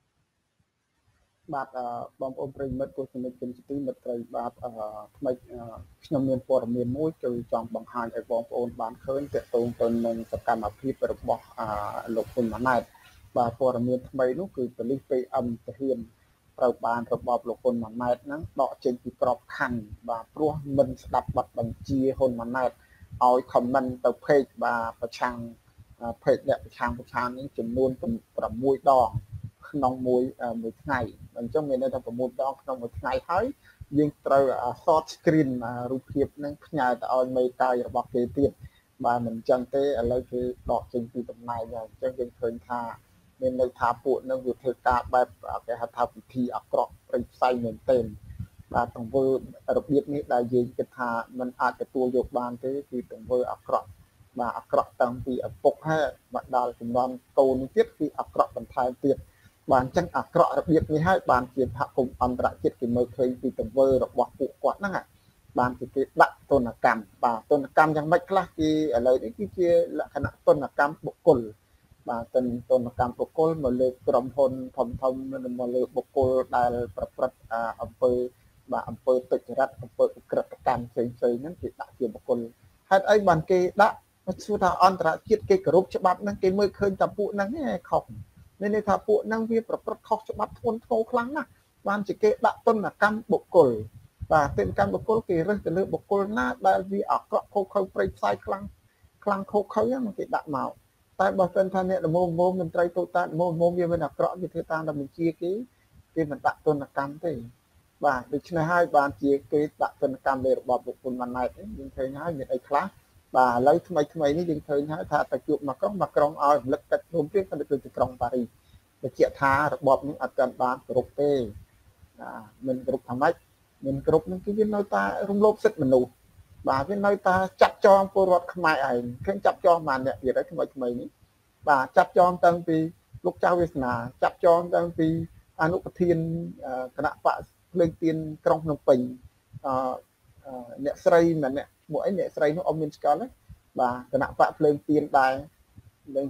បាទបងប្អូនប្រិយមិត្តទស្សនិកជនទីមិត្តត្រីបាទថ្មីខ្ញុំមានព័ត៌មានមួយគឺចង់បង្ហាញឲ្យបងប្អូនបានឃើញទាក់ទងទៅនឹងសកម្មភាពរបស់លោកហ៊ុនម៉ាណែតបាទព័ត៌មានថ្មីនោះគឺប៉ូលីស PM ទាហានត្រូវបានរបបលោកហ៊ុនម៉ាណែតហ្នឹងដកចេញពីក្របខ័ណ្ឌបាទព្រោះមិនស្ដាប់បទបញ្ជាហ៊ុនម៉ាណែតឲ្យ comment ទៅ page បាទប្រឆាំង page អ្នកប្រឆាំងនេះចំនួន6 ដងក្នុងមួយថ្ងៃអញ្ចឹងមានន័យថា6 ដងក្នុងមួយថ្ងៃហើយយើងត្រូវ short screen រូបភាពនឹងផ្ញើទៅឲ្យមេកាយរបស់គេទៀតបាទមិនអញ្ចឹងទេឥឡូវគេដកចេញពីតំណែងហើយអញ្ចឹងយើងឃើញថាមានន័យថាពួកនឹងវាធ្វើការបែបគេហៅថាពិធីអាក្រក់ព្រៃផ្សៃមែនទែនបាទទង្វើរបៀបនេះដែលយើងគិតថាมันអាចទទួលយកបានទេគឺទង្វើអាក្រក់បាទអាក្រក់តាំងពីឪពុកហើយមកដល់ជំនាន់កូននេះទៀតគឺអាក្រក់បន្ថែមទៀតបាទអញ្ចឹងអាក្រក់របៀបនេះហើយបានជាសហគមន៍អន្តរជាតិគេមើលឃើញពីទង្វើរបស់ពួកគាត់ហ្នឹងបានជាគេដាក់ទណ្ឌកម្មបាទទណ្ឌកម្មយ៉ាងម៉េចខ្លះគេឥឡូវនេះគឺជាលក្ខណៈទណ្ឌកម្មបុគ្គលបាទទណ្ឌកម្មបុគ្គលមកលើក្រុមហ៊ុនធំមកលើបុគ្គលដែលប្រព្រឹត្តអំពើបាទអំពើទុច្ចរិតអំពើឧក្រិដ្ឋកម្មផ្សេងហ្នឹងគេដាក់ជាបុគ្គលហេតុអីបានគេដាក់សួរថាអន្តរជាតិគេគោរពច្បាប់ហ្នឹងគេមើលឃើញតែពួកហ្នឹងឯងខុសមានន័យថាពួកហ្នឹងវាប្រព្រឹត្តខុសច្បាប់ធ្ងន់ធ្ងរខ្លាំងណាស់បានជាគេដាក់ទណ្ឌកម្មបុគ្គលបាទទណ្ឌកម្មបុគ្គលគេរើសទៅលើបុគ្គលណាដែលវាអាក្រក់ខុសខើព្រៃផ្សាយខ្លាំងខុសខើហ្នឹងគេដាក់មកតែបើសិនថាអ្នកល្មមមន្ត្រីតូចតាចល្មមវាមិនអាក្រក់វាធ្វើតាមតែបញ្ជាគេមិនដាក់ទណ្ឌកម្មទេបាទដូច្នេះហើយបានជាគេដាក់ទណ្ឌកម្មលើរបបលោកហ៊ុនម៉ាណែតយើងឃើញហើយមានអីខ្លះបាទឥឡូវថ្មីនេះយើងឃើញហើយថាទៅជួបមកក្រុងឲ្យរំលឹកទឹកព្រមព្រៀងទៅទីក្រុងប៉ារីសបញ្ជាក់ថារបបនេះអត់ទាន់បានគ្រប់ទេមិនគ្រប់ថាម៉េចមិនគ្រប់នឹងគឺវានៅតែរំលោភសិទ្ធិមនុស្សបាទវានៅតែចាត់ចងពលរដ្ឋខ្មែរឯងឃើញចាប់ចងបានអ្នកទៀតហើយថ្មីនេះបាទចាប់ចងតាំងពីលោកចៅវាសនាចាប់ចងតាំងពីអនុប្រធានគណៈបកភ្លើងទៀនក្រុងភ្នំពេញអ្នកស្រីម្នាក់ឈ្មោះអីអ្នកស្រីនោះអត់មានស្គាល់ទេបាទគណៈបកភ្លើងទៀនដែរនឹង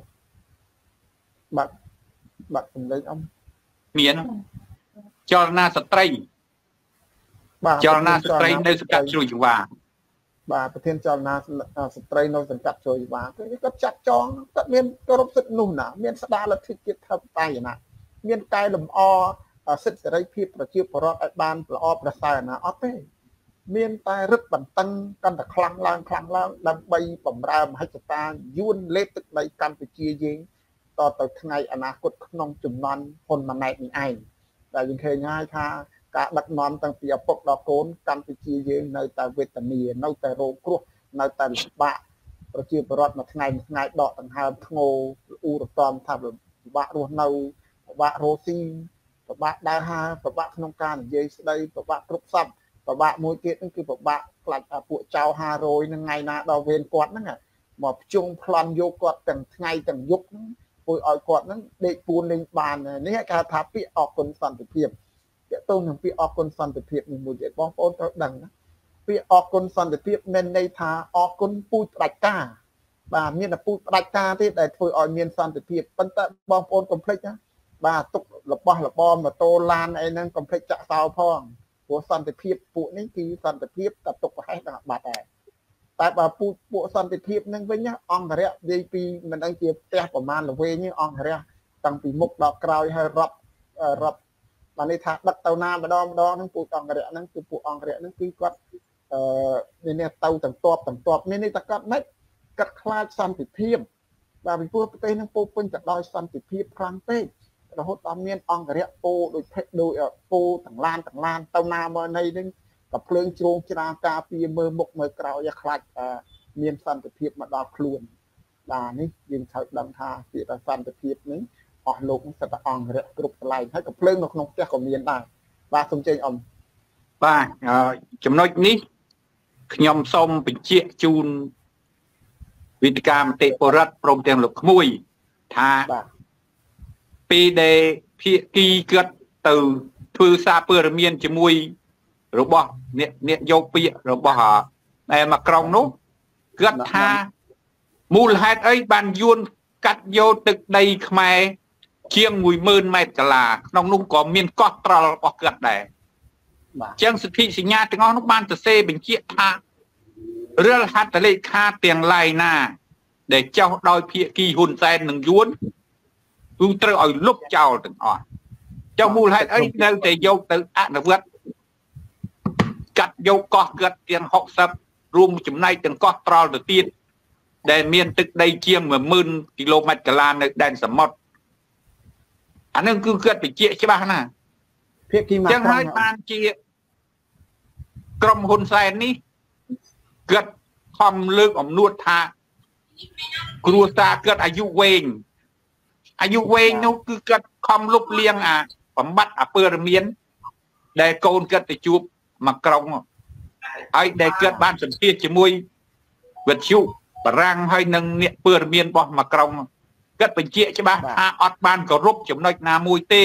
បាត់សម្លេងអមមានចលនាស្ត្រីបាទចលនាស្ត្រីនៅសង្កាត់ជ្រោយចង្វាបាទប្រធានចលនាស្ត្រីនៅសង្កាត់ជ្រោយចង្វាគឺគាត់ចាត់ចងគាត់មានគោរពសិទ្ធិនោះណាមានស្ដារលទ្ធិជាតិធិបតេយ្យណាមានកែលម្អសិទ្ធិសេរីភាពប្រជាពលរដ្ឋឲ្យបានល្អប្រសើរណាអត់ទេមានតែរឹតបន្តឹងកាន់តែខ្លាំងឡើងដើម្បីបំរើមហិច្ឆតាយួនលេបទឹកដីកម្ពុជាយើងតទៅថ្ងៃអនាគតក្នុងចំនួនហ៊ុនម៉ាណែតនេះឯងដែលយើងឃើញហើយថាការដឹកនាំតាំងពីឪពុកដល់កូនកម្ពុជាយើងនៅតែវេទនានៅតែរងគ្រោះនៅតែលំបាកប្រជាពលរដ្ឋមួយថ្ងៃដកដង្ហើមធ្ងោឧរតំថាពិបាករស់នៅពិបាករស់ស៊ីពិបាកដើរហើរពិបាកក្នុងការនិយាយស្ដីពិបាកគ្រប់សពពិបាកមួយទៀតហ្នឹងគឺពិបាកខ្លាចពួកចៅ500ហ្នឹងថ្ងៃណាដល់វេនគាត់ហ្នឹងមកភ្ជុងប្លន់យកគាត់ទាំងថ្ងៃទាំងយប់ហ្នឹងធ្វើឲ្យគាត់ហ្នឹងដេកពួនលេងបាននេះគេថាពាក្យអរគុណសន្តិភាពតើតើនឹងពាក្យអរគុណសន្តិភាពនេះមួយទៀតបងប្អូនត្រូវដឹងណាពាក្យអរគុណសន្តិភាពមានន័យថាអរគុណពូជផ្ដាច់ការបាទមានតែពូជផ្ដាច់ការទេដែលធ្វើឲ្យមានសន្តិភាពប៉ុន្តែបងប្អូនកុំភ្លេចណាបាទទុករបស់របរម៉ូតូឡានអីហ្នឹងកុំភ្លេចចាក់សោផងព្រោះសន្តិភាពពួកនេះគឺសន្តិភាពតែទុកប្រហែសដល់បាត់ដែរតែបើពួកសន្តិភាពហ្នឹងវិញអង្គរៈនិយាយពីមិនដឹងជាផ្ទះប្រមាណល្វែងអង្គរៈតាំងពីមុខដល់ក្រោយហើយរាប់បានន័យថាដឹកទៅណាម្ដងហ្នឹងពួកអង្គរៈហ្នឹងគឺពួកអង្គរៈហ្នឹងគឺគាត់នេះទៅទាំងតបមានន័យថាគាត់មិនកាត់ខ្លាចសន្តិភាពបាទពីព្រោះប្រទេសហ្នឹងពោពេញទៅដោយសន្តិភាពខ្លាំងពេករហូតដល់មានអង្គរៈពោដូចពោទាំងឡានទៅណាមកណីហ្នឹងក៏ភ្លើងជ្រោងច្រាលការពារមើលមុខមើលក្រោយឲ្យខ្លាចមានសន្តិភាពមកដល់ខ្លួនបាទនេះយើងត្រូវដឹងថាពាក្យថាសន្តិភាពនេះអស់លោកសិតតែអង្គរៈគ្រប់កន្លែងហើយក៏ភ្លើងនៅក្នុងផ្ទះក៏មានដែរបាទសូមជើញអ៊ំបាទចំណុចនេះខ្ញុំសូមបញ្ជាក់ជូនវិទ្យការមតិបរដ្ឋព្រមទាំងលោកក្មួយថាពីដែលភាគីគាត់ទៅធ្វើសារព័ត៌មានជាមួយរបស់អ្នកយកពាក្យរបស់តែមកក្រុងនោះគាត់ថាមូលហេតុអីបានយួនកាត់យកទឹកដីខ្មែរជាង 10,000 ម៉ែត្រកាឡាក្នុងនោះក៏មានកោះត្រល់របស់គាត់ដែរអញ្ចឹងសិទ្ធិសញ្ញាទាំងអស់នោះបានសរសេរបញ្ជាក់ថារាល់ហត្ថលេខាទាំងឡាយណាដែលចោទដោយភាគីហ៊ុនសែននិងយួនគឺត្រូវឲ្យលុបចោលទាំងអស់ចុះមូលហេតុអីនៅតែយកទៅអនុវត្តកាត់យកកោះគាត់ទាំង60រួមចំណែកទាំងកោះត្រល់ទៅទៀតដែលមានទឹកដីជាង 10,000 គីឡូម៉ែត្រកាឡានៅដែនសមុទ្រអានឹងគឺគាត់បញ្ជាក់ច្បាស់ណាស់ភាគីមកចឹងហើយបានជាក្រុមហ៊ុនសែននេះគាត់ខំលើកអំណួតថាគ្រួសារគាត់អាយុវែងនោះគឺគាត់ខំលុបលាងអាបំបត្តិអពើរមានដែលកូនគាត់ទៅជួបមកក្រុងហើយដែលគាត់បានសម្ភាសជាមួយវិទ្យុបារាំងហើយនឹងអ្នកពើរមានរបស់មកក្រុងគាត់បញ្ជាក់ច្បាស់ថាអត់បានគោរពចំណុចណាមួយទេ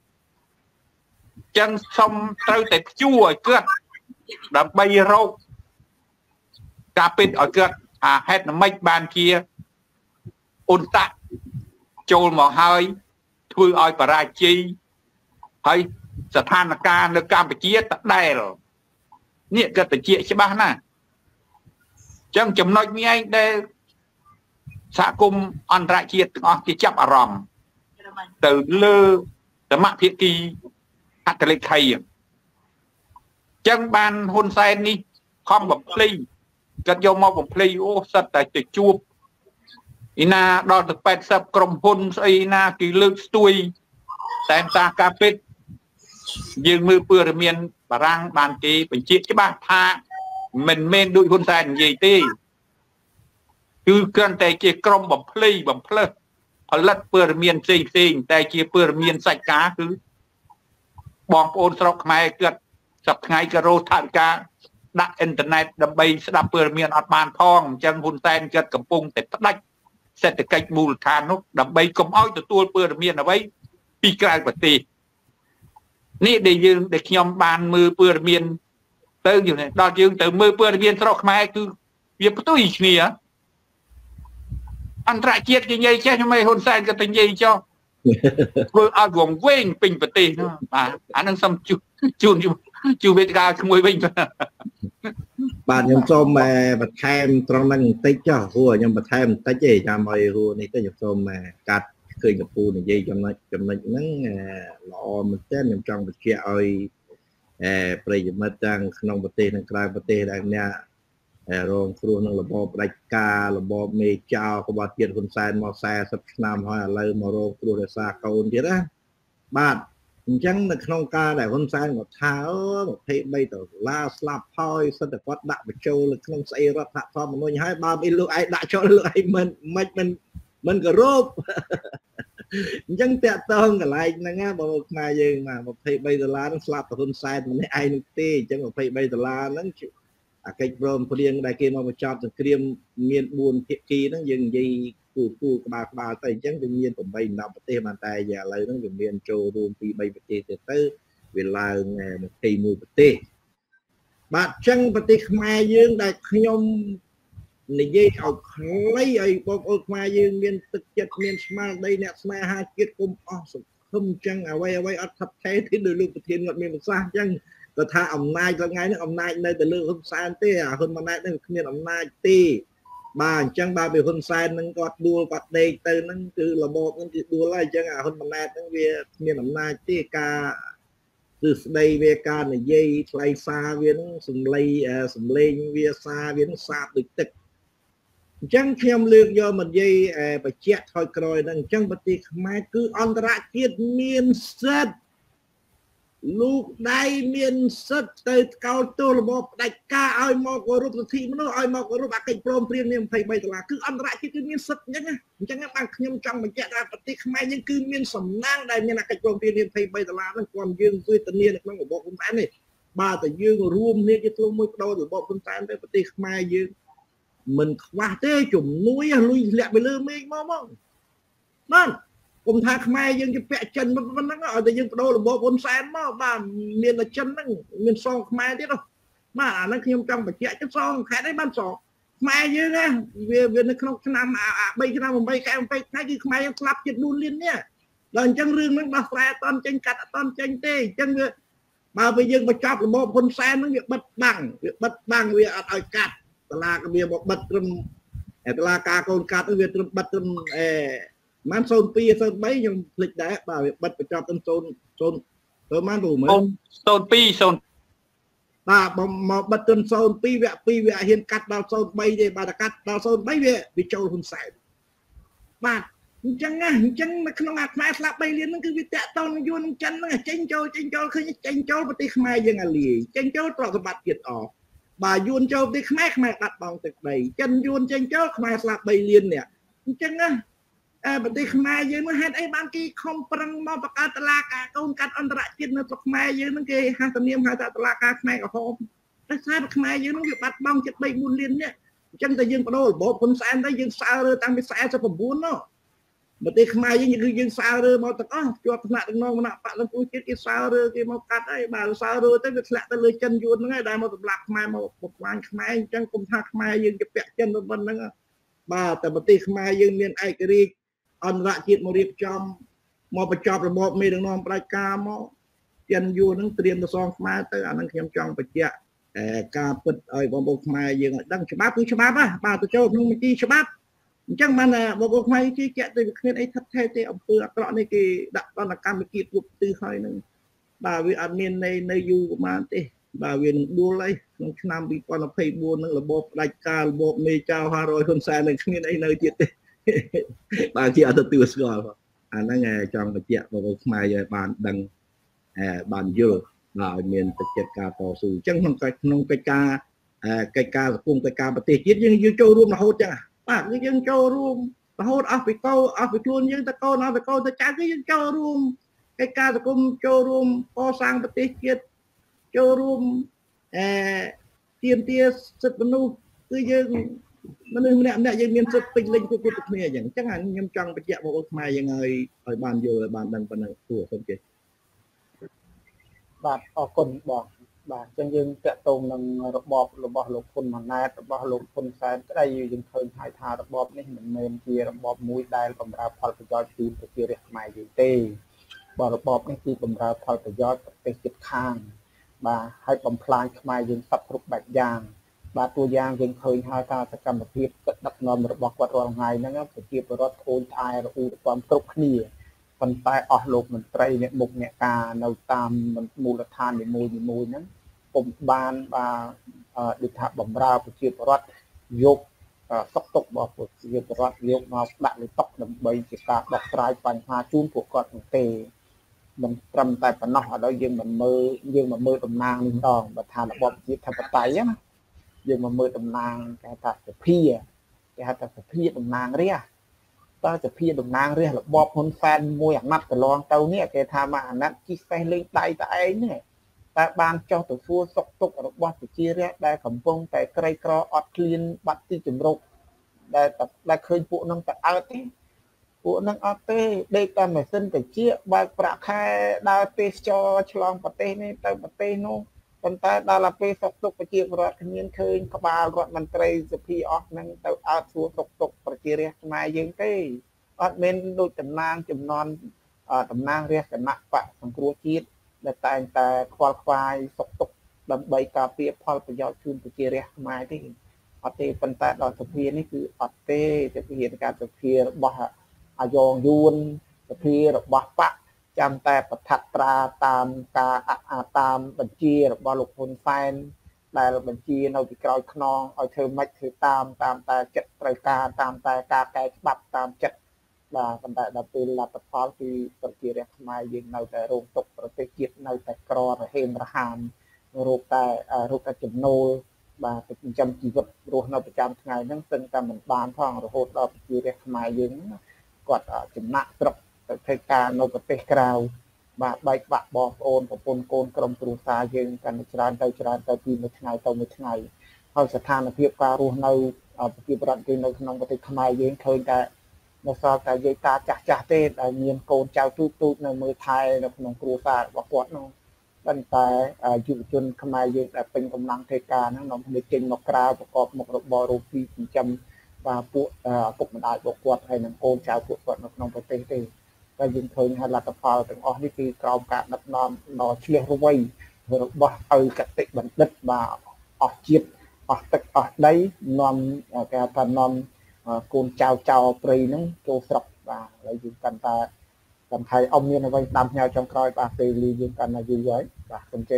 ចឹងសូមត្រូវតែព្យួរឲ្យគាត់ដើម្បីរកការពិតឲ្យគាត់ថាហេតុម៉េចបានជាអ៊ុនតាក់ចូលមកហើយធ្វើឲ្យបរាជ័យហើយស្ថានភាពនៅកម្ពុជាតដែលនេះគាត់បញ្ជាក់ច្បាស់ណាស់ចឹងចំណុចនេះឯងដែលសហគមន៍អន្តរជាតិទាំងអស់គេចាប់អារម្មណ៍ទៅលើសមភាគីហត្ថលេខីចឹងបានហ៊ុនសែននេះខំបំភ្លៃគាត់យកមកបំភ្លៃអូសិតតែទៅជួបឯណាដល់ទៅ80ក្រុមហ៊ុនស្អីណាគេលើកស្ទួយតែតាការពិតយើងមើលព័ត៌មានបារាំងបានគេបញ្ជាក់ច្បាស់ថាមិនមែនដូចហ៊ុនសែននិយាយទេគឺគ្រាន់តែជាក្រុមបំភ្លៃបំផ្លើសផលិតព័ត៌មានផ្សេងតែជាព័ត៌មានសាច់ការគឺបងប្អូនស្រុកខ្មែរគាត់សប្ថ្ងៃក៏រោថាការដាក់អ៊ីនធឺណិតដើម្បីស្ដាប់ព័ត៌មានអត់បានផងអញ្ចឹងហ៊ុនសែនគាត់កំពុងតែផ្ដាច់សេដ្ឋកិច្ចមូលដ្ឋាននោះដើម្បីកុំឲ្យទទួលព័ត៌មានអ្វីពីក្រៅប្រទេសនេះដែលខ្ញុំបានមើលព័ត៌មានទៅដល់យើងទៅមើលព័ត៌មានស្រុកខ្មែរគឺវាផ្ទុយគ្នាអន្តរជាតិគេនិយាយចេះខ្ញុំហ៊ុនសែនក៏ទៅនិយាយចុះធ្វើឲ្យវងវែងពេញប្រទេសនោះបាទអានឹងសុំជួវេទិកាក្មួយវិញបាទខ្ញុំសូមបន្ថែមត្រង់ហ្នឹងបន្តិចចុះព្រោះខ្ញុំបន្ថែមបន្តិចទេចាំឲ្យហួរនេះទៅខ្ញុំសូមកាត់ឃើញកពូនិយាយចំណុចហ្នឹងល្អមែនទែនខ្ញុំចង់បញ្ជាក់ឲ្យប្រិយមិត្តទាំងក្នុងប្រទេសនិងក្រៅប្រទេសដែលអ្នករងគ្រោះនឹងរបបផ្ដាច់ការរបបមេចៅក្បត់ជាតិហ៊ុនសែនមក40ឆ្នាំហើយឥឡូវមករងគ្រោះដោយសារកូនទៀតណាបាទអញ្ចឹងនៅក្នុងការដែលហ៊ុនសែនគាត់ថា23ដុល្លារស្លាប់ហើយសិទ្ធិគាត់ដាក់បញ្ចូលនៅក្នុងស្អីរដ្ឋធម្មនុញ្ញហើយបើមិនលោកឯងដាក់ចូលលោកឯងមិនគោរពអញ្ចឹងតាក់ទងកន្លែងហ្នឹងណាបងខ្មែរយើងណា23ដុល្លារហ្នឹងស្លាប់តែហ៊ុនសែនម្នាក់ឯងនោះទេអញ្ចឹង23ដុល្លារហ្នឹងអាកិច្ចព្រមព្រៀងដែលគេមកបញ្ចប់សង្គ្រាមមាន4ភាគីហ្នឹងយើងនិយាយគូក្បាលទៅអញ្ចឹងវាមាន8 10ប្រទេសបានតែឥឡូវហ្នឹងវាមានចូលរួមពី3ប្រទេសទៀតទៅវាឡើង21ប្រទេសបាទអញ្ចឹងប្រទេសខ្មែរយើងដែលខ្ញុំនិយាយឲ្យខ្លីឲ្យបងប្អូនខ្មែរយើងមានទឹកចិត្តមានស្មារតីអ្នកស្នេហាជាតិគុំអស់សង្ឃឹមអញ្ចឹងអ្វីអត់ថាថេរទេដោយលោកប្រធានគាត់មានប្រសាសន៍អញ្ចឹងគាត់ថាអំណាចថ្ងៃនេះអំណាចនៅតែលើហ៊ុនសែនទេហ៊ុនម៉ាណែតនឹងគ្មានអំណាចទេបាទអញ្ចឹងបើពីហ៊ុនសែននឹងគាត់ដួលគាត់ដេកទៅហ្នឹងគឺរបបហ្នឹងគឺដួលហើយអញ្ចឹងហ៊ុនម៉ាណែតហ្នឹងវាគ្មានអំណាចទេការគឺស្ដីវាការនិយាយថ្លៃសារវាហ្នឹងសំលេងវាសារវាហ្នឹងសាបដូចទឹកអញ្ចឹងខ្ញុំលើកយកមកនិយាយបញ្ជាក់ថយក្រោយហ្នឹងអញ្ចឹងប្រទេសខ្មែរគឺអន្តរជាតិមានសិទ្ធិលោកដៃមានសិទ្ធិទៅកោតទោសរបបផ្ដាច់ការឲ្យមកគោរពសិទ្ធិមនុស្សឲ្យមកគោរពអកិច្ចព្រមព្រៀងនេះ23ដុល្លារគឺអន្តរជាតិគឺមានសិទ្ធិអញ្ចឹងបានខ្ញុំចង់បញ្ជាក់ថាប្រទេសខ្មែរយើងគឺមានសំណាងដែលមានអកិច្ចព្រមព្រៀងនេះ23ដុល្លារហ្នឹងគាត់យើងវេទនានៅក្នុងរបបហ៊ុនសែននេះបាទតែយើងរួមគ្នាជាធ្លុំមួយបដូររបបហ៊ុនសែនទៅប្រទេសខ្មែរយើង mình qua tê chủng núi lui lẹไปเลยไม่มองนั่นผมทาขมายยังจะแปะจันมันนั่งเอาแต่ยังโดนระบบบนแซนมาบ้านเมียนละจันนั่งเมียนซองขมายที่เรามานั่งขยมจังไปเจ๊จะซองแค่ได้บ้านสองขมายเยอะนะเวียนในขนมขนามใบขนามใบแกงไปใครคือขมายยังกลับจะดูเรียนเนี่ยหลังจังเรื่องนั้นมาแฝงตอนจังกัดตอนจังเต้จังเวียมาไปยังมาจับระบบบนแซนนั่งเวียบัดบังเวียเอากัดตลาดก็เวียบอกบัดตรมตลาดกาโกนกัดเวียตรมบัดตรมมันโซนปีโซนใบยังผลิตได้บ่าวบัดประจำต้นโซนตัวมันดูเหมือนโซนปีโซนบ่ามาบัดต้นโซนปีเวะเห็นกัดดาวโซนใบเดบาตกัดดาวโซนใบเวะวิจารณ์หุ่นใส่บ่าจังไงจังในขนมอาหารสลับใบเรียนนั่นคือวิจัยตอนโยนจันนั่นเจงโจคือเจงโจปฏิขมายยังอะไรเจงโจตรอกสบัดเกียรติออกบ่าโยนโจปฏิขมายดัดบองตึกใบจันโยนเจงโจขมายสลับใบเรียนเนี่ยจังไงปฏิขมายยังมันให้ไอ้บางกีคอมปรังมองประกาศตลาดกองการอันตรายจิตในตกขมายยังนั่นคือหาตเนียมหาตลาดขมายกับโฮมแต่ใช่ขมายยังนั่นคือบัดบองจิตใบบุญเรียนเนี่ยจังแต่ยังกระโดดบอกคนแสนได้ยังสาวเรือตั้งไปแสนจะผมบุญเนาะปฏิขมายยังคือยังสาวเรือมาแต่ก็จวบขนาดน้องมันปะลำพูจิตอีสาวเรือที่มากัดไอ้บ่าวสาวเรือแต่ก็แหละแต่เลยจันยูนนั่นไงได้มาตบหลักขมายมาปกวางขมายจังกุมท่าขมายยังจะเปะจันบนนั่นก็บ่าวแต่ปฏิขมายยังเรียนไอ้กรีอันละจิตมาเรียบจอมมาประจอบระบบมีดังนองปลายกามาจันยูนั่งเตรียมตัวซองมาแต่อันนั้นเขียนจองประเจ้าการเปิดไอ้บอมบกมายังดังฉบับคือฉบับอ่ะบ่าวตัวโจ้นุ่งมันจีฉบับจังมันอ่ะบอมบกมาที่แกะตัวเคลื่อนไอ้ทัดแท้ที่อำเภออักระในกีดักตอนการเมื่อกี้ปุ๊บตื้อให้นึงบ่าววิอันเมียนในยูประมาณที่บ่าวเวียนดูเลยน้องชนามปีก่อนเราเพย์บัวนั่งระบบรายการระบบเมเจ้า500คนแสนหนึ่งเคลื่อนไอ้เนยจิตบางทีอาจจะตื่นสกอร์อันนั้นไงจองประเจ้าบอกมาอย่างบานดังบานเยอะเราเมียนประเจ้าการต่อสู้จังน้องไปการสกุลการปฏิจิตยังโจรวมเราจังป้าก็ยังโจรวมเราเอาไปเก้าเอาไปคลุนยังตะเก้าเอาไปเก้าตะจ้าก็ยังโจรวมการสกุลโจรวมก่อสร้างปฏิจิตโจรวมเตียนสุดมนุษย์คือยังมันเนี่ยยังมีสติเล่นกุศลตัวเนี่ยอย่างจังหันยังจังไปเจ้าบอกมายังไงไอ้บ้านเยอะบ้านดังปนังตัวคนเก่งบาดออกคนบอกบาดจังยังเตะตรงนังระบบหลบคนมันแนระบบหลบคนแสนก็ได้ยังเคยหายทาระบบนี่เหมือนเมนที่ระบบมุ้ยได้บำราพอลประโยชน์ทีมตัวเรียกใหม่อยู่เต้บระบบนี่ที่บำราพอลประโยชน์เป็นจิตข้างมาให้บำพลายใหม่ยังสับรูปแบบยางบาตัวอย่างยังเคยหาการสกัดแบบพิษดักนอนระบบวัดรองไงนะครับจะเกี่ยวกับรถโอนทายหรือความครบคลีคนตายออกโลกมันไตรเนี่ยมุกเนี่ยการเราตามมันมูลธานในมูลนั้นผมบานดิถะบำราประเกี่ยวกับรถยกตกบอกประเกี่ยวกับรถยกมาดักหรือตกดำใบจิตาดอกสายปัญหาจูนพวกกอดเตะมันตรำแต่ปนนอกเรายังมันมือตำนางนี่ดองประธานระบบจิตธรรมไตนะยังมามือตำนางแกตัดจะพี่ตำนางเรียก็จะพี่ตำนางเรียหรือบอบคนแฟนมวยอย่างนัดแต่ลองเตาเนี่ยแกทำมาอันนั้นที่ใส่เล่นไตแต่ไอ้เนี่ยแต่บางเจ้าตัวฟัวสกตกหรือบอบตัวจีเรียได้ขำปงแต่ไกรกรออดคลีนบัตที่จุ่มรุกได้เคยปวดนั่งแต่เอาที่ปวดนั่งเอาเต้ได้แต่ไม่สิ้นแต่เจี๊ยบางประแค่ดาวเตจอฉลองประเทศนี้แต่ประเทศโน้คนตายดาราเปย์ตกประเจียรถขมิ้นเคยกบาลรถมันไตรจะพีออกนั่งแต่เอาสัวตกประเจียร์มายังเต้อดเมนโดยตำนางจำนวนตำนางเรียกกันนักปะสังครัวจีดแต่ควายตกลำใบกาเปียพอประโยชน์คืนประเจียร์มาที่อดเต้คนตายดอกสะเพียนี่คืออดเต้จะเพียการสะเพียบ่าอายองยูนสะเพียบ่าปะจำแต่ประทัดตราตามตามบัญชีบอลลูกพลแฟนได้บัญชีเราที่กรอยคลองเอาเธอไม่ถือตามแต่จัดรายการตามแต่การแก้บัตรตามจัดแต่ดับเบิลลับพอลที่ประเทศเรียกมายิงในแต่โรงตกประเทศจีนในแต่กรอเฮมระหามโรคแต่จำนวนเป็นจำจีบโรคในประจำไงนั่งตึงแต่เหมือนบานท่องโรคเราประเทศเรียกมายิงกอดจำหนักตรกเทการโนประเทศกราวใบบะบอโอนกับปนโกนกรมตรูซายิงกันจราจรปีไม่ไงต่อไม่ไงហើយស្ថានភាពការរស់នៅប្រជាប្រដ្ឋយើងនៅក្នុងប្រទេសខ្មែរយើងឃើញតែនៅសល់តែយាយតាចាស់ទេដែលមានកូនចៅទូចនៅមើលថែនៅក្នុងគ្រួសាររបស់គាត់នោះប៉ុន្តែយុវជនខ្មែរយើងដែលពេញកម្លាំងធ្វើការហ្នឹងនាំគ្នាចេញមកក្រៅប្រកបមុខរបររកស៊ីចិញ្ចឹមបាទពួកឪពុកម្ដាយរបស់គាត់ហើយនិងកូនចៅពួកគាត់នៅក្នុងប្រទេសទេតែយើងឃើញថាលទ្ធផលទាំងអស់នេះគឺក្រោមការដឹកនាំដ៏ឆ្លៀសរវៃរបស់ឪកតិបណ្ឌិតបាទអស់ជាតិអស់ទឹកអស់ដីនាំគេថានាំកូនចៅព្រៃហ្នឹងចូលស្រុកបាទហើយយើងកាន់តែសំខាន់អមមានអ្វីតាមផ្នែកចុងក្រោយបាទពេលលីយើងកាន់តែយូរហើយបាទសូមជើញ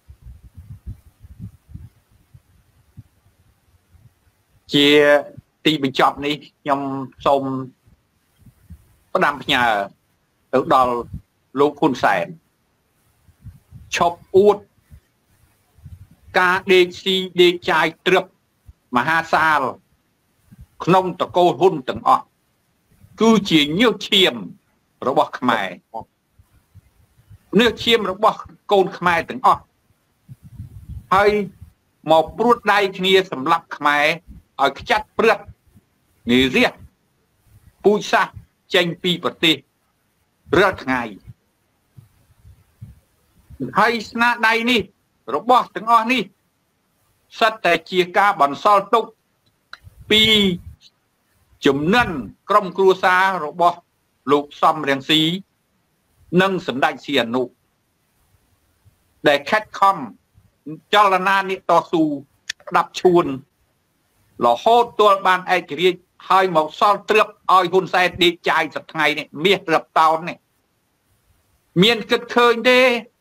ជាទីបញ្ចប់នេះខ្ញុំសូមផ្ដាំផ្ញើទៅដល់លោកហ៊ុនសែនឈប់អួតការដេកស៊ីដេកចាយត្រឹបមហាសាលក្នុងតកូលហ៊ុនទាំងអស់គឺជាញើសឈាមរបស់ខ្មែរញើសឈាមរបស់កូនខ្មែរទាំងអស់ហើយមកព្រួតដៃគ្នាសម្រាប់ខ្មែរឲ្យខ្ចាត់ព្រឹកនិរិះពូជសាសន៍ចេញពីប្រទេសរាល់ថ្ងៃហើយស្នាដៃនេះរបស់ទាំងអស់នេះសិតតែជាការបន្សល់ទុកពីជំនិនក្រុមគ្រួសាររបស់លោកសំរងស៊ីនិងសម្ដេចសីហនុដែលខិតខំចលនានេះតស៊ូស្ដាប់ឈួនរហូតទាល់បានឯករាជ្យហើយមកសល់ត្រឹបឲ្យហ៊ុនសែនដេកចាយសប្តាហ៍នេះមាសត្រឹបតោននេះមានគិតឃើញទេ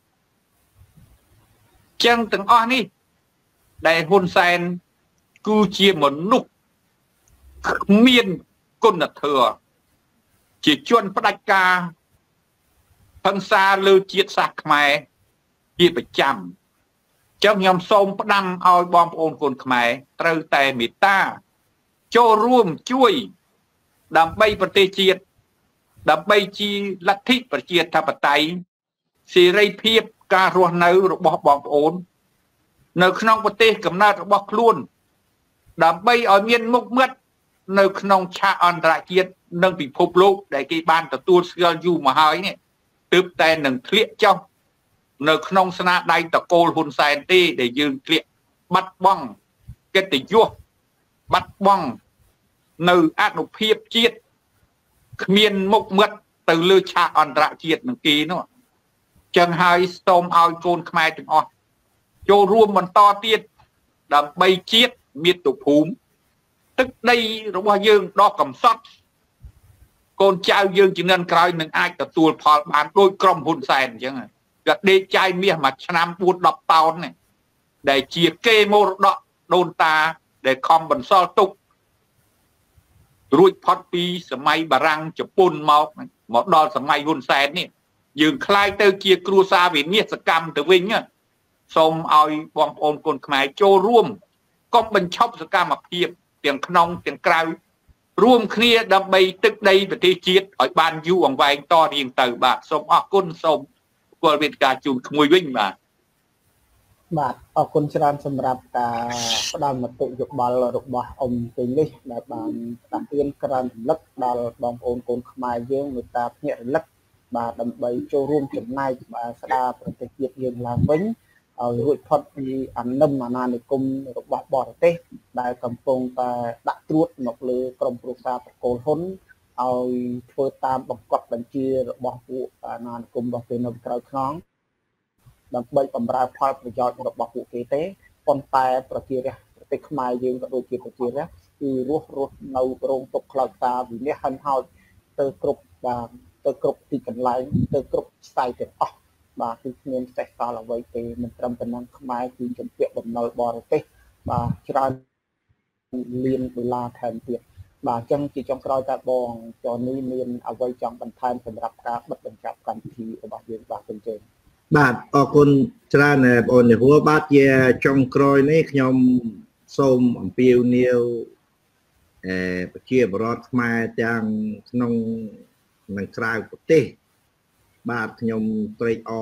ចឹងទាំងអស់នេះដែលហ៊ុនសែនគឺជាមនុស្សគ្មានគុណធម៌ជាជនផ្ដាច់ការផឹងសាលើជាតិសាសន៍ខ្មែរជាប្រចាំចឹងខ្ញុំសូមផ្ដាំឲ្យបងប្អូនកូនខ្មែរត្រូវតែមេត្តាចូលរួមជួយដើម្បីប្រទេសជាតិដើម្បីជាលទ្ធិប្រជាធិបតេយ្យសេរីភាពការរស់នៅរបស់បងប្អូននៅក្នុងប្រទេសកំណើតរបស់ខ្លួនដើម្បីឲ្យមានមុខមាត់នៅក្នុងឆាកអន្តរជាតិនិងពិភពលោកដែលគេបានទទួលស្គាល់យូរមកហើយនេះទើបតែនឹងធ្លាក់ចុះនៅក្នុងស្នាដៃតកូលហ៊ុនសែនទេដែលយើងធ្លាក់បាត់បង់កិត្តិយសបាត់បង់នៅអនុភាពជាតិគ្មានមុខមាត់ទៅលើឆាកអន្តរជាតិនឹងគេនោះចឹងហើយសូមឲ្យកូនខ្មែរទាំងអស់ចូលរួមបន្តទៀតដើម្បីជាតិមាតុភូមិទឹកដីរបស់យើងដ៏កំសត់កូនចៅយើងជំនាន់ក្រោយនឹងអាចទទួលផលបានដូចក្រុមហ៊ុនសែនអញ្ចឹងគាត់ដេកចាយមាសមួយឆ្នាំ4-10តោននេះដែលជាគេមរតកដូនតាដែលខំបន្សល់ទុករួចផុតពីសម័យបារាំងជប៉ុនមកដល់សម័យហ៊ុនសែននេះយើងคล้ายទៅជាគ្រួសារវិនាសកម្មទៅវិញសូមឲ្យបងប្អូនកូនខ្មែរចូលរួមកុំបញ្ឈប់សកម្មភាពទាំងក្នុងទាំងក្រៅរួមគ្នាដើម្បីទឹកដីប្រទេសជាតិឲ្យបានយូរអង្វែងតរៀងទៅបាទសូមអរគុណសូមគោលវេទិកាជូនក្មួយវិញបាទអរគុណច្រើនសម្រាប់ការផ្ដល់មតិយោបល់របស់អ៊ំពេលនេះដែលបានតាក់ទាញក្រានរំលឹកដល់បងប្អូនកូនខ្មែរយើងមេត្តាភ្ញាក់រលឹកបាទដើម្បីចូលរួមចំណែកបាទស្ដារប្រទេសជាតិយើងឡើងវិញឲ្យរួចផុតពីអានិកមរបស់បរទេសដែលកំពុងតែដាក់ត្រួតមកលើក្រុមគ្រួសារតកូលហ៊ុនឲ្យធ្វើតាមបង្គាប់បញ្ជារបស់ពួកអាណានិគមរបស់គេនៅក្រៅខ្នងដើម្បីបម្រើផលប្រយោជន៍របស់ពួកគេទេប៉ុន្តែប្រជារាស្ត្រប្រទេសខ្មែរយើងក៏ដូចជាប្រជារាស្ត្រគឺរស់នៅរោងទុកខ្លោចតាវិនិច្ឆ័យហិនហោចទៅគ្រប់ទីកន្លែងទៅគ្រប់ខ្សែទាំងអស់បាទគឺគ្មានសេះសល់អ្វីទេមិនត្រឹមតែនឹងខ្មែរគឺជំពាក់បំណុលបរទេសបាទច្រើនលានដុល្លារថែមទៀតបាទអញ្ចឹងជាចុងក្រោយតើបងចននេះមានអ្វីចង់បន្ថែមសម្រាប់ការបិទបញ្ចប់កម្មវិធីរបស់យើងបាទអញ្ចឹងបាទអរគុណច្រើនបងប្អូននេះបាទជាចុងក្រោយនេះខ្ញុំសូមអំពាវនាវប្រជាពលរដ្ឋខ្មែរទាំងក្នុងនិងក្រៅប្រទេសបាទខ្ញុំត្រេកអរជា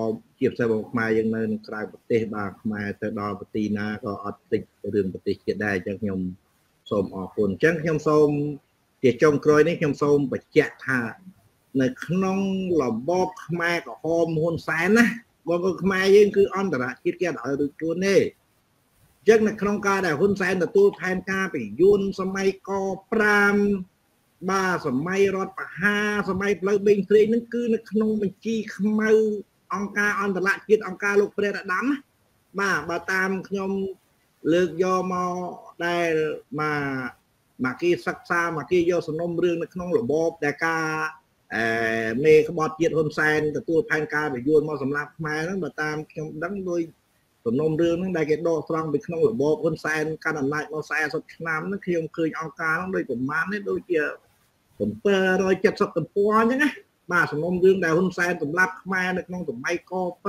ជាផ្សេងរបស់ខ្មែរយើងនៅក្នុងក្រៅប្រទេសបាទខ្មែរទៅដល់ប្រទេសណាក៏អត់តិចរឿងប្រទេសជាតិដែរអញ្ចឹងខ្ញុំសូមអរគុណអញ្ចឹងខ្ញុំសូមជាចុងក្រោយនេះខ្ញុំសូមបញ្ជាក់ថានៅក្នុងរបបខ្មែរក្រហមហ៊ុនសែនណាបងប្អូនខ្មែរយើងគឺអន្តរជាតិគេអត់ឲ្យរួចខ្លួនទេអញ្ចឹងនៅក្នុងការដែលហ៊ុនសែនទទួលផែនការពីយួនសម័យក5បាទសម័យរដ្ឋបហាសម័យផ្លូវបេងព្រេងហ្នឹងគឺនៅក្នុងបញ្ជីខ្មៅអង្គការអន្តរជាតិអង្គការលោកព្រះអាដាមបាទតាមខ្ញុំលើកយកមកដែលមកគេសិក្សាមកគេយកសំណុំរឿងនៅក្នុងរបបដែលការមេក្បត់ជាតិហ៊ុនសែនទទួលផែនការពយួនមកសម្រាប់ខ្មែរហ្នឹងបើតាមខ្ញុំដឹងដោយសំណុំរឿងហ្នឹងដែលគេដកស្រង់ពីក្នុងរបបហ៊ុនសែនកាន់អំណាចមក40ឆ្នាំហ្នឹងខ្ញុំឃើញអង្គការហ្នឹងដូចប្រមាណនេះដូចជា770ទំព័រអញ្ចឹងណាបាទសំណុំរឿងដែលហ៊ុនសែនសម្រាប់ខ្មែរនៅក្នុងសម័យក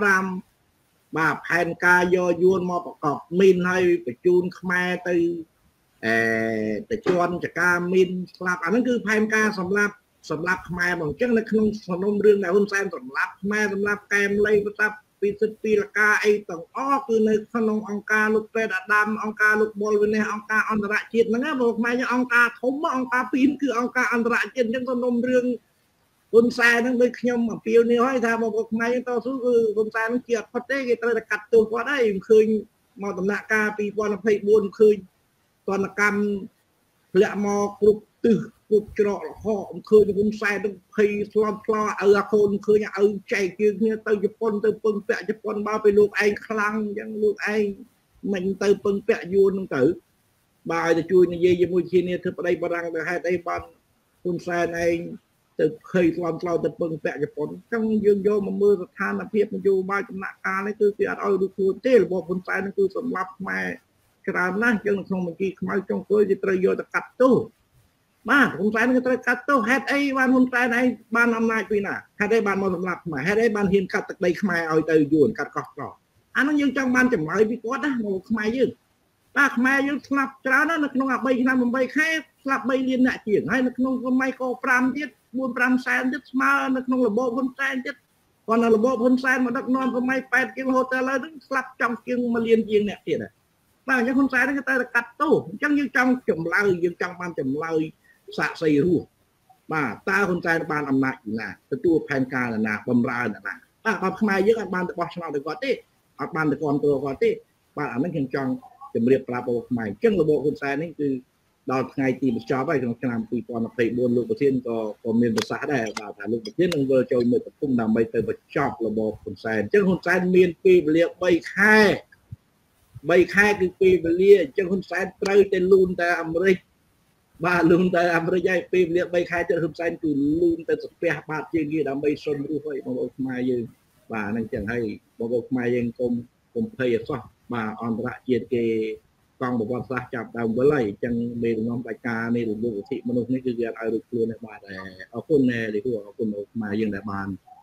5បាទផែនការយកយួនមកប្រកបមីនហើយបញ្ជូនខ្មែរទៅជន់ចកាមីនស្លាប់អាហ្នឹងគឺផែនការសម្រាប់ខ្មែរបងអញ្ចឹងនៅក្នុងសំណុំរឿងដែលហ៊ុនសែនសម្រាប់ខ្មែរសម្រាប់កែមលៃប្រតាប់ពីសិទ្ធិពីលកាអីទាំងអស់គឺនៅក្នុងអង្គការលោកប្រេតអាដាមអង្គការលោកបុលវិនិច្ឆ័យអង្គការអន្តរជាតិហ្នឹងណាបងខ្មែរយើងអង្គការធំអង្គការពីរគឺអង្គការអន្តរជាតិអញ្ចឹងសំណុំរឿងហ៊ុនសែនហ្នឹងដូចខ្ញុំអំពាវនាវឲ្យថាបងប្អូនខ្មែរយើងតស៊ូគឺហ៊ុនសែនហ្នឹងជាអត់ផុតទេគេត្រូវតែកាត់ទោសគាត់ហើយខ្ញុំឃើញមកដំណាក់កាល2024ឃើញតនកម្មធ្លាក់មកគ្រប់ទិសគ្រប់ច្រកលហកឃើញហ៊ុនសែននឹងភ័យស្លន់ស្លោឲ្យអាកូនឃើញឲ្យចែកជើងគ្នាទៅជប៉ុនទៅពឹងពាក់ជប៉ុនមកពេលលោកឯងខ្លាំងអញ្ចឹងលោកឯងមិនទៅពឹងពាក់យួនហ្នឹងទៅបាទឲ្យទៅជួយនិយាយជាមួយគ្នាធ្វើប្តីបារាំងទៅហេតុអីបានហ៊ុនសែនឯងទៅភ័យស្លន់ស្លោទៅពឹងពាក់ជប៉ុនអញ្ចឹងយើងយកមកមើលស្ថានភាពនយោបាយចំណាក់កាលនេះគឺគេអត់ឲ្យរួចខ្លួនទេរបបហ៊ុនសែនហ្នឹងគឺសម្លាប់ខ្មែរច្រើនណាស់អញ្ចឹងនៅក្នុងបញ្ជីខ្មៅចុងក្រោយគេត្រូវយកទៅកាត់ទោសបាទហ៊ុនសែនក៏ត្រូវកាត់ទោសហេតុអីបានហ៊ុនសែនឯងបានអំណាចពីណាហេតុអីបានមកសម្លាប់ខ្មែរហេតុអីបានហ៊ានកាត់ទឹកដីខ្មែរឲ្យទៅយួនកាត់កោះកោអានោះយើងចង់បានចម្លើយពីគាត់ណាមកខ្មែរយើងបាទខ្មែរយើងស្លាប់ច្រើនណាស់នៅក្នុង3ឆ្នាំ8ខែស្លាប់3លានអ្នកជាងហើយនៅក្នុងសម័យក5ទៀត4-5សែនទៀតស្មើនៅក្នុងរបបហ៊ុនសែនទៀតគាត់នៅរបបហ៊ុនសែនមកដឹកនាំសម័យ8ជាងរហូតដល់ឥឡូវហ្នឹងស្លាប់ចំជាង1លានជាងអ្នកទៀតបាទអញ្ចឹងហ៊ុនសែនហ្នឹងគេទៅកាត់ទោសអញ្ចឹងយើងចង់ចម្លើយយើងចង់បានចម្លើយសាកសីរស់បាទតើហ៊ុនសែនបានអំណាចពីណាទទួលផែនការណាបំរើណាបាទខ្មែរយើងអត់បានទៅបោះឆ្នោតទៅគាត់ទេអត់បានទៅគ្រប់គ្រងគាត់ទេបាទអានេះខ្ញុំចង់ជម្រាបប្រាប់បងខ្មែរអញ្ចឹងរបបហ៊ុនសែននេះគឺដល់ថ្ងៃទីបញ្ចប់ហើយក្នុងឆ្នាំ2024លោកប្រធានក៏មានប្រសាសន៍ដែរបាទថាលោកប្រធាននឹងវិលចូលមើលប្រជុំដើម្បីទៅបញ្ចប់របបហ៊ុនសែនអញ្ចឹងហ៊ុនសែនមានពេលវេលា3ខែគឺពេលវេលាអញ្ចឹងហ៊ុនសែនត្រូវតែលូនតែអាមេរិកបាទលូនតែអាមេរិកហើយពេលវេលា3ខែទៀតហ៊ុនសែនគឺលូនទៅស្ពះបាតជាងគេដើម្បីសុំរស់ឲ្យបងប្អូនខ្មែរយើងបាទហ្នឹងចឹងហើយបងប្អូនខ្មែរយើងកុំភ័យអសោះបាទអន្តរជាតិគេកង់ប្រវត្តិសាស្ត្រចាប់ដើមវិលហើយអញ្ចឹងមេដឹកនាំផ្ដាច់ការនៃរបបសិទ្ធិមនុស្សនេះគឺគេអត់ឲ្យរួចខ្លួនទេបាទអរគុណលោកគ្រូអរគុណបងខ្មែរយើងដែលបាន